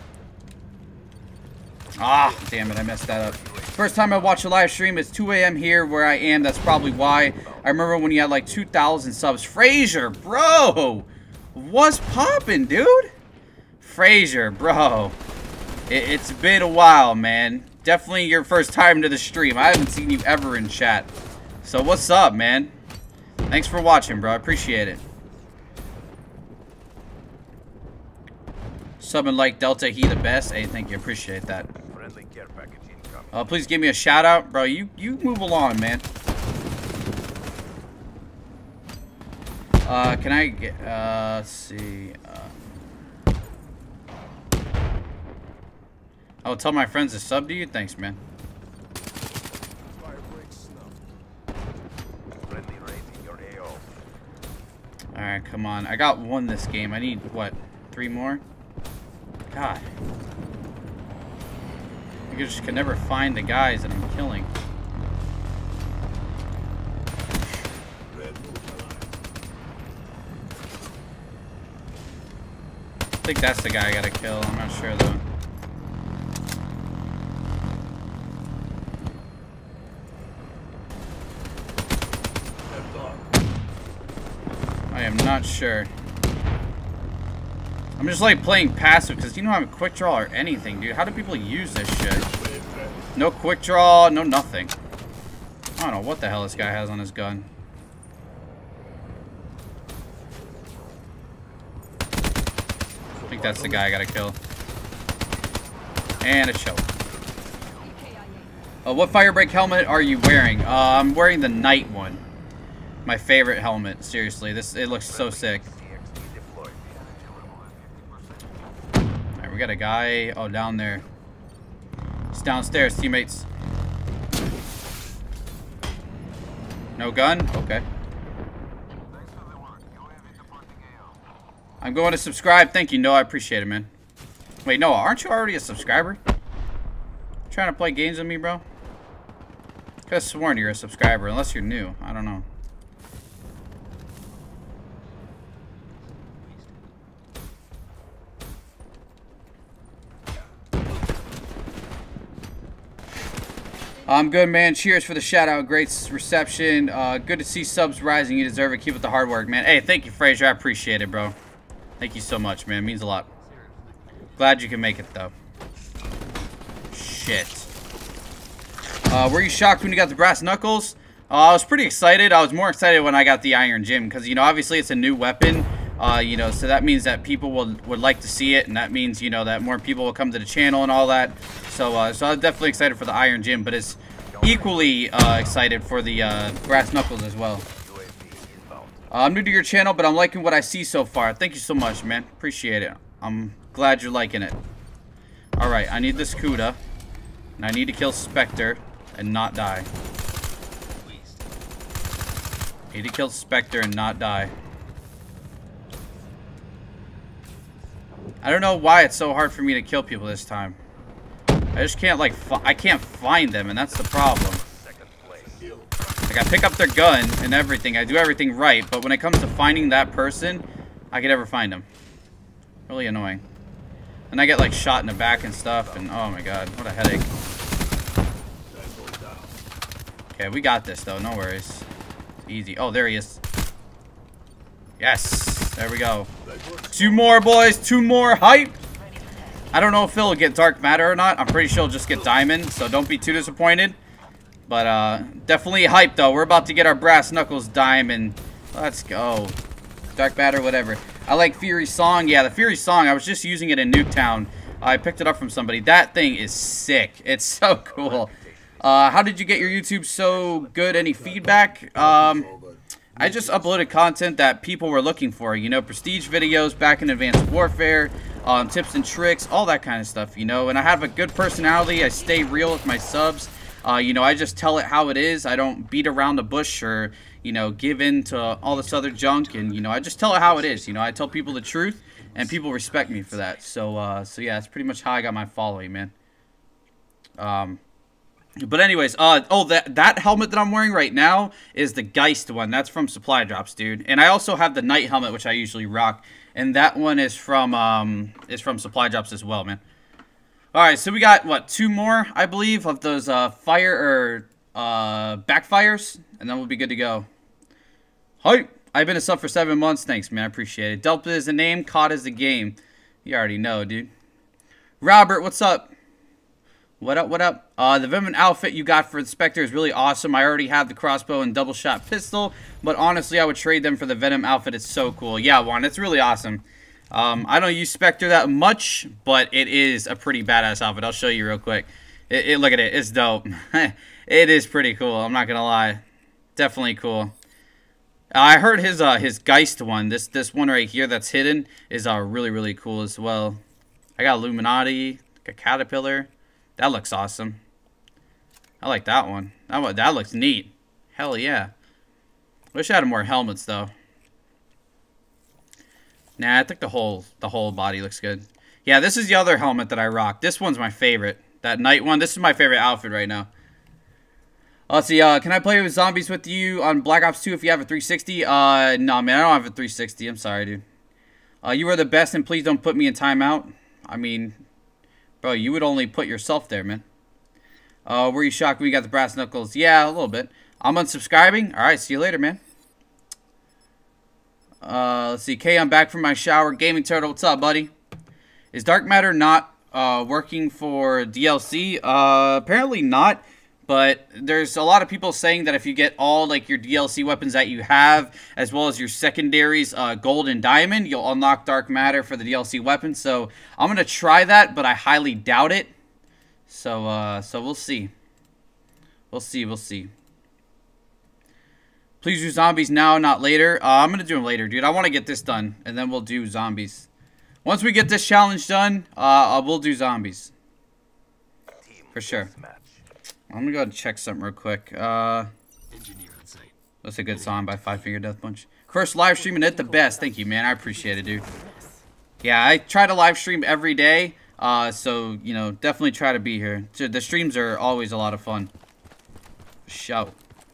Ah, damn it, I messed that up. First time I watched a live stream, it's two A M here where I am. That's probably why. I remember when you had like two thousand subs. Frazier, bro. What's poppin', dude? Frazier, bro. It, it's been a while, man. Definitely your first time to the stream. I haven't seen you ever in chat. So what's up, man? Thanks for watching, bro. I appreciate it. Subbing like Delta, he the best. Hey, thank you. Appreciate that.
Friendly care package incoming.
Uh, please give me a shout out. Bro, you, you move along, man. Uh, can I get, uh, let's see. Uh, I'll tell my friends to sub to you. Thanks, man.
Fire break snuffed. Friendly raising your A O.
Alright, come on. I got one this game. I need, what, three more? God. I just can never find the guys that I'm killing. I think that's the guy I gotta kill. I'm not sure, though. I am not sure. I'm just like playing passive because you don't have a quick draw or anything, dude. How do people use this shit? No quick draw, no nothing. I don't know what the hell this guy has on his gun. I think that's the guy I gotta kill. And a choke. Uh, what Firebreak helmet are you wearing? Uh, I'm wearing the Knight one. My favorite helmet. Seriously, this it looks so sick. Alright, we got a guy. Oh, down there. He's downstairs, teammates. No gun? Okay. I'm going to subscribe. Thank you, Noah. I appreciate it, man. Wait, Noah, aren't you already a subscriber? Trying to play games with me, bro? I could have sworn you're a subscriber, unless you're new. I don't know. I'm good, man. Cheers for the shout out. Great reception. Uh, good to see subs rising. You deserve it. Keep up the hard work, man. Hey, thank you, Frazier. I appreciate it, bro. Thank you so much, man. It means a lot. Glad you can make it, though. Shit. Uh, were you shocked when you got the brass knuckles? Uh, I was pretty excited. I was more excited when I got the Iron Gym because, you know, obviously it's a new weapon. Uh, you know, so that means that people will would like to see it, and that means, you know, that more people will come to the channel and all that. So, uh, so I was definitely excited for the Iron Gym, but it's equally uh, excited for the uh, brass knuckles as well. Uh, I'm new to your channel, but I'm liking what I see so far. Thank you so much, man. Appreciate it. I'm glad you're liking it. All right, I need this Kuda, and I need to kill Spectre and not die. Need to kill Spectre and not die. I don't know why it's so hard for me to kill people this time. I just can't, like, fi I can't find them, and that's the problem. Like, I pick up their gun and everything. I do everything right, but when it comes to finding that person, I can never find them. Really annoying. And I get, like, shot in the back and stuff, and oh my god, what a headache. Okay, we got this, though. No worries. It's easy. Oh, there he is. Yes. There we go. Two more, boys. Two more. Hype. I don't know if he'll get Dark Matter or not. I'm pretty sure he'll just get Diamond, so don't be too disappointed. But uh, definitely hype, though. We're about to get our Brass Knuckles Diamond. Let's go. Dark Matter, whatever. I like Fury Song. Yeah, the Fury Song, I was just using it in Nuketown. I picked it up from somebody. That thing is sick. It's so cool. Uh, how did you get your YouTube so good? Any feedback? Um, I just uploaded content that people were looking for. You know, prestige videos back in Advanced Warfare. Um, tips and tricks, all that kind of stuff, you know. And I have a good personality. I stay real with my subs. Uh, you know, I just tell it how it is. I don't beat around the bush or, you know, give in to all this other junk. And, you know, I just tell it how it is. You know, I tell people the truth, and people respect me for that. So, uh, so yeah, that's pretty much how I got my following, man. Um, but anyways, uh, oh, that, that helmet that I'm wearing right now is the Geist one. That's from Supply Drops, dude. And I also have the Knight helmet, which I usually rock. And that one is from, um, is from Supply Drops as well, man. Alright, so we got, what, two more, I believe, of those uh, fire, or uh, backfires, and then we'll be good to go. Hi, I've been a sub for seven months. Thanks, man. I appreciate it. Delta is the name, C O D is the game. You already know, dude. Robert, what's up? What up, what up? Uh, the Venom outfit you got for the Spectre is really awesome. I already have the crossbow and double shot pistol, but honestly, I would trade them for the Venom outfit. It's so cool. Yeah, Juan, it's really awesome. Um, I don't use Spectre that much, but it is a pretty badass outfit. I'll show you real quick. It, it, look at it. It's dope. It is pretty cool. I'm not gonna lie. Definitely cool. I heard his uh, his Geist one. This this one right here that's hidden is uh, really really cool as well. I got Illuminati, like a caterpillar. That looks awesome. I like that one. That one, that looks neat. Hell yeah. Wish I had more helmets though. Nah, I think the whole the whole body looks good. Yeah, this is the other helmet that I rock. This one's my favorite. That night one. This is my favorite outfit right now. Let's see. Uh, can I play with zombies with you on Black Ops two if you have a three sixty? Uh, no, man. I don't have a three sixty. I'm sorry, dude. Uh, you are the best, and please don't put me in timeout. I mean, bro, you would only put yourself there, man. Uh, were you shocked when you got the brass knuckles? Yeah, a little bit. I'm unsubscribing. All right, see you later, man. Uh, let's see. K, I'm back from my shower. Gaming Turtle, what's up, buddy? Is Dark Matter not uh, working for D L C? Uh, apparently not. But there's a lot of people saying that if you get all like your D L C weapons that you have, as well as your secondaries, uh, gold and diamond, you'll unlock Dark Matter for the D L C weapons. So I'm gonna try that, but I highly doubt it. So, uh, so we'll see. We'll see. We'll see. Please do zombies now, not later. Uh, I'm gonna do them later, dude. I want to get this done, and then we'll do zombies. Once we get this challenge done, uh, we'll do zombies for sure. I'm gonna go ahead and check something real quick. Uh, that's a good song by Five Finger Death Punch. First live streaming it the best. Thank you, man. I appreciate it, dude. Yeah, I try to live stream every day. Uh, so you know, definitely try to be here. The streams are always a lot of fun. Shout.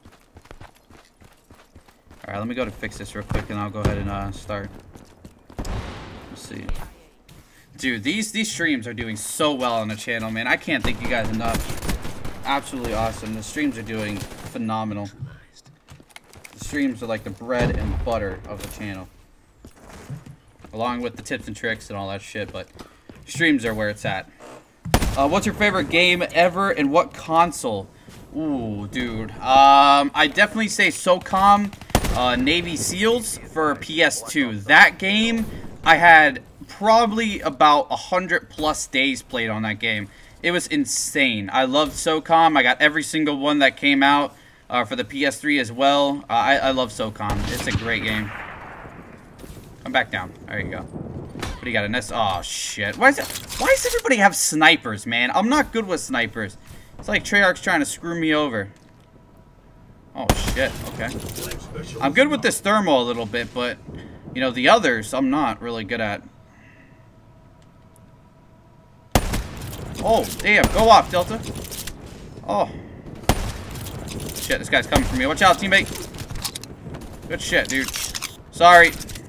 All right, let me go to fix this real quick, and I'll go ahead and uh, start. Let's see. Dude, these these streams are doing so well on the channel, man. I can't thank you guys enough. Absolutely awesome. The streams are doing phenomenal. The streams are like the bread and butter of the channel. Along with the tips and tricks and all that shit, but streams are where it's at. Uh, what's your favorite game ever and what console? Ooh, dude. Um, I definitely say SOCOM uh, Navy SEALs for P S two. That game, I had probably about one hundred plus days played on that game. It was insane. I loved SOCOM. I got every single one that came out uh, for the P S three as well. Uh, I, I love SOCOM. It's a great game. Come back down. There you go. What do you got? A nest? Oh, shit. Why, is it, why does everybody have snipers, man? I'm not good with snipers. It's like Treyarch's trying to screw me over. Oh, shit. Okay. I'm good with this thermal a little bit, but, you know, the others I'm not really good at. Oh, damn. Go off, Delta. Oh. Shit, this guy's coming for me. Watch out, teammate. Good shit, dude. Sorry.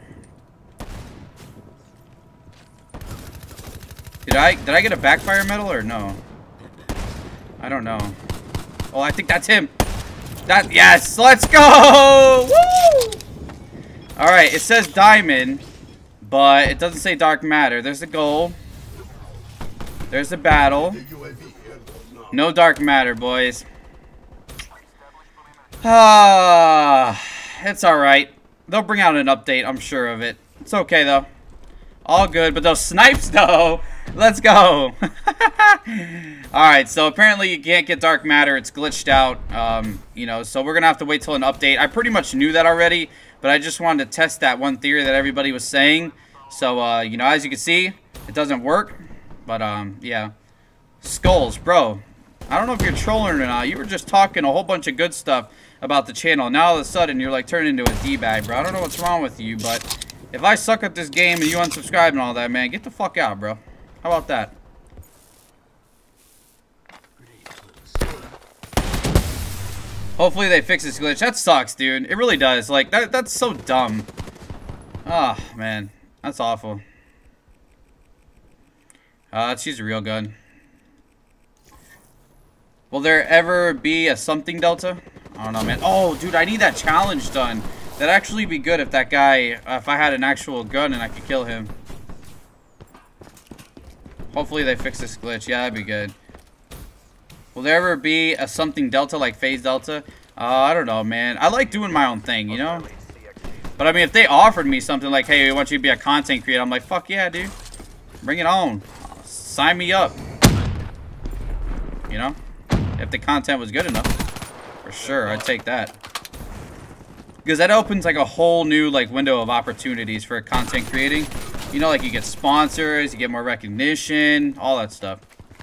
Did I did I get a backfire medal or no? I don't know. Oh, I think that's him. That yes, let's go! Woo! Alright, it says diamond, but it doesn't say dark matter. There's the goal. There's the battle. No dark matter, boys. Ah, it's alright. They'll bring out an update, I'm sure of it. It's okay, though. All good, but those snipes, though. Let's go. Alright, so apparently you can't get dark matter. It's glitched out. Um, you know, so we're going to have to wait till an update. I pretty much knew that already, but I just wanted to test that one theory that everybody was saying. So, uh, you know, as you can see, it doesn't work. But, um, yeah. Skulls, bro. I don't know if you're trolling or not. You were just talking a whole bunch of good stuff about the channel. Now, all of a sudden, you're, like, turning into a D-bag, bro. I don't know what's wrong with you, but if I suck at this game and you unsubscribe and all that, man, get the fuck out, bro. How about that? Hopefully they fix this glitch. That sucks, dude. It really does. Like, that, that's so dumb. Oh, man. That's awful. Uh, let's use a real gun. Will there ever be a something Delta? I don't know, man. Oh, dude, I need that challenge done. That'd actually be good if that guy, uh, if I had an actual gun and I could kill him. Hopefully they fix this glitch. Yeah, that'd be good. Will there ever be a something Delta like Phase Delta? Uh, I don't know, man. I like doing my own thing, you know? But I mean, if they offered me something like, hey, we want you to be a content creator, I'm like, fuck yeah, dude. Bring it on. Sign me up. You know? If the content was good enough. For sure, I'd take that. Because that opens like a whole new like window of opportunities for content creating. You know, like you get sponsors, you get more recognition, all that stuff.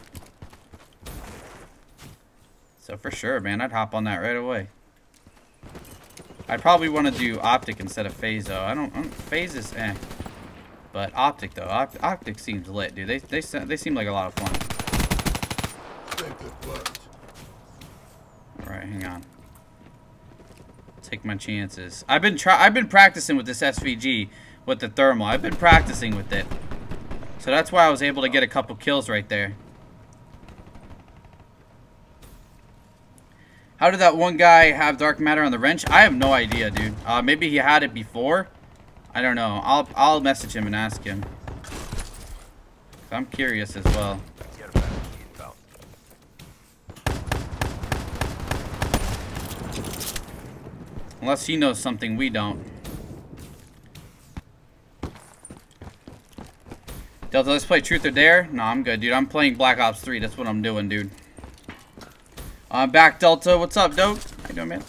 So for sure, man, I'd hop on that right away. I'd probably want to do Optic instead of Phase though. I don't, I don't Phase is eh. But Optic though, Op Optic seems lit, dude. They they they seem like a lot of fun. All right, hang on. Take my chances. I've been try I've been practicing with this S V G with the thermal. I've been practicing with it, so that's why I was able to get a couple kills right there. How did that one guy have dark matter on the wrench? I have no idea, dude. Uh, maybe he had it before. I don't know. I'll I'll message him and ask him. I'm curious as well. Unless he knows something we don't. Delta, let's play Truth or Dare. No, I'm good, dude. I'm playing Black Ops three. That's what I'm doing, dude. I'm back, Delta. What's up, dope? How you doing, man?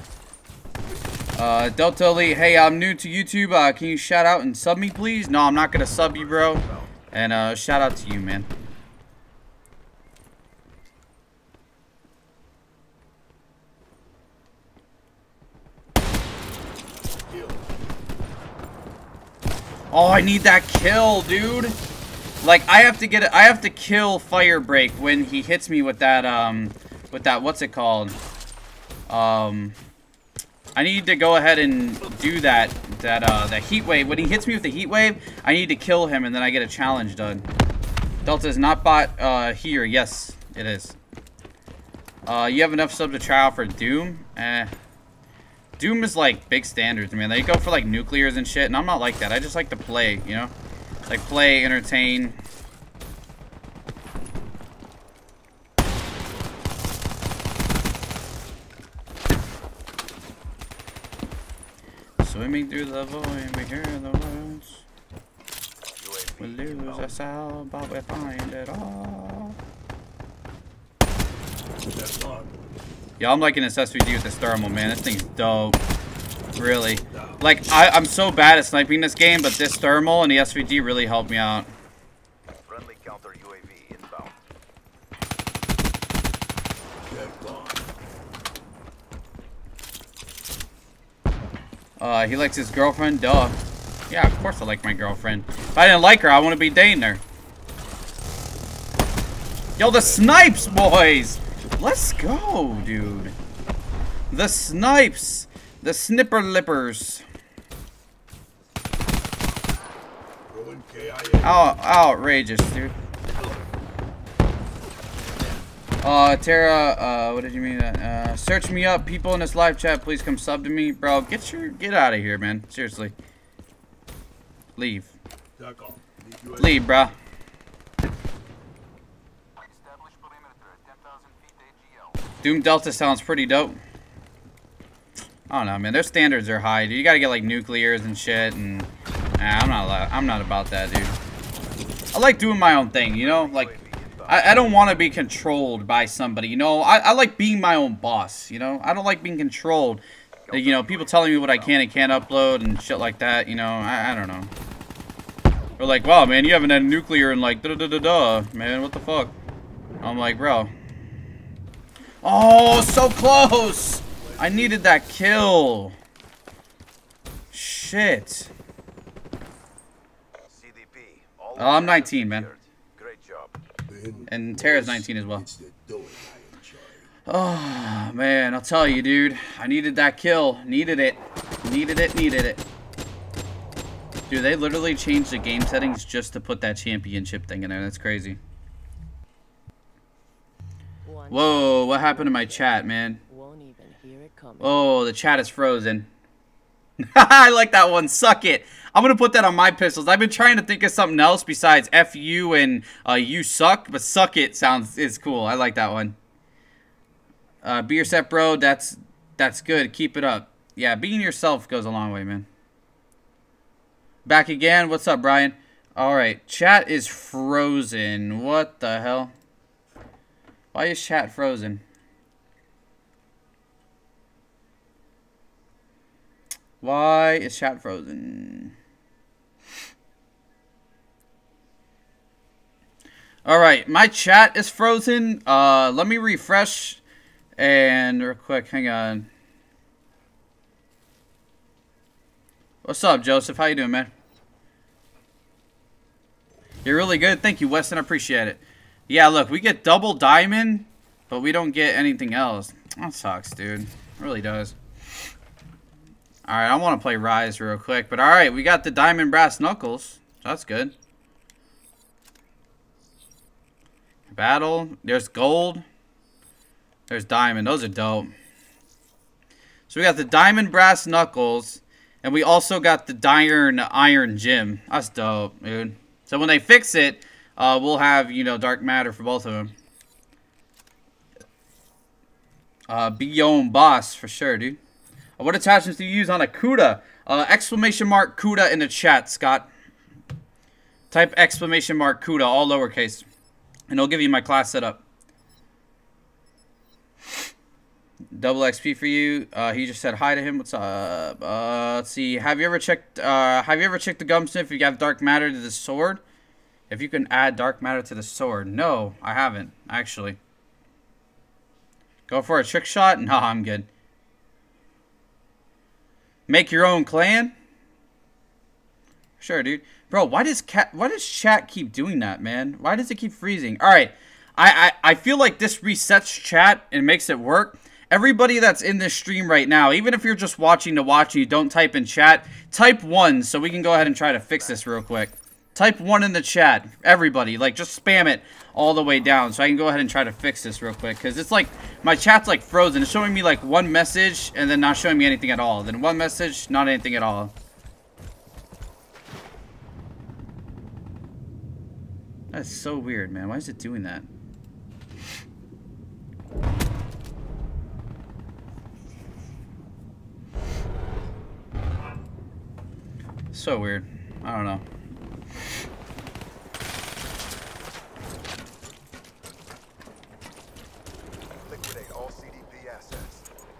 Uh, Delta Elite, hey, I'm new to YouTube. Uh, can you shout out and sub me, please? No, I'm not gonna sub you, bro. And uh, shout out to you, man. Oh, I need that kill, dude. Like, I have to get it. I have to kill Firebreak when he hits me with that, um, with that, what's it called? Um, I need to go ahead and do that, that, uh, that heat wave. When he hits me with the heat wave, I need to kill him and then I get a challenge done. Delta is not bot, uh, here. Yes, it is. Uh, you have enough subs to try out for Doom? Eh. Doom is like big standards, man. They go for like nuclears and shit, and I'm not like that. I just like to play, you know? Like play, entertain. Swimming through the void, we hear the words. We lose us all, but we find it all. Yeah, I'm liking this S V G with this thermal, man. This thing's dope. Really. Like, I, I'm so bad at sniping this game, but this thermal and the S V G really helped me out.
Friendly counter U A V inbound.
Uh, he likes his girlfriend? Duh. Yeah, of course I like my girlfriend. If I didn't like her, I wouldn't be dating her. Yo, the snipes, boys! Let's go, dude. The snipes. The snipper lippers. Oh, outrageous, dude. Uh, Tara, uh, what did you mean? Uh, search me up. People in this live chat, please come sub to me. Bro, get your, get out of here, man. Seriously. Leave. Leave, bro. Doom Delta sounds pretty dope. I don't know, man. Their standards are high, dude. You gotta get like nuclears and shit, and nah, I'm not. I'm not about that, dude. I like doing my own thing, you know. Like, I, I don't want to be controlled by somebody, you know. I, I like being my own boss, you know. I don't like being controlled. You know, people telling me what I can and can't upload and shit like that. You know, I, I don't know. They're like, wow, man, you haven't had a nuclear in like da da da da, man. What the fuck? I'm like, bro. Oh, so close! I needed that kill. Shit. Oh, I'm nineteen, man.
Great job.
And Tara's nineteen as well. Oh, man, I'll tell you, dude. I needed that kill. Needed it. Needed it, needed it. Dude, they literally changed the game settings just to put that championship thing in there. That's crazy. Whoa, what happened to my chat, man? Oh, the chat is frozen. I like that one. Suck it. I'm going to put that on my pistols. I've been trying to think of something else besides F you and uh, you suck, but suck it sounds is cool. I like that one. Uh, be yourself, bro. That's that's good. Keep it up. Yeah, being yourself goes a long way, man. Back again. What's up, Brian? Alright, chat is frozen. What the hell? Why is chat frozen? Why is chat frozen? Alright, my chat is frozen. Uh, let me refresh. And real quick, hang on. What's up, Joseph? How you doing, man? You're really good. Thank you, Weston. I appreciate it. Yeah, look, we get double diamond, but we don't get anything else. That sucks, dude. It really does. Alright, I want to play Rise real quick. But alright, we got the diamond brass knuckles. That's good. Battle. There's gold. There's diamond. Those are dope. So we got the diamond brass knuckles. And we also got the iron iron gem. That's dope, dude. So when they fix it, uh, we'll have, you know, dark matter for both of them. Uh, be your own boss, for sure, dude. Uh, what attachments do you use on a Kuda? Uh, exclamation mark Kuda in the chat, Scott. Type exclamation mark Kuda, all lowercase. And it'll give you my class setup. Double X P for you. Uh, he just said hi to him. What's up? Uh, let's see. Have you ever checked? Uh, have you ever checked the Gumsmith if you have dark matter to the sword? If you can add dark matter to the sword? No, I haven't actually. Go for a trick shot? No, I'm good. Make your own clan? Sure, dude. Bro, why does cat? Why does chat keep doing that, man? Why does it keep freezing? All right, I I, I feel like this resets chat and makes it work. Everybody that's in this stream right now, even if you're just watching to watch and you don't type in chat, type one so we can go ahead and try to fix this real quick. Type one in the chat. Everybody, like, just spam it all the way down so I can go ahead and try to fix this real quick. Because it's like, my chat's like frozen. It's showing me like one message and then not showing me anything at all. Then one message, not anything at all. That's so weird, man. Why is it doing that? So weird. I don't know.
Liquidate all C D P assets.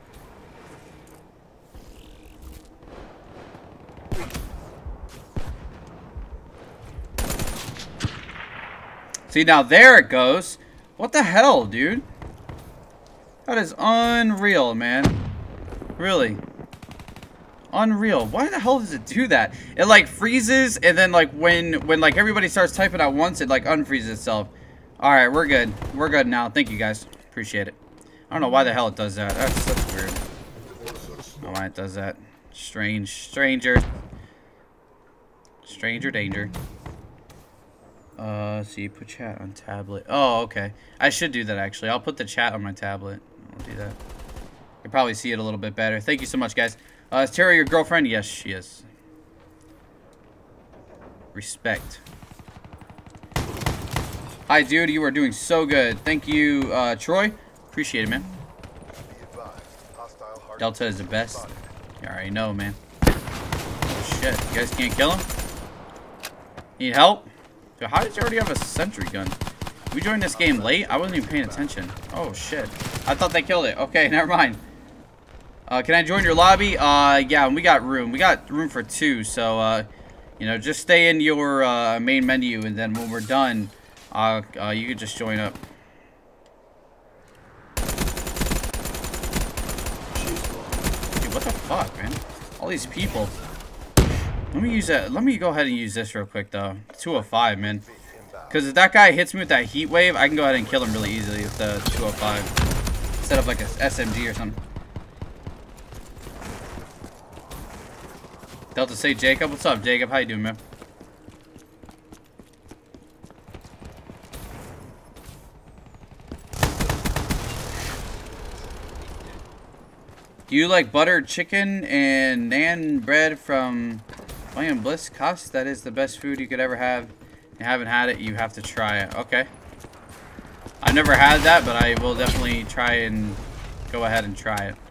See, now there it goes. What the hell, dude? That is unreal, man. Really. Unreal. Why the hell does it do that? It like freezes and then like when when like everybody starts typing at once, it like unfreezes itself. Alright, we're good. We're good now. Thank you guys. Appreciate it. I don't know why the hell it does that. That's that's weird. I don't know why it does that. Strange. Stranger. Stranger danger. Uh, see, put chat on tablet. Oh, okay. I should do that, actually. I'll put the chat on my tablet. I'll do that. You'll probably see it a little bit better. Thank you so much, guys. Uh, is Tara your girlfriend? Yes, she is. Respect. Hi, dude. You are doing so good. Thank you, uh, Troy. Appreciate it, man.
Be advised, hostile hard
Delta is the best. You already know, man. Oh, shit. You guys can't kill him? Need help? Dude, how did you already have a sentry gun? We joined this game late? I wasn't even paying attention. Oh, shit. I thought they killed it. Okay, never mind. Uh, can I join your lobby? Uh, yeah, we got room. We got room for two, so, uh, you know, just stay in your, uh, main menu, and then when we're done, uh, uh you can just join up. Dude, what the fuck, man? All these people. Let me use that. Let me go ahead and use this real quick, though. two oh five, man. Because if that guy hits me with that heat wave, I can go ahead and kill him really easily with the two oh five. Instead of like a S M G or something. Delta say Jacob. What's up, Jacob? How you doing, man? Do you like buttered chicken and naan bread from William Bliss? Cost? That is the best food you could ever have. If you haven't had it, you have to try it. Okay. I've never had that, but I will definitely try and go ahead and try it.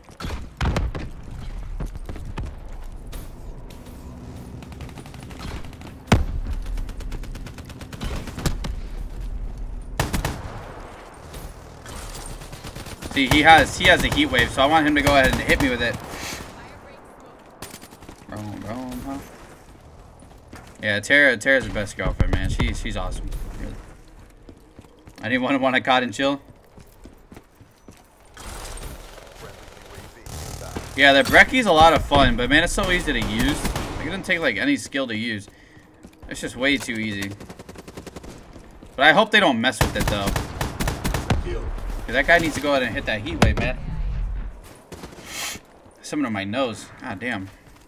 See, he has he has a heat wave, so I want him to go ahead and hit me with it. Roam, roam, huh? Yeah, Tara, Tara's the best girlfriend, man. She's she's awesome. Really. Anyone want to caught and chill? Yeah, the Brecci's a lot of fun, but man, it's so easy to use. Like, it doesn't take like any skill to use. It's just way too easy. But I hope they don't mess with it though. Cause that guy needs to go ahead and hit that heat wave, man. Something on my nose. God damn.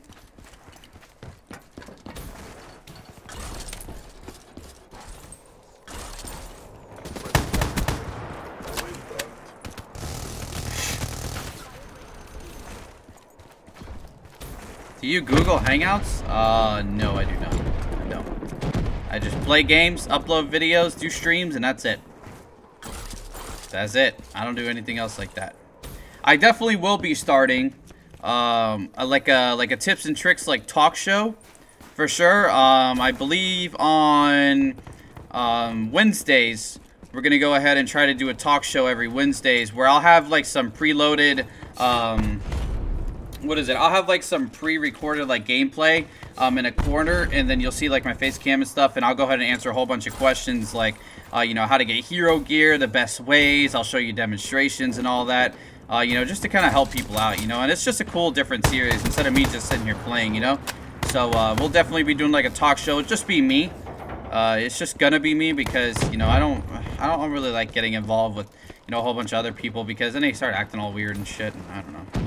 Do you Google Hangouts? Uh, no, I do not. No. I just play games, upload videos, do streams, and that's it. That's it. I don't do anything else like that. I definitely will be starting um, a, like a like a tips and tricks like talk show for sure. Um, I believe on um, Wednesdays we're gonna go ahead and try to do a talk show every Wednesdays where I'll have like some preloaded. Um, What is it? I'll have like some pre-recorded like gameplay um, in a corner, and then you'll see like my face cam and stuff, and I'll go ahead and answer a whole bunch of questions like, uh, you know, how to get hero gear, the best ways. I'll show you demonstrations and all that, uh, you know, just to kind of help people out, you know. And it's just a cool, different series instead of me just sitting here playing, you know. So uh, we'll definitely be doing like a talk show. It'll just be me. Uh, it's just gonna be me because you know I don't, I don't really like getting involved with you know a whole bunch of other people because then they start acting all weird and shit. And I don't know.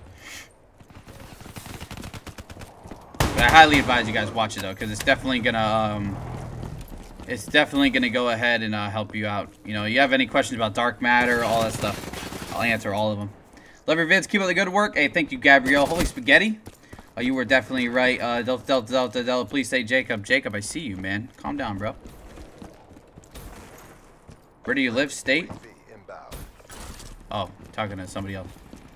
But I highly advise you guys watch it though, because it's definitely gonna, um, it's definitely gonna go ahead and uh, help you out. You know, you have any questions about dark matter, all that stuff, I'll answer all of them. Love your vids. Keep up the good work. Hey, thank you, Gabrielle. Holy spaghetti. Uh, you were definitely right. Uh, Delta, Delta, Delta, Delta. Please say Jacob. Jacob, I see you, man. Calm down, bro. Where do you live? State? Oh, talking to somebody else.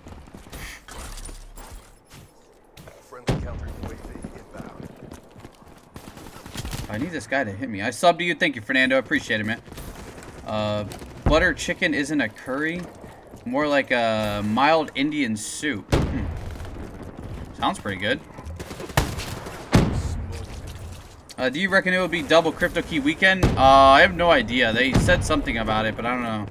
I need this guy to hit me. I subbed to you. Thank you, Fernando. I appreciate it, man. Uh, butter chicken isn't a curry. More like a mild Indian soup. Hmm. Sounds pretty good. Uh, do you reckon it would be double crypto key weekend? Uh, I have no idea. They said something about it, but I don't know.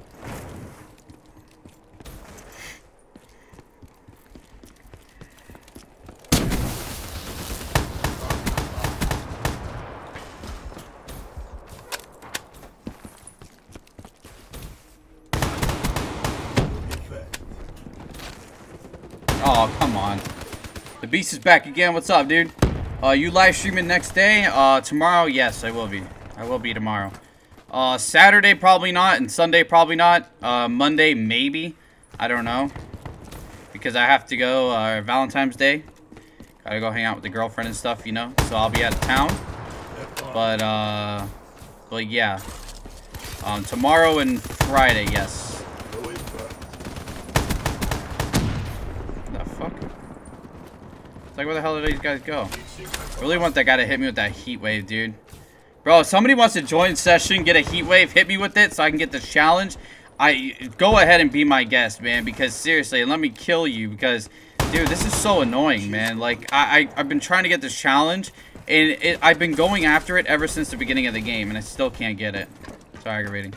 Oh, come on. The beast is back again. What's up, dude? Uh, you live streaming next day? Uh, tomorrow? Yes, I will be. I will be tomorrow. Uh, Saturday, probably not. And Sunday, probably not. Uh, Monday, maybe. I don't know. Because I have to go, uh, Valentine's Day. Gotta go hang out with the girlfriend and stuff, you know? So I'll be out of town. But, uh, but yeah. Um, tomorrow and Friday, yes. Like, where the hell did these guys go? I really want that guy to hit me with that heat wave, dude. Bro, if somebody wants to join session, get a heat wave, hit me with it so I can get this challenge. I go ahead and be my guest, man. Because seriously, let me kill you. Because, dude, this is so annoying, man. Like, I, I I've been trying to get this challenge, and it, I've been going after it ever since the beginning of the game, and I still can't get it. So aggravating.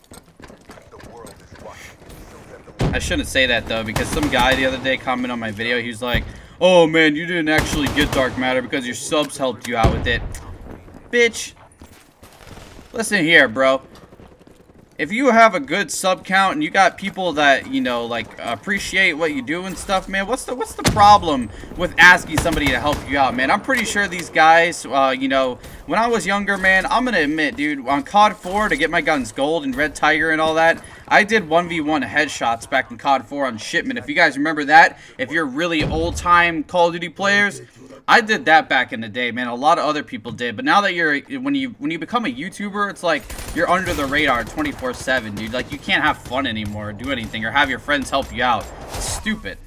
I shouldn't say that though, because some guy the other day commented on my video. He was like, "Oh man, you didn't actually get dark matter because your subs helped you out with it." Bitch. Listen here, bro. If you have a good sub count and you got people that, you know, like, appreciate what you do and stuff, man, what's the what's the problem with asking somebody to help you out, man? I'm pretty sure these guys, uh, you know, when I was younger, man, I'm gonna admit, dude, on C O D four to get my guns gold and Red Tiger and all that, I did one v one headshots back in C O D four on shipment. If you guys remember that, if you're really old-time Call of Duty players, I did that back in the day, man. A lot of other people did, but now that you're when you when you become a YouTuber, it's like you're under the radar twenty-four seven, dude. Like, you can't have fun anymore, or do anything, or have your friends help you out. It's stupid.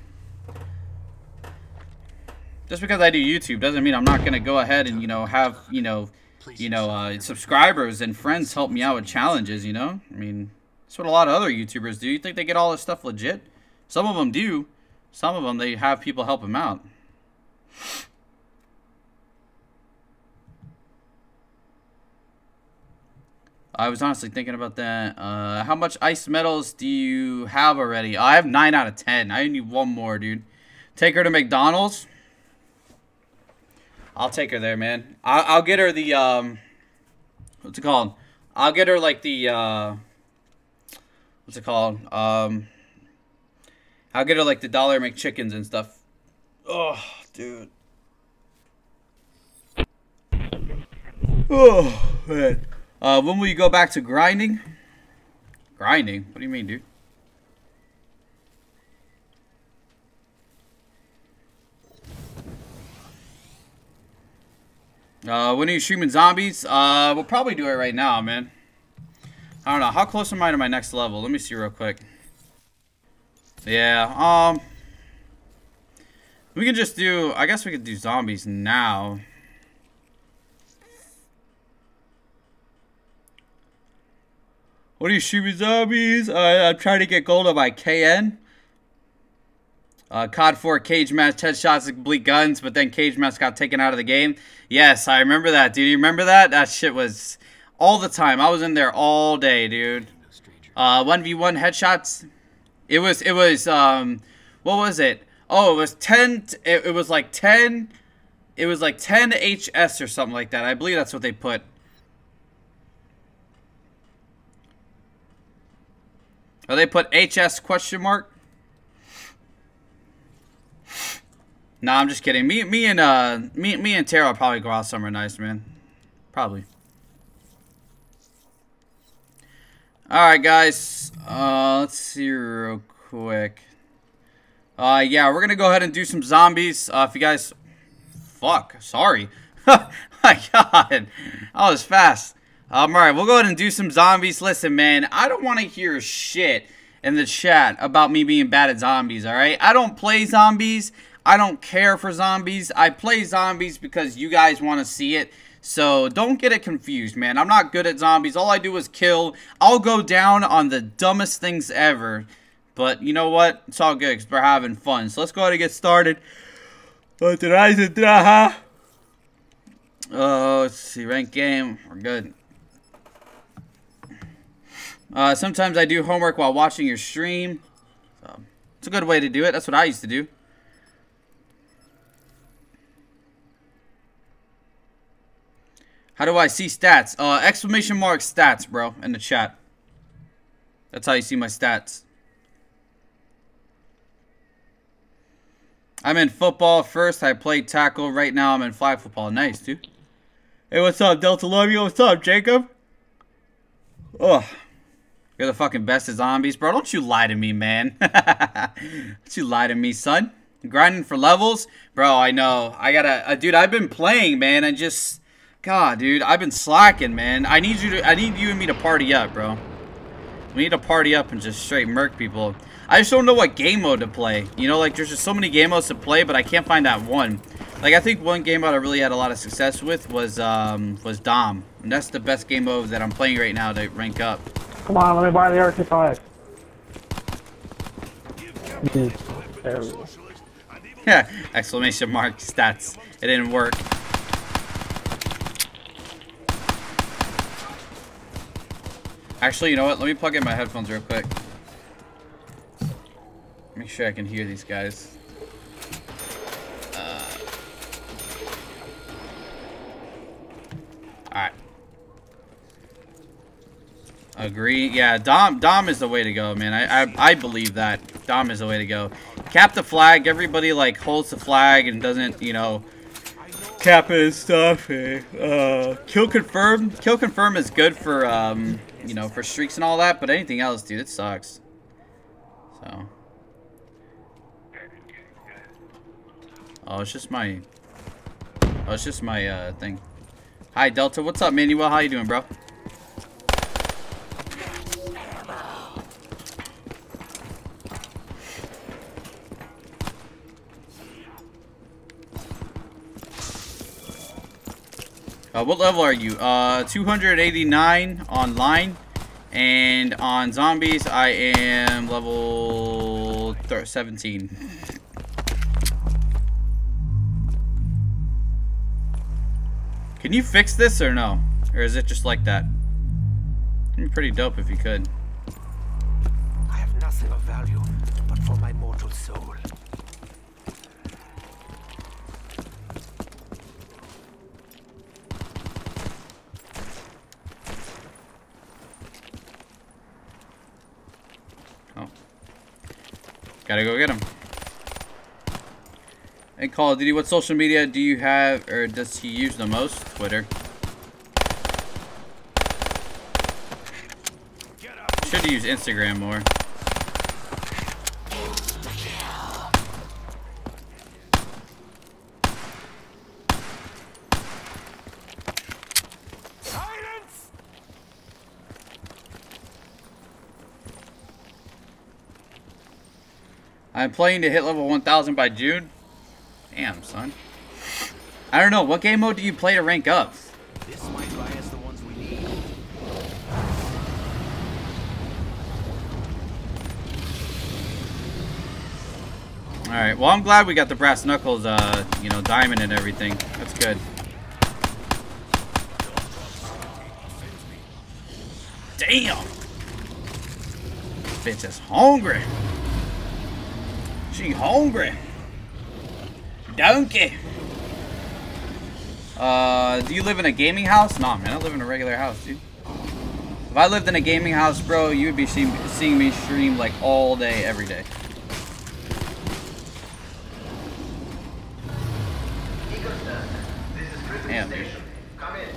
Just because I do YouTube doesn't mean I'm not gonna go ahead and, you know, have, you know, you know, uh, subscribers and friends help me out with challenges. You know, I mean, That's what a lot of other YouTubers do. You think they get all this stuff legit? Some of them do. Some of them, they have people help them out. I was honestly thinking about that. Uh, how much ice medals do you have already? I have nine out of ten. I need one more, dude. Take her to McDonald's. I'll take her there, man. I'll, I'll get her the, um, what's it called? I'll get her, like, the, uh, what's it called? Um, I'll get her, like, the dollar McChickens and stuff. Oh, dude. Oh, man. Uh, when will you go back to grinding? Grinding? What do you mean, dude? Uh, when are you streaming zombies? Uh, we'll probably do it right now, man. I don't know. How close am I to my next level? Let me see real quick. Yeah, um... we can just do... I guess we could do zombies now. What are you streaming zombies? Uh, I'm trying to get gold on my K N. Uh, C O D four cage match, headshots, and complete guns, but then cage match got taken out of the game. Yes, I remember that, dude. You remember that? That shit was all the time. I was in there all day, dude. Uh, one v one headshots. It was, it was, um, what was it? Oh, it was ten, it, it was like ten, it was like ten H S or something like that. I believe that's what they put. Oh, they put H S question mark? Nah, I'm just kidding. Me, me and uh, me, me and Tara will probably go out somewhere nice, man. Probably. All right, guys. Uh, let's see real quick. Uh, yeah, we're gonna go ahead and do some zombies. Uh, if you guys, fuck, sorry. My God, that was fast. Um, all right, we'll go ahead and do some zombies. Listen, man, I don't want to hear shit in the chat about me being bad at zombies, all right? I don't play zombies. I don't care for zombies. I play zombies because you guys want to see it. So don't get it confused, man. I'm not good at zombies. All I do is kill. I'll go down on the dumbest things ever. But you know what? It's all good because we're having fun. So let's go ahead and get started. Uh, let's see. Rank game. We're good. Uh, sometimes I do homework while watching your stream. So, it's a good way to do it. That's what I used to do. How do I see stats? Uh, exclamation mark stats, bro, in the chat. That's how you see my stats. I'm in football first. I played tackle. Right now I'm in flag football. Nice, dude. Hey, what's up, Delta Love you? What's up, Jacob? Ugh. You're the fucking best at zombies. Bro, don't you lie to me, man. Don't you lie to me, son. Grinding for levels? Bro, I know. I gotta... Uh, dude, I've been playing, man. I just... God, dude. I've been slacking, man. I need you to... I need you and me to party up, bro. We need to party up and just straight murk people. I just don't know what game mode to play. You know, like, there's just so many game modes to play, but I can't find that one. Like, I think one game mode I really had a lot of success with was, um... was Dom. And that's the best game mode that I'm playing right now to rank up.
Come on, let me buy the R T five. There we go.
Yeah, exclamation mark stats. It didn't work. Actually, you know what? Let me plug in my headphones real quick. Make sure I can hear these guys. Uh, Alright. Agree. Yeah, Dom Dom is the way to go, man. I, I I believe that. Dom is the way to go. Cap the flag. Everybody, like, holds the flag and doesn't, you know, cap it and stuff. Uh, kill confirm. Kill confirm is good for, um, you know, for streaks and all that, but anything else, dude, it sucks. So. Oh, it's just my... Oh, it's just my, uh, thing. Hi, Delta. What's up, Manuel? How you doing, bro? Uh, what level are you? Uh, two hundred eighty-nine online. And on zombies, I am level seventeen. Can you fix this or no? Or is it just like that? It'd be pretty dope if you could.
I have nothing of value but for my mortal soul.
Oh. Gotta go get him. And Call of Duty, what social media do you have, or does he use the most? Twitter. Should use Instagram more.
Silence!
I'm playing to hit level one thousand by June. Damn, son. I don't know. What game mode do you play to rank up?
This might buy us the ones we need.
Alright, well, I'm glad we got the brass knuckles, uh, you know, diamond and everything. That's good. Damn! Bitch is hungry. She hungry. Donkey. Uh, do you live in a gaming house? Nah, man, I live in a regular house, dude. If I lived in a gaming house, bro, you would be seeing, seeing me stream like all day, every day. Damn, dude.
Come in.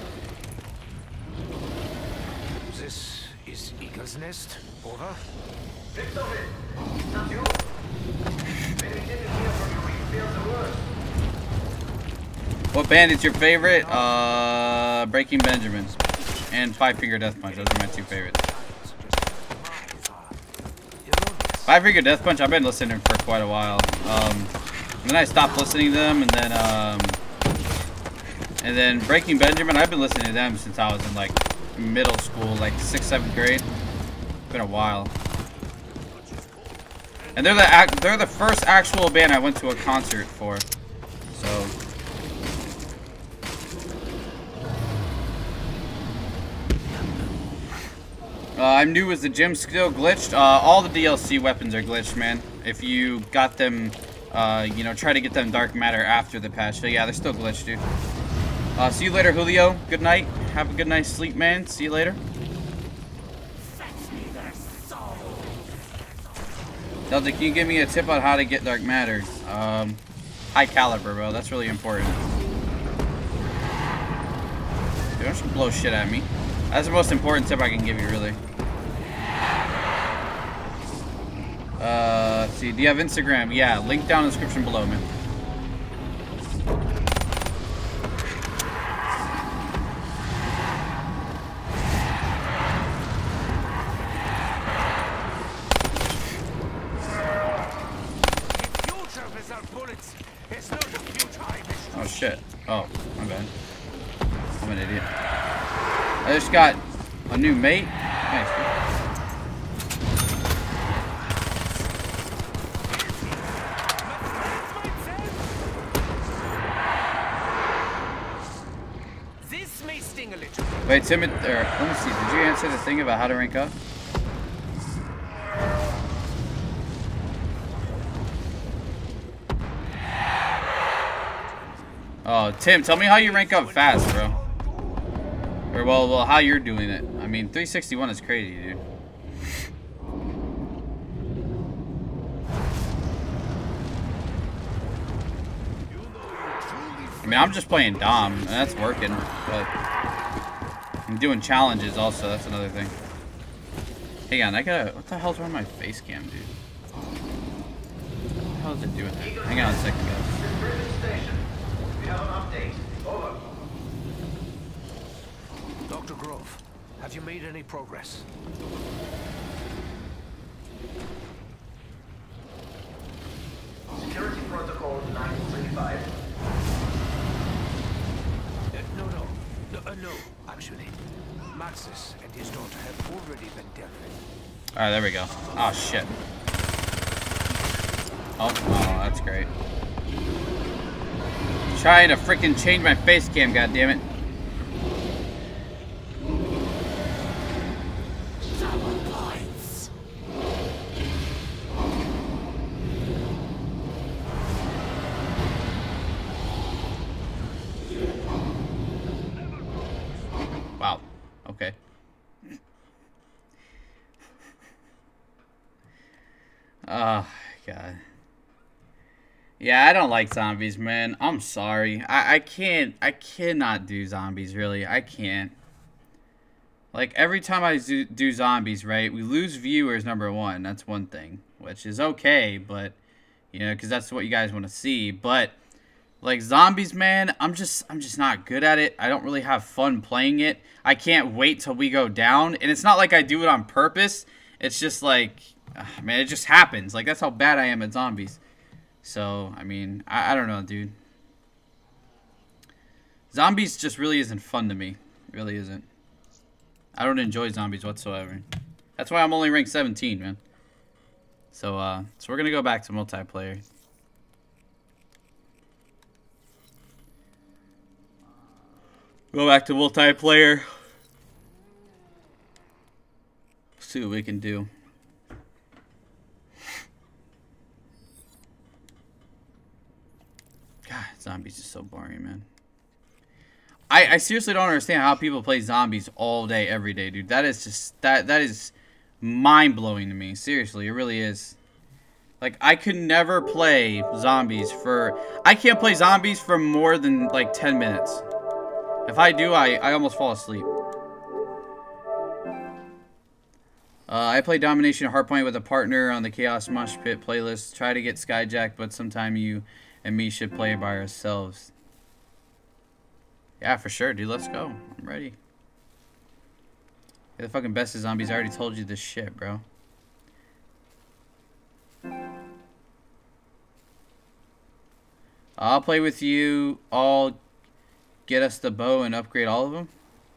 This is Eagle's Nest. Over.
What band is your favorite? Uh, Breaking Benjamin and Five Finger Death Punch. Those are my two favorites. Five Finger Death Punch, I've been listening for quite a while. Um, and then I stopped listening to them, and then um, and then Breaking Benjamin, I've been listening to them since I was in like middle school, like sixth, seventh grade. It's been a while. And they're the act they're the first actual band I went to a concert for. So. Uh, I'm new as the gym still glitched. Uh, all the D L C weapons are glitched, man. If you got them, uh, you know, try to get them dark matter after the patch. So yeah, they're still glitched, dude. Uh, see you later, Julio. Good night. Have a good night's sleep, man. See you later. Delta, can you give me a tip on how to get dark matter? Um, high caliber, bro. That's really important. Dude, don't you blow shit at me. That's the most important tip I can give you, really. Uh, let's see. Do you have Instagram? Yeah, link down in the description below, man. Oh shit. Oh, my bad. I'm an idiot. I just got a new mate. Nice, dude.
This may sting a little.
Wait, Timid, or let me see. Did you answer the thing about how to rank up? Oh, Tim, tell me how you rank up fast, bro. Or, well, well, how you're doing it. I mean, three sixty-one is crazy, dude. I mean, I'm just playing Dom, and that's working, but I'm doing challenges also, that's another thing. Hang on, I gotta, what the hell's wrong with my face cam, dude? What the hell is it doing there? Hang on a second, guys.
We have an update. Over. Doctor Grove, have you made any progress?
Security protocol nine thirty-five.
Uh, no, no. No, uh, no, actually. Maxis and his daughter have already been dealt with.
Alright, there we go. Oh, shit. Oh, oh, that's great. Trying to freaking change my face cam, goddammit. Wow. Okay. Oh, God. Yeah, I don't like zombies, man. I'm sorry. I, I can't, I cannot do zombies, really. I can't. Like, every time I do, do zombies, right, we lose viewers, number one. That's one thing, which is okay, but, you know, because that's what you guys want to see. But, like, zombies, man, I'm just, I'm just not good at it. I don't really have fun playing it. I can't wait till we go down. And it's not like I do it on purpose. It's just like, ugh, man, it just happens. Like, that's how bad I am at zombies. So, I mean, I, I don't know, dude. Zombies just really isn't fun to me. It really isn't. I don't enjoy zombies whatsoever. That's why I'm only ranked seventeen, man. So, uh, so we're gonna go back to multiplayer. Go back to multiplayer. See what we can do. God, zombies is so boring, man. I, I seriously don't understand how people play zombies all day, every day, dude. That is just, that that is mind-blowing to me. Seriously, it really is. Like, I could never play zombies for, I can't play zombies for more than, like, ten minutes. If I do, I, I almost fall asleep. Uh, I play Domination Hardpoint with a partner on the Chaos Mosh Pit playlist. Try to get Skyjack, but sometime you and me should play by ourselves. Yeah, for sure, dude. Let's go. I'm ready. You're the fucking best of zombies. I already told you this shit, bro. I'll play with you. All get us the bow and upgrade all of them.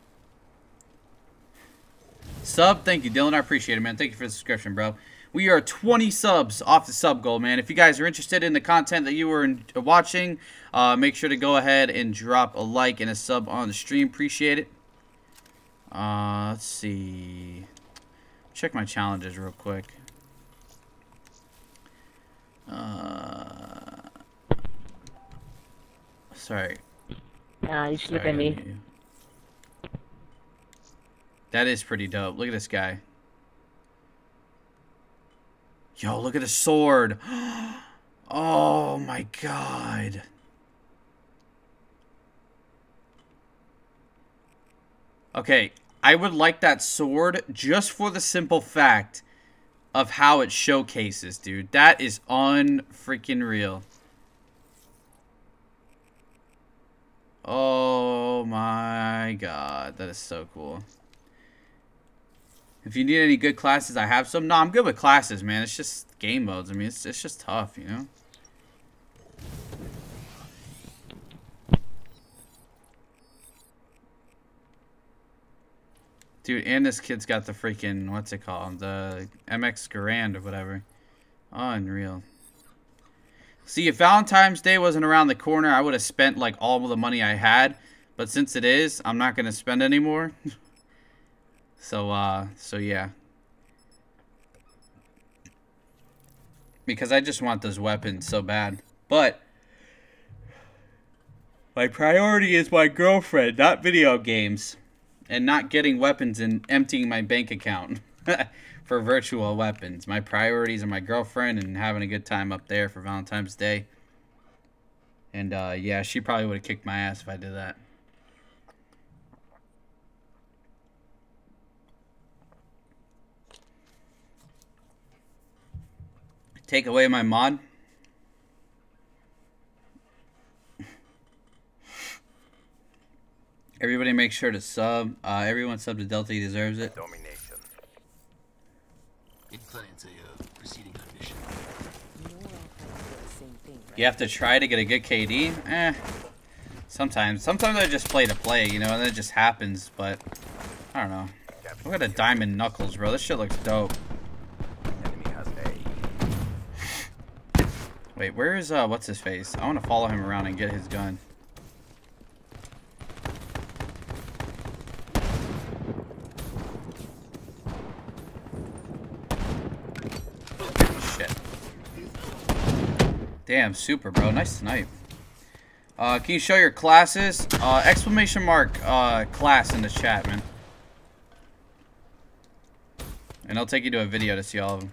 Sub, thank you, Dylan. I appreciate it, man. Thank you for the subscription, bro. We are twenty subs off the sub goal, man. If you guys are interested in the content that you were in, uh, watching, uh, make sure to go ahead and drop a like and a sub on the stream. Appreciate it. Uh, let's see. Check my challenges real quick. Uh, sorry.
Nah, you should look
Sorry,
at me.
you. That is pretty dope. Look at this guy. Yo, look at the sword. Oh my god. Okay, I would like that sword just for the simple fact of how it showcases, dude. That is unfreaking real. Oh my god, that is so cool. If you need any good classes, I have some. No, I'm good with classes, man. It's just game modes. I mean, it's, it's just tough, you know? Dude, and this kid's got the freaking, what's it called? The M X Garand or whatever. Unreal. See, if Valentine's Day wasn't around the corner, I would have spent, like, all of the money I had. But since it is, I'm not going to spend anymore. So, uh, so yeah. Because I just want those weapons so bad. But my priority is my girlfriend, not video games. And not getting weapons and emptying my bank account for virtual weapons. My priorities are my girlfriend and having a good time up there for Valentine's Day. And, uh, yeah, she probably would have kicked my ass if I did that. Take away my mod. Everybody make sure to sub. Uh, everyone sub to Delta. He deserves it.
Domination.
In plans, a uh, proceeding on mission.
You have to try to get a good K D? Eh. Sometimes. Sometimes I just play to play, you know, and it just happens. But I don't know. Look at the diamond knuckles, bro. This shit looks dope.
Enemy has A.
Wait, where is, uh, what's his face? I want to follow him around and get his gun. Shit. Damn, super, bro. Nice snipe. Uh, can you show your classes? Uh, exclamation mark, uh, class in the chat, man. And I'll take you to a video to see all of them.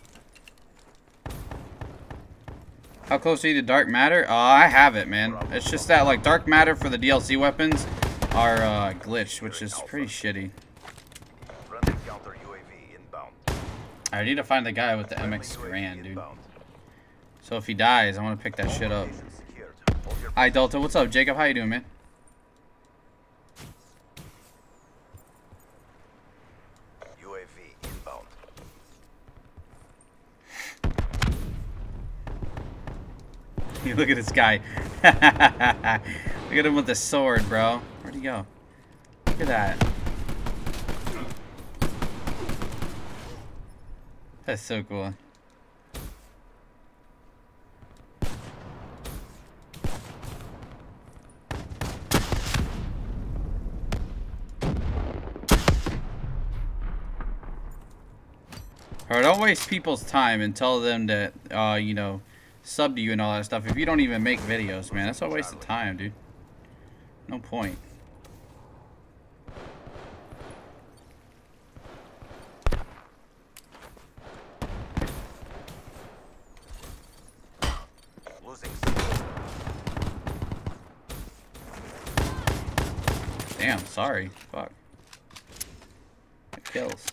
How close are you to Dark Matter? Uh, I have it, man. It's just that, like, Dark Matter for the D L C weapons are, uh, glitched, which is pretty shitty.
Friendly counter U A V inbound.
I need to find the guy with the M X Grand, dude. So if he dies, I want to pick that shit up. Hi, Delta. What's up, Jacob? How you doing, man?
U A V inbound.
You look at this guy. Look at him with the sword, bro. Where'd he go? Look at that. That's so cool. Or don't waste people's time and tell them that, uh, you know, sub to you and all that stuff if you don't even make videos, man. That's a waste of time, dude. No point.
Losing.
Damn, sorry. Fuck. It kills.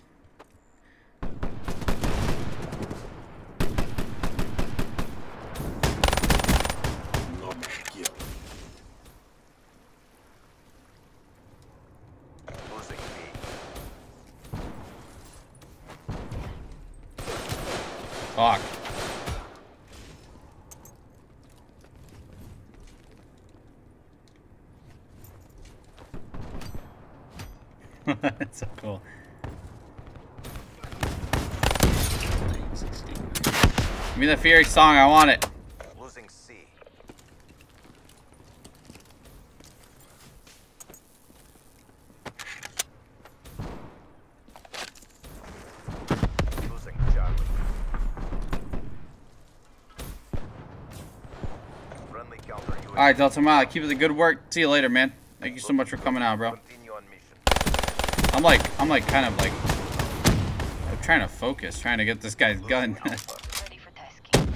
Fuck. That's so cool. Give me the Fury song, I want it.
Losing C. Losing Charlie. Friendly counter U A V.
Alright, Delta Mile, keep up the good work. See you later, man. Thank you so much for coming out, bro.
Continue on mission.
I'm like, I'm like kind of like, I'm trying to focus, trying to get this guy's gun.
Ready for tasking.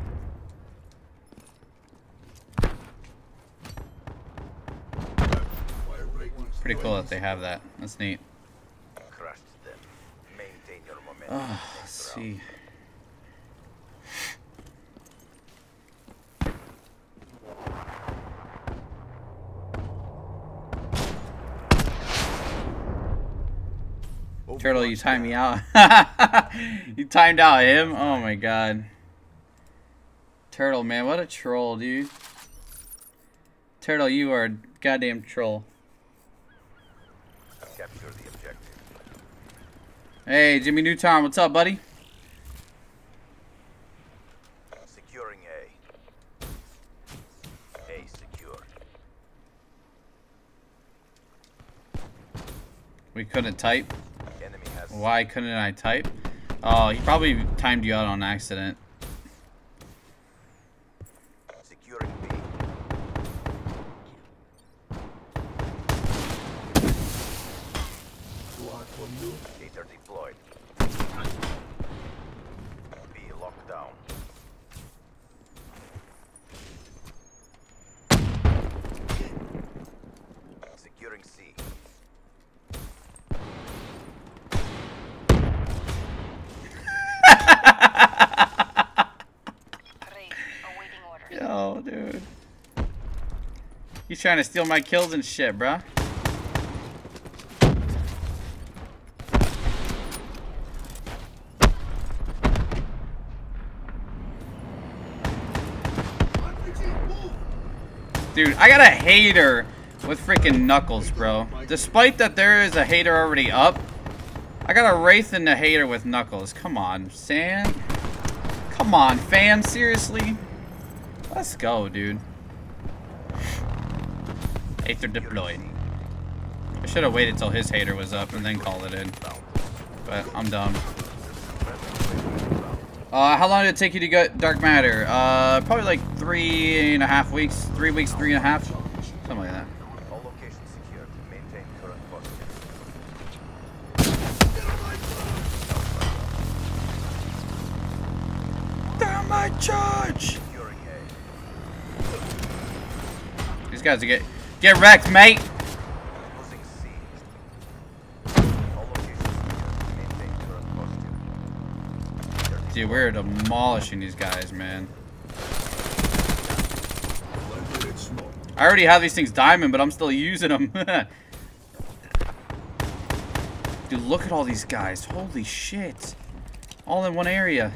Pretty cool that they have that. That's neat.
Crushed them. Maintain your momentum.
Oh, let's see. Turtle, you timed me out. You timed out him? Oh my god. Turtle, man, what a troll, dude. Turtle, you are a goddamn troll.
Capture the objective.
Hey, Jimmy Neutron, what's up, buddy?
Securing A. A secure.
We couldn't type.
Enemy has
Why couldn't I type? Oh, he probably timed you out on accident.
securing B. Gator deployed. B locked down. Securing C.
Great. Awaiting orders.
Yo, dude. He's trying to steal my kills and shit, bruh. Dude, I got a hater with freaking Knuckles, bro. Despite that there is a hater already up, I got a Wraith and a hater with Knuckles. Come on, Sam. Come on, fam. Seriously? Let's go, dude. Aether deployed. I should have waited till his hater was up and then called it in. But I'm dumb. Uh, how long did it take you to get Dark Matter? Uh, probably like three and a half weeks. Three weeks, three and a half. Something like that.
All locations secured. Maintain current posture.
Thermite charge!
Securing A.
These guys are get get wrecked, mate.
Losing C. All locations secured. Maintain current posture.
Dude, we're demolishing these guys, man. I already have these things diamond, but I'm still using them. Dude, look at all these guys. Holy shit. All in one area.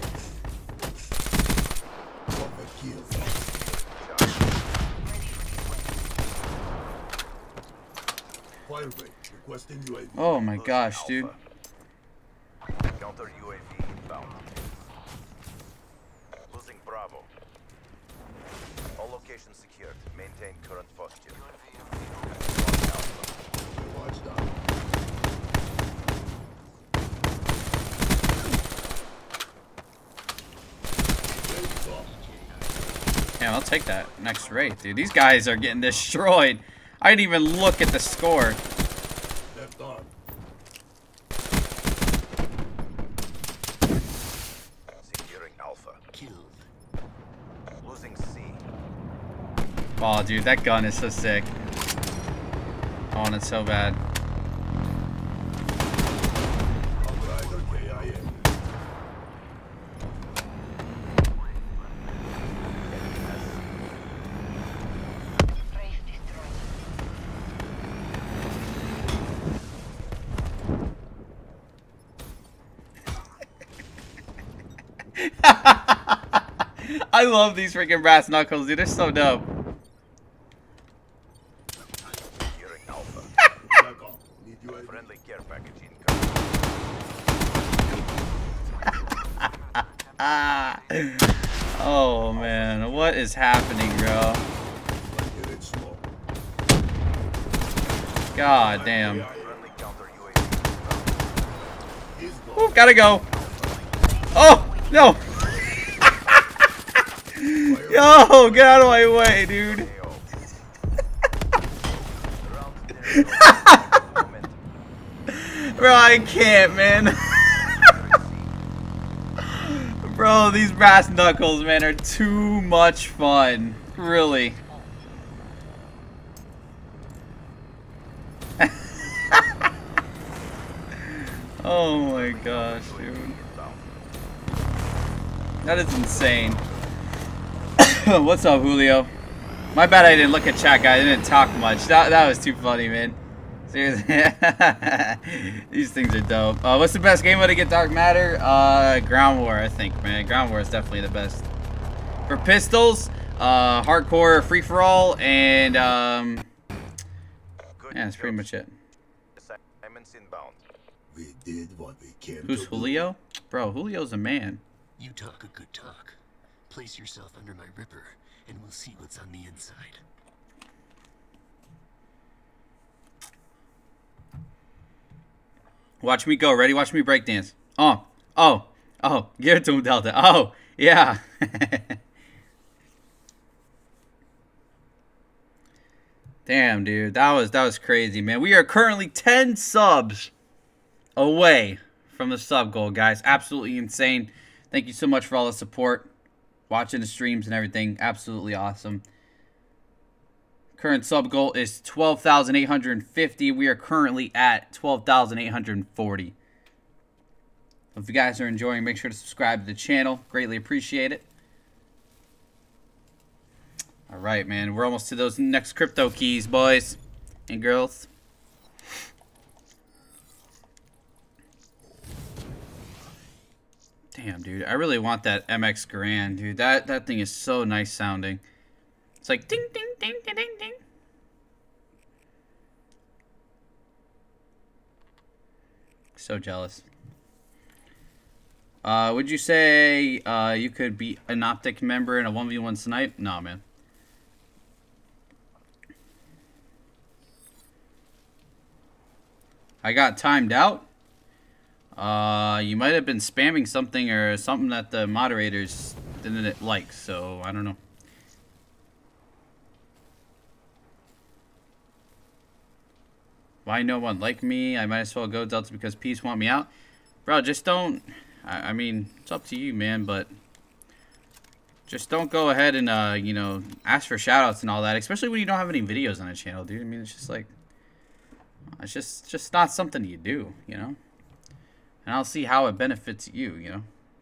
Oh my gosh, dude.
Counter U A V inbound. Losing Bravo. All locations secured. Maintain current posture.
Yeah, I'll take that next rate, dude. These guys are getting destroyed. I didn't even look at the score.
Left arm.
Securing Alpha.
Killed.
Losing C.
Oh, dude, that gun is so sick. I want it so bad.
Wraith destroyed.
I love these freaking brass knuckles, dude. They're so dope.
Securing Alpha.
Back off. Need you a
Friendly care package incoming.
Oh man, what is happening, bro?
Get it small.
God damn.
Friendly counter U A V.
He's gone.
Ooh, gotta go. Oh no! Yo, get out of my way, dude. Bro, I can't, man. Bro, these brass knuckles, man, are too much fun. Really. Oh my gosh, dude. That is insane. What's up, Julio? My bad I didn't look at chat, guys. I didn't talk much. That, that was too funny, man. Seriously. These things are dope. Uh, what's the best game mode to get Dark Matter? Uh, Ground War, I think, man. Ground War is definitely the best. For pistols, uh, Hardcore Free-For-All, and, um... yeah, that's pretty much it.
Assignments inbound.
We did what we came
Who's
to do.
Julio? Bro, Julio's a man.
You talk a good talk. Place yourself under my ripper, and we'll see what's on the inside.
Watch me go. Ready? Watch me breakdance. Oh. Oh. Oh. Give it to him, Delta. Oh. Yeah. Damn, dude. That was, that was crazy, man. We are currently ten subs away from the sub goal, guys. Absolutely insane. Thank you so much for all the support. Watching the streams and everything. Absolutely awesome. Current sub goal is twelve thousand eight hundred fifty. We are currently at twelve thousand eight hundred forty. If you guys are enjoying, make sure to subscribe to the channel. Greatly appreciate it. All right, man. We're almost to those next crypto keys, boys and girls. Damn, dude. I really want that M X Garand, dude. That that thing is so nice sounding. It's like ding, ding, ding, ding, ding, ding. So jealous. Uh, would you say uh, you could be an Optic member in a one v one snipe? No, man. I got timed out. Uh, you might have been spamming something or something that the moderators didn't like, so I don't know. Why no one like me? I might as well go Delta because Peace want me out. Bro, just don't... I, I mean, it's up to you, man, but... Just don't go ahead and, uh, you know, ask for shoutouts and all that. Especially when you don't have any videos on the channel, dude. I mean, it's just like... It's just, just not something you do, you know? And I'll see how it benefits you, you know?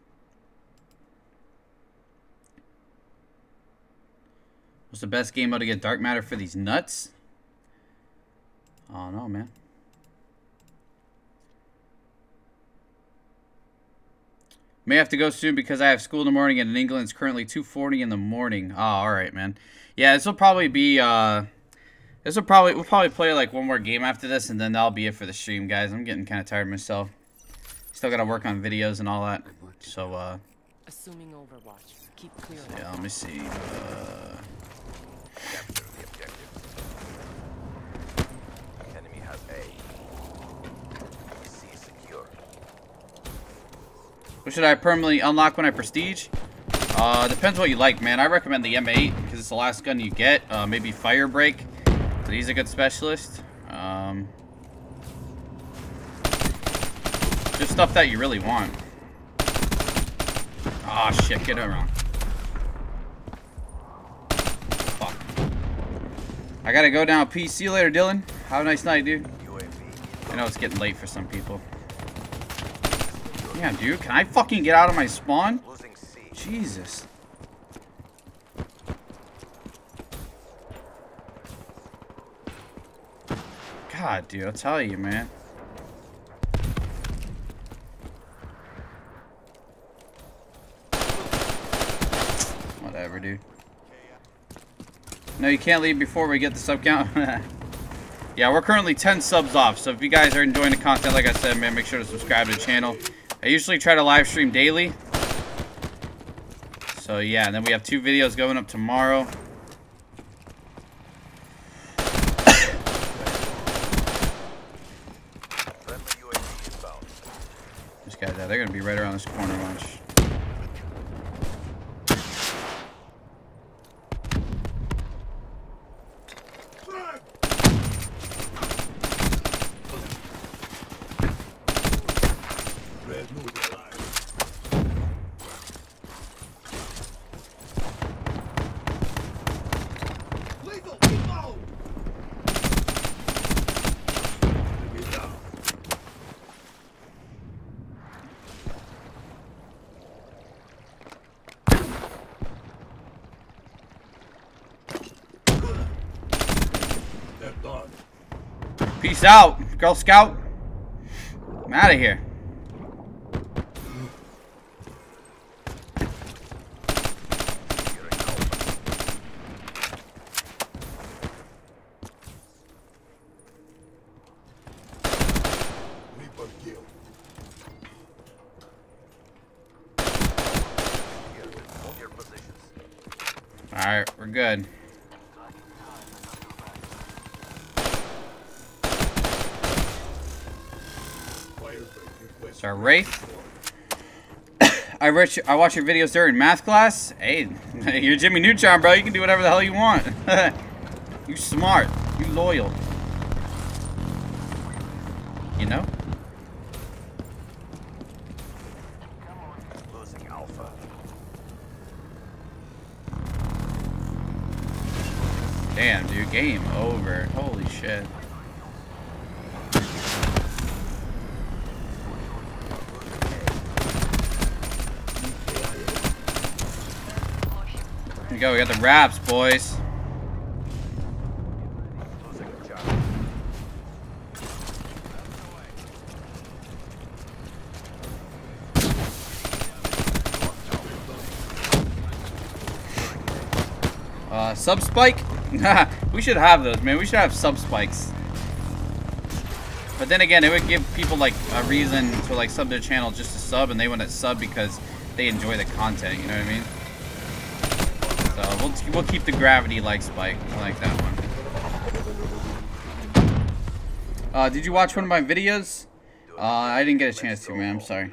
What's the best game mode to get Dark Matter for these nuts? Oh, no, man. May have to go soon because I have school in the morning and in England it's currently two forty in the morning. Oh, alright, man. Yeah, this will probably be, uh... This will probably... We'll probably play, like, one more game after this, and then that'll be it for the stream, guys. I'm getting kind of tired of myself. Still gotta work on videos and all that. So, uh...
Assuming Overwatch. Keep clear.
So yeah, let me see. Uh...
Capture the objective. Enemy has A. C secure.
What should I permanently unlock when I prestige? Uh, depends what you like, man. I recommend the M eight because it's the last gun you get. Uh, maybe Fire Break. So he's a good specialist. Um, just stuff that you really want. Oh shit, get it wrong. Fuck. I gotta go now. Peace. See you later, Dylan. Have a nice night, dude. I know it's getting late for some people. Yeah, dude. Can I fucking get out of my spawn? Jesus. God, dude. I'll tell you, man. Whatever, dude. No, you can't leave before we get the sub count. Yeah, we're currently ten subs off. So if you guys are enjoying the content, like I said, man, make sure to subscribe to the channel. I usually try to live stream daily. So yeah, and then we have two videos going up tomorrow. These guys, they're gonna be right around this corner bunch. Peace out, Girl Scout. I'm out of here. Alright, we're good. So our Wraith. I watch I watch your videos during math class. Hey, you're Jimmy Neutron, bro. You can do whatever the hell you want. You smart. You loyal. You know?
Losing Alpha.
Damn, dude. Game over. Holy shit. Here we go. We got the wraps, boys. Uh, sub spike? We should have those, man. We should have sub spikes. But then again, it would give people like a reason to like sub their channel just to sub, and they want to sub because they enjoy the content. You know what I mean? So we'll we'll keep the gravity like spike. I like that one. Uh, did you watch one of my videos? Uh, I didn't get a chance to, man. I'm sorry.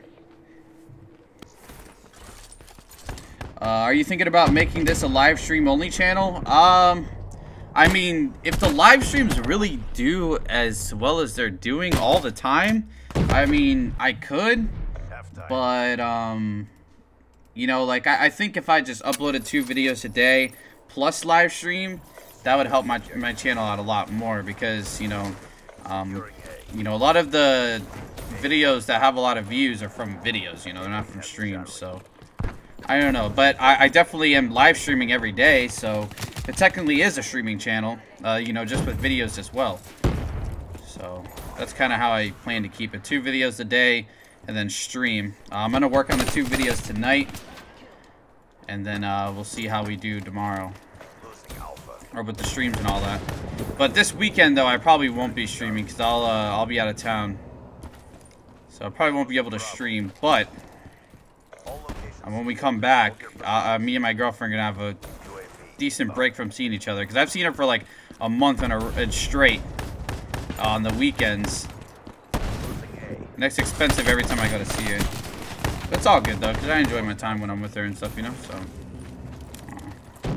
Uh, are you thinking about making this a live stream only channel? Um, I mean, if the live streams really do as well as they're doing all the time, I mean, I could, but, um, you know, like, I, I think if I just uploaded two videos a day plus live stream, that would help my, my channel out a lot more because, you know, um, you know, a lot of the videos that have a lot of views are from videos, you know, they're not from streams, so I don't know, but I, I definitely am live streaming every day, so it technically is a streaming channel, uh, you know, just with videos as well. So that's kind of how I plan to keep it. Two videos a day and then stream. Uh, I'm going to work on the two videos tonight, and then uh, we'll see how we do tomorrow. Or with the streams and all that. But this weekend, though, I probably won't be streaming because I'll, uh, I'll be out of town. So I probably won't be able to stream, but and when we come back, uh, uh, me and my girlfriend are going to have a decent break from seeing each other. Because I've seen her for like a month in a, in straight uh, on the weekends. And it's expensive every time I go to see her. But it's all good, though, because I enjoy my time when I'm with her and stuff, you know? So, uh,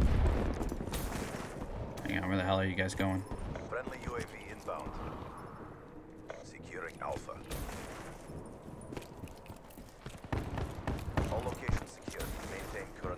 hang on, where the hell are you guys going?
Friendly U A V inbound. Securing Alpha. All locations secured. Maintain current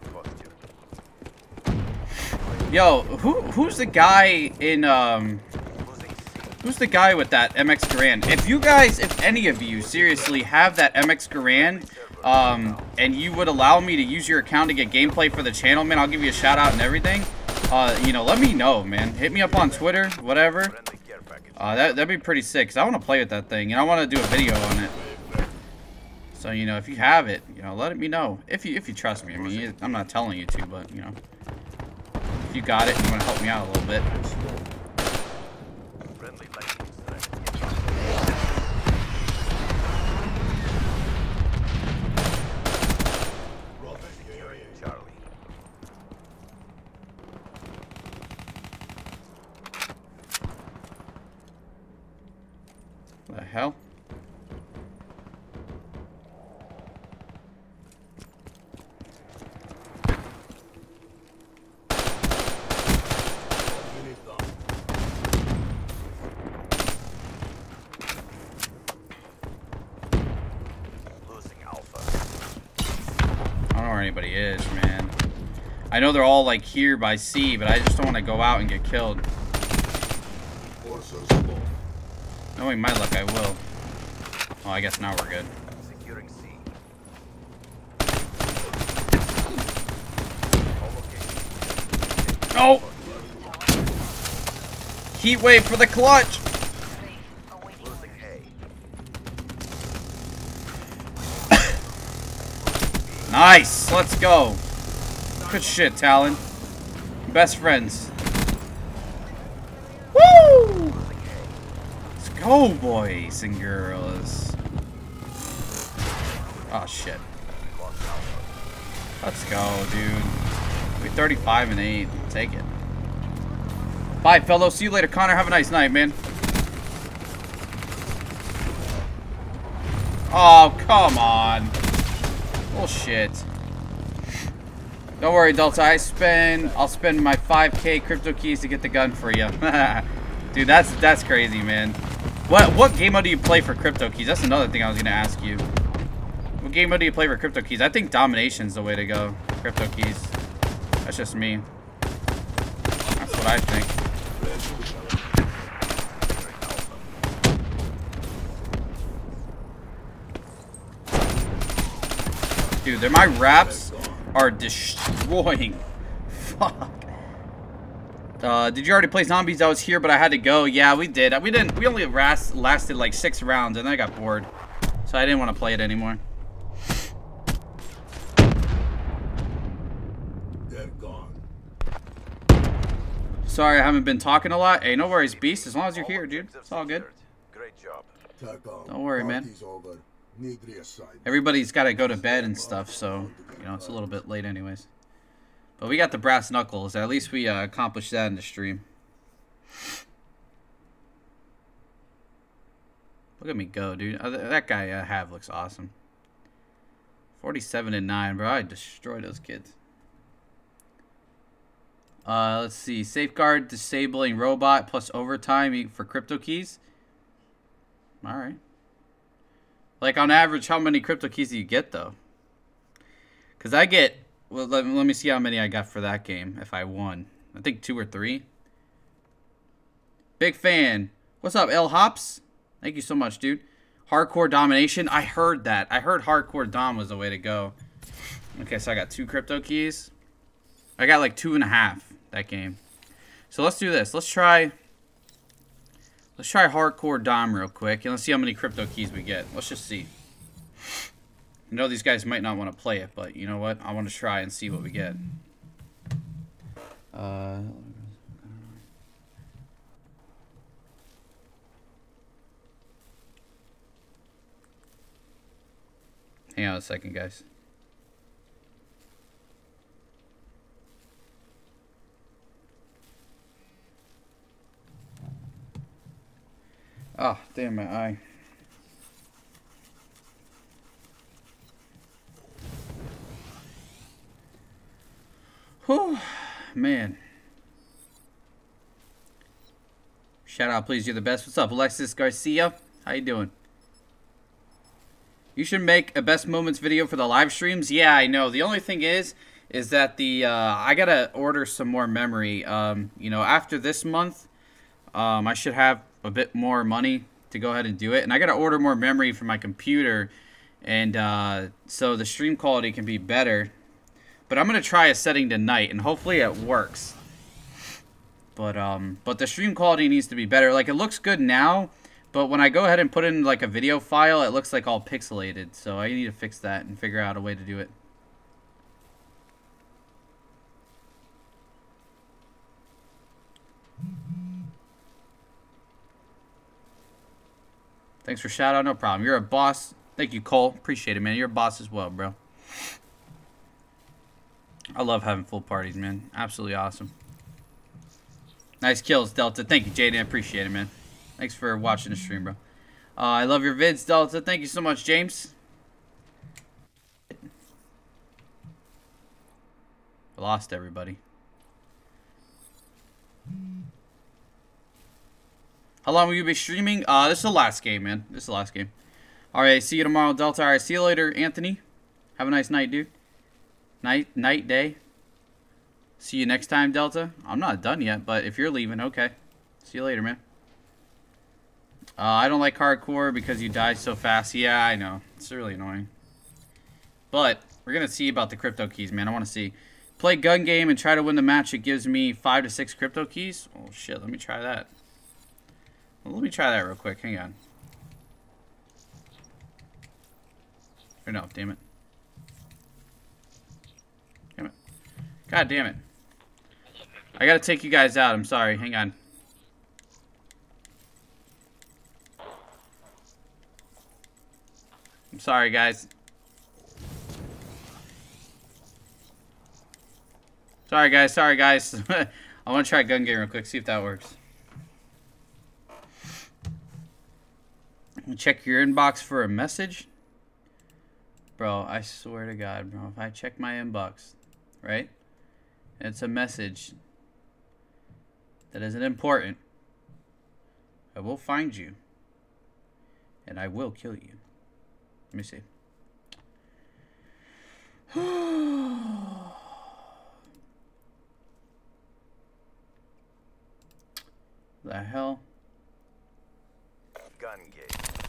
posture.
Yo, who who's the guy in um who's the guy with that M X Garand? If you guys, if any of you seriously have that M X Garand, um, and you would allow me to use your account to get gameplay for the channel, man, I'll give you a shout out and everything. Uh, you know, let me know, man. Hit me up on Twitter, whatever. Uh, that that'd be pretty sick. Cause I want to play with that thing, and I want to do a video on it. So you know, if you have it, you know, let me know. If you if you trust me, I mean, I'm not telling you to, but you know, if you got it and you want to help me out a little bit. The hell? I don't know where anybody is, man. I know they're all like here by C, but I just don't want to go out and get killed. Knowing my luck, I will. Oh, I guess now we're good.
Securing C.
Oh! Heat wave for the clutch!
Losing A.
Nice! Let's go! Good shit, Talon. Best friends. Woo! Let's go, boys and girls. Oh, shit. Let's go, dude. We thirty-five and eight. Take it. Bye, fellow. See you later, Connor. Have a nice night, man. Oh, come on. Bullshit. Don't worry, Delta. I spend. I'll spend my five K crypto keys to get the gun for you. Dude, that's that's crazy, man. What what game mode do you play for crypto keys? That's another thing I was gonna ask you. What game mode do you play for crypto keys? I think domination's the way to go. Crypto keys. That's just me. That's what I think. Dude, they're my wraps are destroying. Fuck. Uh, did you already play zombies? I was here, but I had to go. Yeah, we did. We didn't. We only last, lasted like six rounds, and then I got bored, so I didn't want to play it anymore.
They're gone.
Sorry, I haven't been talking a lot. Hey, no worries, Beast. As long as you're here, dude, it's all good.
Great job.
Don't worry, man.
Party's over. Need reassignment.
Everybody's got to go to bed and stuff, so, you know, it's a little bit late anyways. But we got the brass knuckles. At least we uh, accomplished that in the stream. Look at me go, dude. Uh, that guy uh, Have looks awesome. forty-seven and nine, bro. I destroyed those kids. Uh, let's see. Safeguard disabling robot plus overtime for crypto keys. All right. Like, on average, how many crypto keys do you get, though? Because I get... Well, let, let me see how many I got for that game if I won. I think two or three. Big fan. What's up, L Hops? Thank you so much, dude. Hardcore domination. I heard that. I heard hardcore dom was the way to go. Okay, so I got two crypto keys. I got like two and a half that game. So let's do this. Let's try... Let's try hardcore dom real quick, and let's see how many crypto keys we get. Let's just see. I know these guys might not want to play it, but you know what? I want to try and see what we get. Uh, hang on a second, guys. Oh, damn my eye. Whew, man. Shout out, please. You're the best. What's up, Alexis Garcia? How you doing? You should make a best moments video for the live streams. Yeah, I know. The only thing is, is that the uh, I gotta order some more memory. Um, you know, after this month, um, I should have a bit more money to go ahead and do it, and I gotta order more memory for my computer, and uh, so the stream quality can be better. But I'm gonna try a setting tonight, and hopefully it works. But um, but the stream quality needs to be better. Like, it looks good now, but when I go ahead and put in like a video file, it looks like all pixelated. So I need to fix that and figure out a way to do it. Thanks for shout out, no problem. You're a boss. Thank you, Cole. Appreciate it, man. You're a boss as well, bro. I love having full parties, man. Absolutely awesome. Nice kills, Delta. Thank you, Jaden. Appreciate it, man. Thanks for watching the stream, bro. Uh, I love your vids, Delta. Thank you so much, James. I lost everybody. How long will you be streaming? Uh, this is the last game, man. This is the last game. Alright, see you tomorrow, Delta. Alright, see you later, Anthony. Have a nice night, dude. Night, night, day. See you next time, Delta. I'm not done yet, but if you're leaving, okay. See you later, man. Uh, I don't like hardcore because you die so fast. Yeah, I know. It's really annoying. But we're going to see about the crypto keys, man. I want to see. Play gun game and try to win the match. It gives me five to six crypto keys. Oh, shit. Let me try that. Well, let me try that real quick. Hang on. Or no, damn it. Damn it. God damn it. I gotta take you guys out. I'm sorry. Hang on. I'm sorry, guys. Sorry, guys. Sorry, guys. I want to try gun game real quick. See if that works. Check your inbox for a message. Bro, I swear to God, bro. If I check my inbox, right? And it's a message that isn't important. I will find you. And I will kill you. Let me see. The hell?
Gun gate.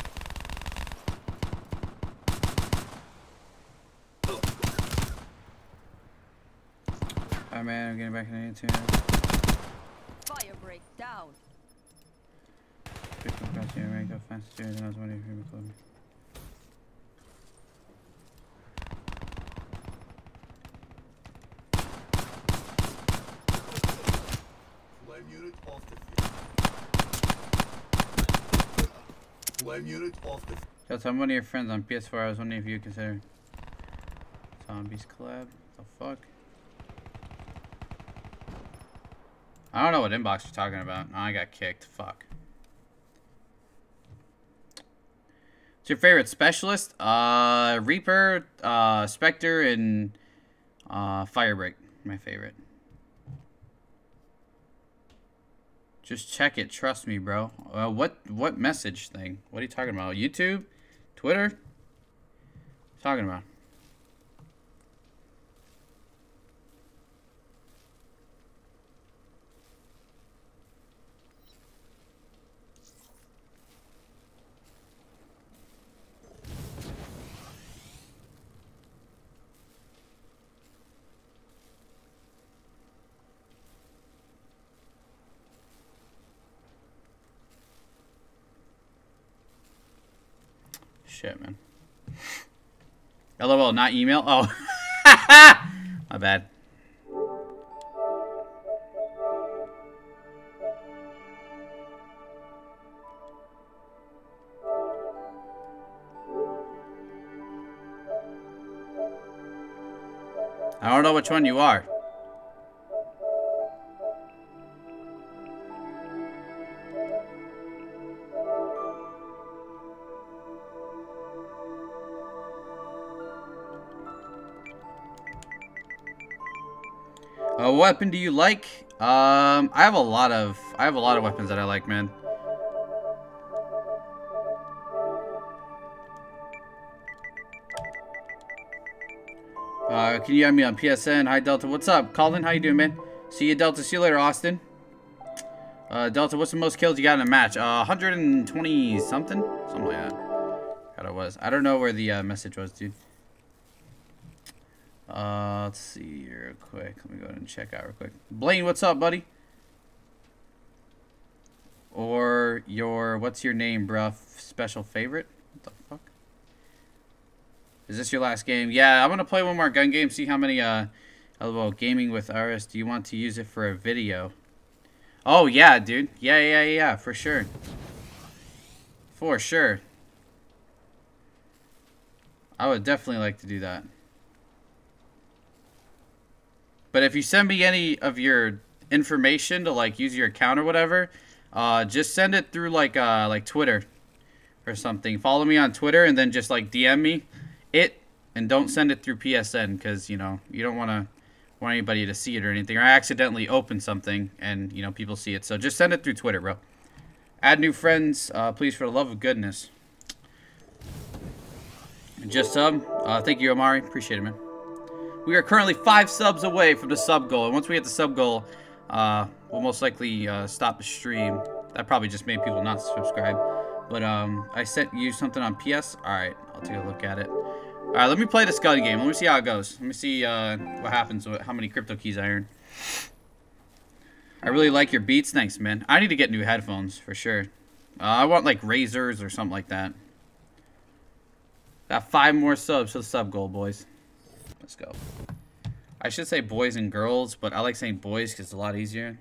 Alright, man, I'm getting back in the YouTube.
Fire break down.
Flame unit off the field. Flame Prime unit off the...
Just I'm one of your friends on P S four. I was wondering if you consider Zombies collab. The fuck? I don't know what inbox you're talking about. Oh, I got kicked. Fuck. What's your favorite specialist? Uh, Reaper, uh, Spectre, and uh, Firebreak. My favorite. Just check it. Trust me, bro. Uh, what what message thing? What are you talking about? YouTube? Twitter? What are you talking about? Shit, man. LOL, not email? Oh. My bad. I don't know which one you are. Uh, what weapon do you like? Um, I have a lot of I have a lot of weapons that I like, man. Uh, can you add me on P S N? Hi Delta, what's up? Colin, how you doing, man? See you, Delta. See you later, Austin. Uh, Delta, what's the most kills you got in a match? Uh, one hundred twenty something, something like that. God, it was. I don't know where the uh, message was, dude. Uh, let's see here real quick. Let me go ahead and check out real quick. Blaine, what's up, buddy? Or your, what's your name, bruh? Special favorite? What the fuck? Is this your last game? Yeah, I'm gonna play one more gun game. See how many, uh, well, gaming with R S. Do you want to use it for a video? Oh, yeah, dude. Yeah, yeah, yeah, for sure. For sure. I would definitely like to do that. But if you send me any of your information to like use your account or whatever, uh, just send it through like uh, like Twitter or something. Follow me on Twitter and then just like D M me it, and don't send it through P S N because you know you don't want to want anybody to see it or anything. Or I accidentally open something and you know people see it. So just send it through Twitter, bro. Add new friends, uh, please, for the love of goodness. Just sub. Uh, thank you, Amari. Appreciate it, man. We are currently five subs away from the sub goal. And once we hit the sub goal, uh, we'll most likely uh, stop the stream. That probably just made people not subscribe. But um, I sent you something on P S. Alright, I'll take a look at it. Alright, let me play this gun game. Let me see how it goes. Let me see uh, what happens with how many crypto keys I earn. I really like your beats. Thanks, man. I need to get new headphones, for sure. Uh, I want like Razors or something like that. Got five more subs to the sub goal, boys. Let's go. I should say boys and girls, but I like saying boys because it's a lot easier.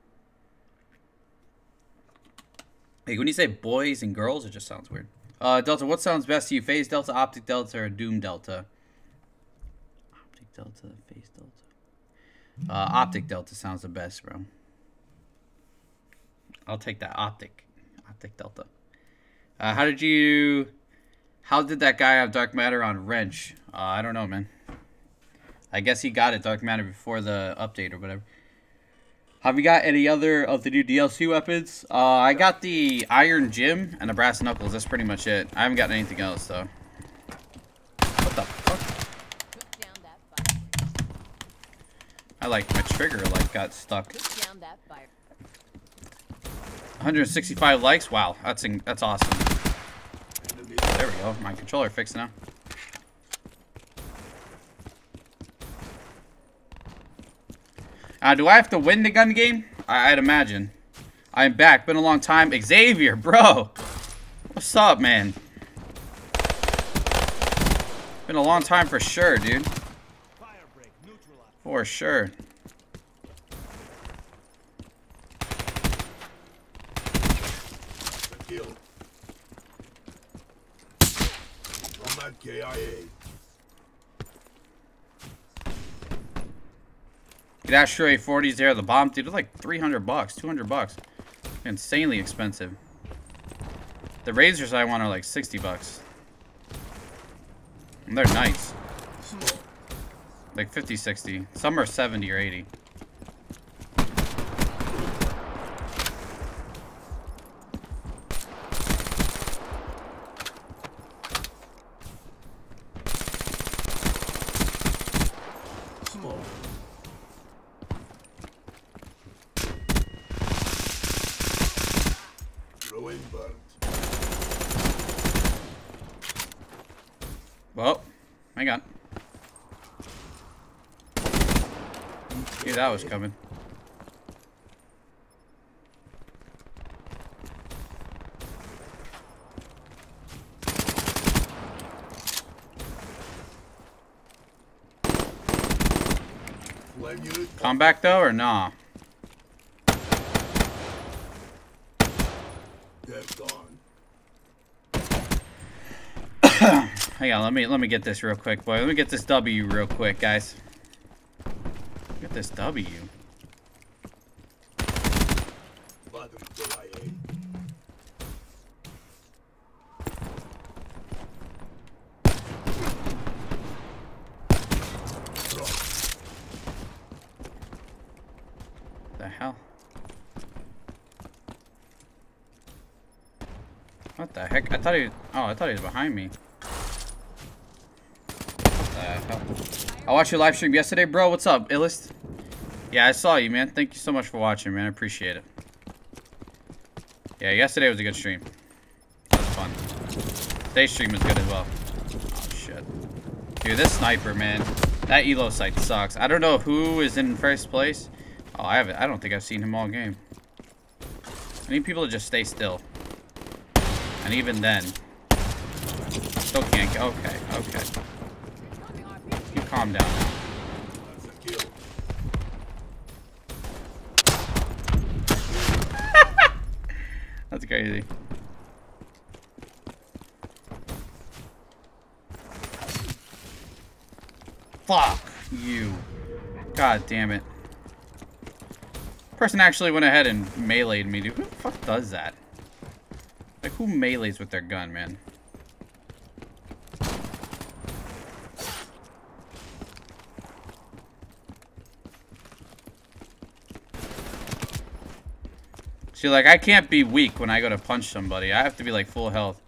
Hey, when you say boys and girls, it just sounds weird. Uh, Delta, what sounds best to you? Phase Delta, Optic Delta, or Doom Delta? Optic Delta, Phase Delta. Uh, Optic Delta sounds the best, bro. I'll take that. Optic. Optic Delta. Uh, how did you... How did that guy have Dark Matter on Wrench? Uh, I don't know, man. I guess he got it Dark Matter before the update or whatever. Have you got any other of the new D L C weapons? Uh, I got the Iron Gym and the Brass Knuckles. That's pretty much it. I haven't gotten anything else, though. What the fuck? I like my trigger like got stuck. one hundred sixty-five likes. Wow, that's that's awesome. There we go. My controller fixed now. Uh, do I have to win the gun game? I I'd imagine. I'm back. Been a long time. Xavier, bro. What's up, man? Been a long time for sure, dude. For sure.
K I A.
Get Asteroid forties there. The bomb, dude, they're like three hundred bucks, two hundred bucks. Insanely expensive. The razors I want are like sixty bucks. And they're nice. Like fifty, sixty. Some are seventy or eighty.
Small. Throwing burnt.
Well, hang on. Knew that was coming.
Flame unit.
Come back though, or nah?
They're gone.
Hang on, let me let me get this real quick, boy. Let me get this W real quick, guys. Get this W.
Battery K I A.
The hell? What the heck? I thought he. Oh, I thought he was behind me. What the hell? I watched your live stream yesterday, bro. What's up, Illest? Yeah, I saw you, man. Thank you so much for watching, man. I appreciate it. Yeah, yesterday was a good stream. That was fun. Today's stream was good as well. Oh shit, dude, this sniper, man. That elo site sucks. I don't know who is in first place. Oh, I haven't. I don't think I've seen him all game. I need people to just stay still. And even then, still can't get. Okay, okay. You calm down now.
That's a kill.
That's crazy. Fuck you. God damn it. Person actually went ahead and meleeed me, dude. Who the fuck does that? Like, who melees with their gun, man? See, like, I can't be weak when I go to punch somebody. I have to be, like, full health.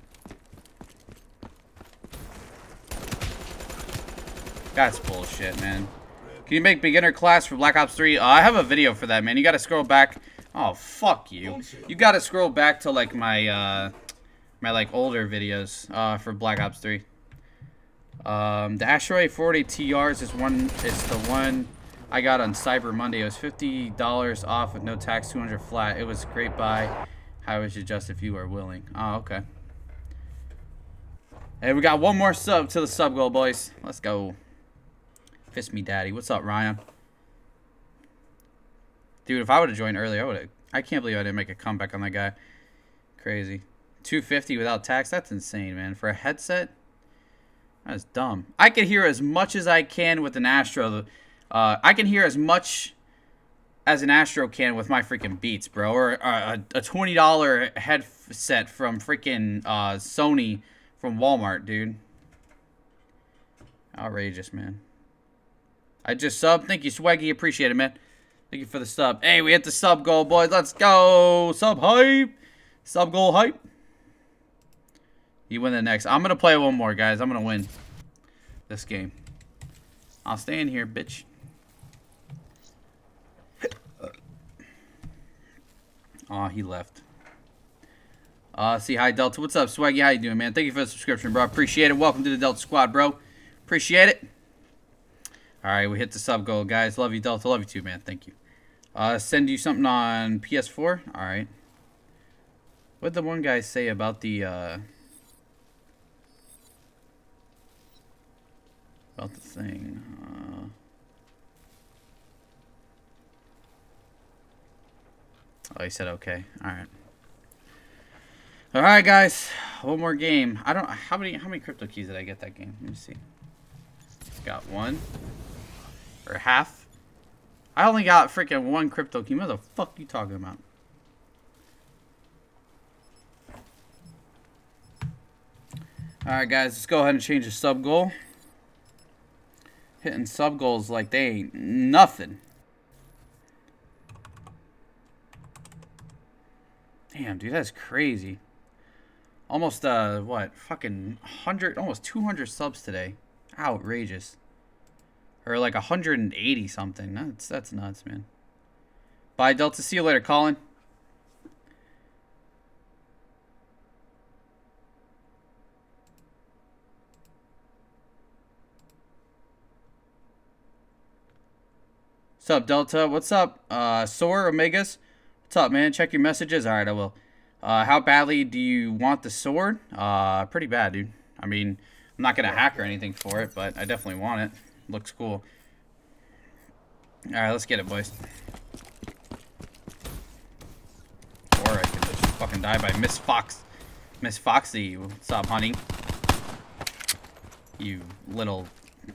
That's bullshit, man. Can you make beginner class for Black Ops three? Uh, I have a video for that, man. You gotta scroll back. Oh, fuck you. You gotta scroll back to, like, my, uh... my, like, older videos, uh, for Black Ops three. Um, the Asteroid forty T Rs is one... is the one I got on Cyber Monday. It was fifty dollars off with no tax, two hundred flat. It was a great buy. I would suggest if you are willing. Oh, okay. Hey, we got one more sub to the sub goal, boys. Let's go. Fist me, daddy. What's up, Ryan? Dude, if I would have joined earlier, I would have. I can't believe I didn't make a comeback on that guy. Crazy. two fifty without tax. That's insane, man. For a headset, that's dumb. I can hear as much as I can with an Astro. Uh, I can hear as much as an Astro can with my freaking Beats, bro. Or a, a twenty dollar headset from freaking uh, Sony from Walmart, dude. Outrageous, man. I just subbed. Thank you, Swaggy. Appreciate it, man. Thank you for the sub. Hey, we hit the sub goal, boys. Let's go. Sub hype. Sub goal hype. You win the next. I'm going to play one more, guys. I'm going to win this game. I'll stay in here, bitch. Aw, oh, he left. Uh, see, hi, Delta. What's up, Swaggy? How you doing, man? Thank you for the subscription, bro. Appreciate it. Welcome to the Delta Squad, bro. Appreciate it. All right, we hit the sub goal, guys. Love you, Delta. Love you too, man. Thank you. Uh, send you something on P S four? All right. What did the one guy say about the, uh... about the thing? Uh... Oh, he said okay. All right. All right, guys. one more game. I don't. How many? How many crypto keys did I get that game? Let me see. Got one. Or half. I only got freaking one crypto key. What the fuck you talking about? Alright guys, let's go ahead and change the sub goal. Hitting sub goals like they ain't nothing. Damn, dude, that's crazy. Almost, uh, what? Fucking one hundred, almost two hundred subs today. Outrageous. Or like one hundred eighty something. That's, that's nuts, man. Bye, Delta. See you later, Colin. What's up, Delta? What's up, uh, Soar Omegas? What's up, man? Check your messages. All right, I will. Uh, how badly do you want the sword? Uh, pretty bad, dude. I mean, I'm not gonna hack or anything for it, but I definitely want it. Looks cool. All right, let's get it, boys. Or I could just fucking die by Miss Fox, Miss Foxy. What's up, honey? You little.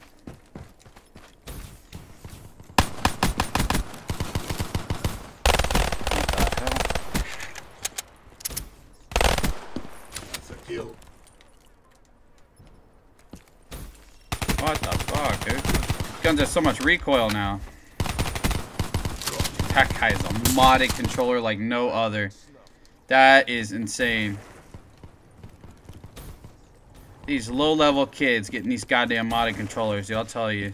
Kill.
What the fuck, dude? These guns have so much recoil now. That guy is a modded controller like no other. That is insane. These low-level kids getting these goddamn modded controllers, dude, I'll tell you.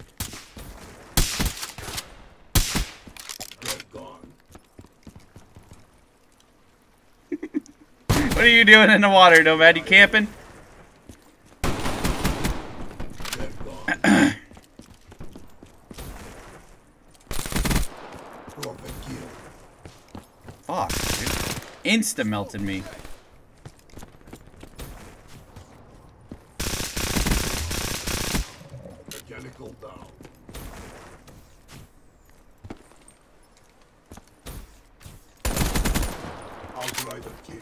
What are you doing in the water, Nomad? You camping? Fuck, dude. Insta melted me.
Mechanical down. Outrider kill.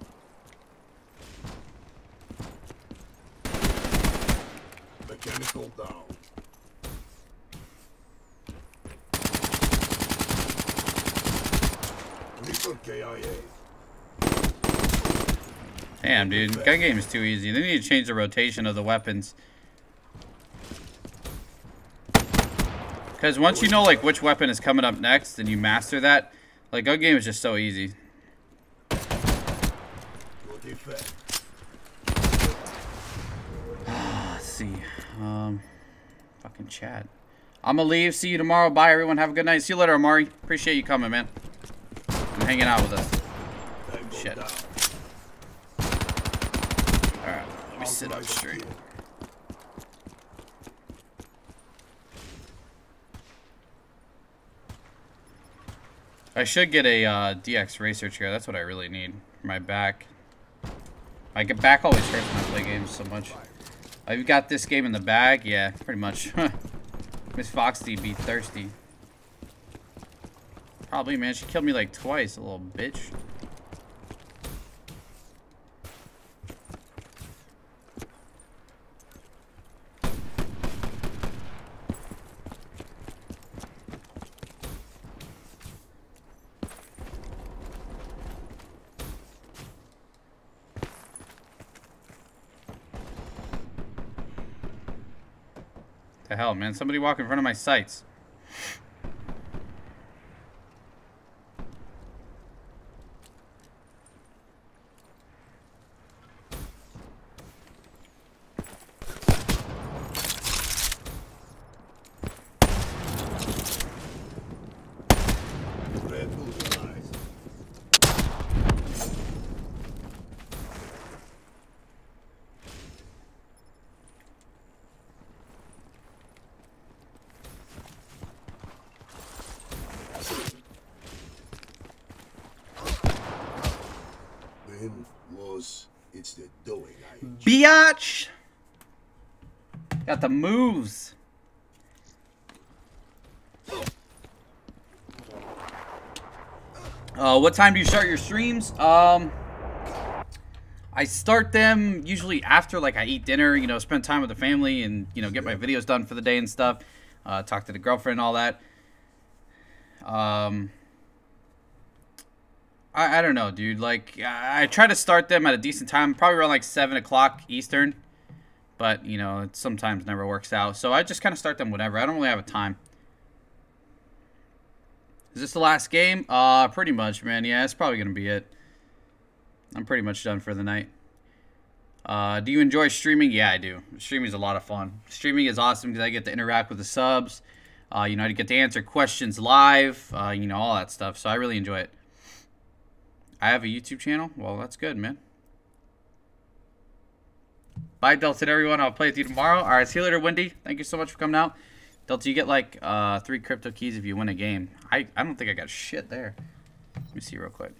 Mechanical down. Reaper K I A.
Damn, dude. Gun game is too easy. They need to change the rotation of the weapons. Because once you know, like, which weapon is coming up next and you master that, like, gun game is just so easy.
Good effect.
Let's see. Um, fucking chat. I'm gonna leave. See you tomorrow. Bye, everyone. Have a good night. See you later, Amari. Appreciate you coming, man. And hanging out with us. Shit. Alright, let me sit up straight. I should get a uh, D X Racer chair. That's what I really need for my back. My back always hurts when I play games so much. I've got this game in the bag. Yeah, pretty much. Miss Foxy be thirsty. Probably, man. She killed me like twice, a little bitch. The hell, man? Somebody walk in front of my sights.
Red Bull's eyes. Win, lose, it's the doing. I
Biatch! Got the moves. Uh, what time do you start your streams? Um, I start them usually after, like, I eat dinner, you know, spend time with the family and, you know, get my videos done for the day and stuff. Uh, talk to the girlfriend and all that. Um, I, I don't know, dude. Like, I, I try to start them at a decent time, probably around, like, seven o'clock Eastern. But, you know, it sometimes never works out. So I just kind of start them whenever. I don't really have a time. Is this the last game? Uh, pretty much, man. Yeah, it's probably going to be it. I'm pretty much done for the night. Uh, do you enjoy streaming? Yeah, I do. Streaming is a lot of fun. Streaming is awesome because I get to interact with the subs. Uh, you know, I get to answer questions live. Uh, you know, all that stuff. So I really enjoy it. I have a YouTube channel? Well, that's good, man. Bye, Delta, everyone. I'll play with you tomorrow. All right, see you later, Wendy. Thank you so much for coming out. Delta, you get like uh, three crypto keys if you win a game. I, I don't think I got shit there. Let me see real quick.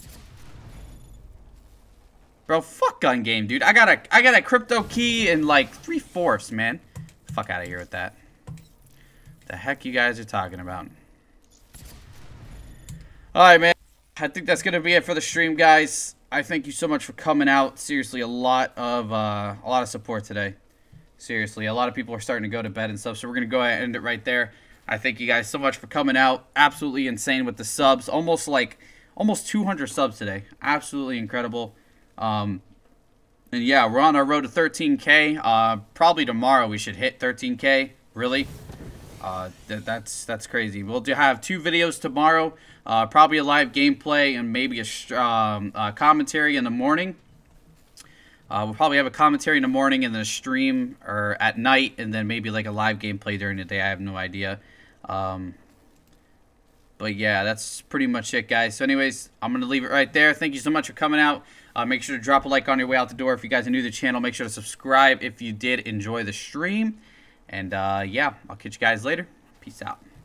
Bro, fuck gun game, dude. I got a I got a crypto key in like three fourths, man. Fuck out of here with that. The heck you guys are talking about? All right, man. I think that's gonna be it for the stream, guys. I thank you so much for coming out. Seriously, a lot of uh, a lot of support today. Seriously, a lot of people are starting to go to bed and stuff, so we're gonna go ahead and end it right there. I thank you guys so much for coming out. Absolutely insane with the subs. Almost like almost two hundred subs today. Absolutely incredible. Um, and yeah, we're on our road to thirteen K. Uh, probably tomorrow we should hit thirteen K. Really, uh, th that's that's crazy. We'll do have two videos tomorrow. Uh, probably a live gameplay and maybe a um, uh, commentary in the morning. Uh, we'll probably have a commentary in the morning and then a stream or at night, and then maybe like a live gameplay during the day. I have no idea. Um, but yeah, that's pretty much it, guys. So anyways, I'm going to leave it right there. Thank you so much for coming out. Uh, make sure to drop a like on your way out the door. If you guys are new to the channel, make sure to subscribe if you did enjoy the stream. And uh, yeah, I'll catch you guys later. Peace out.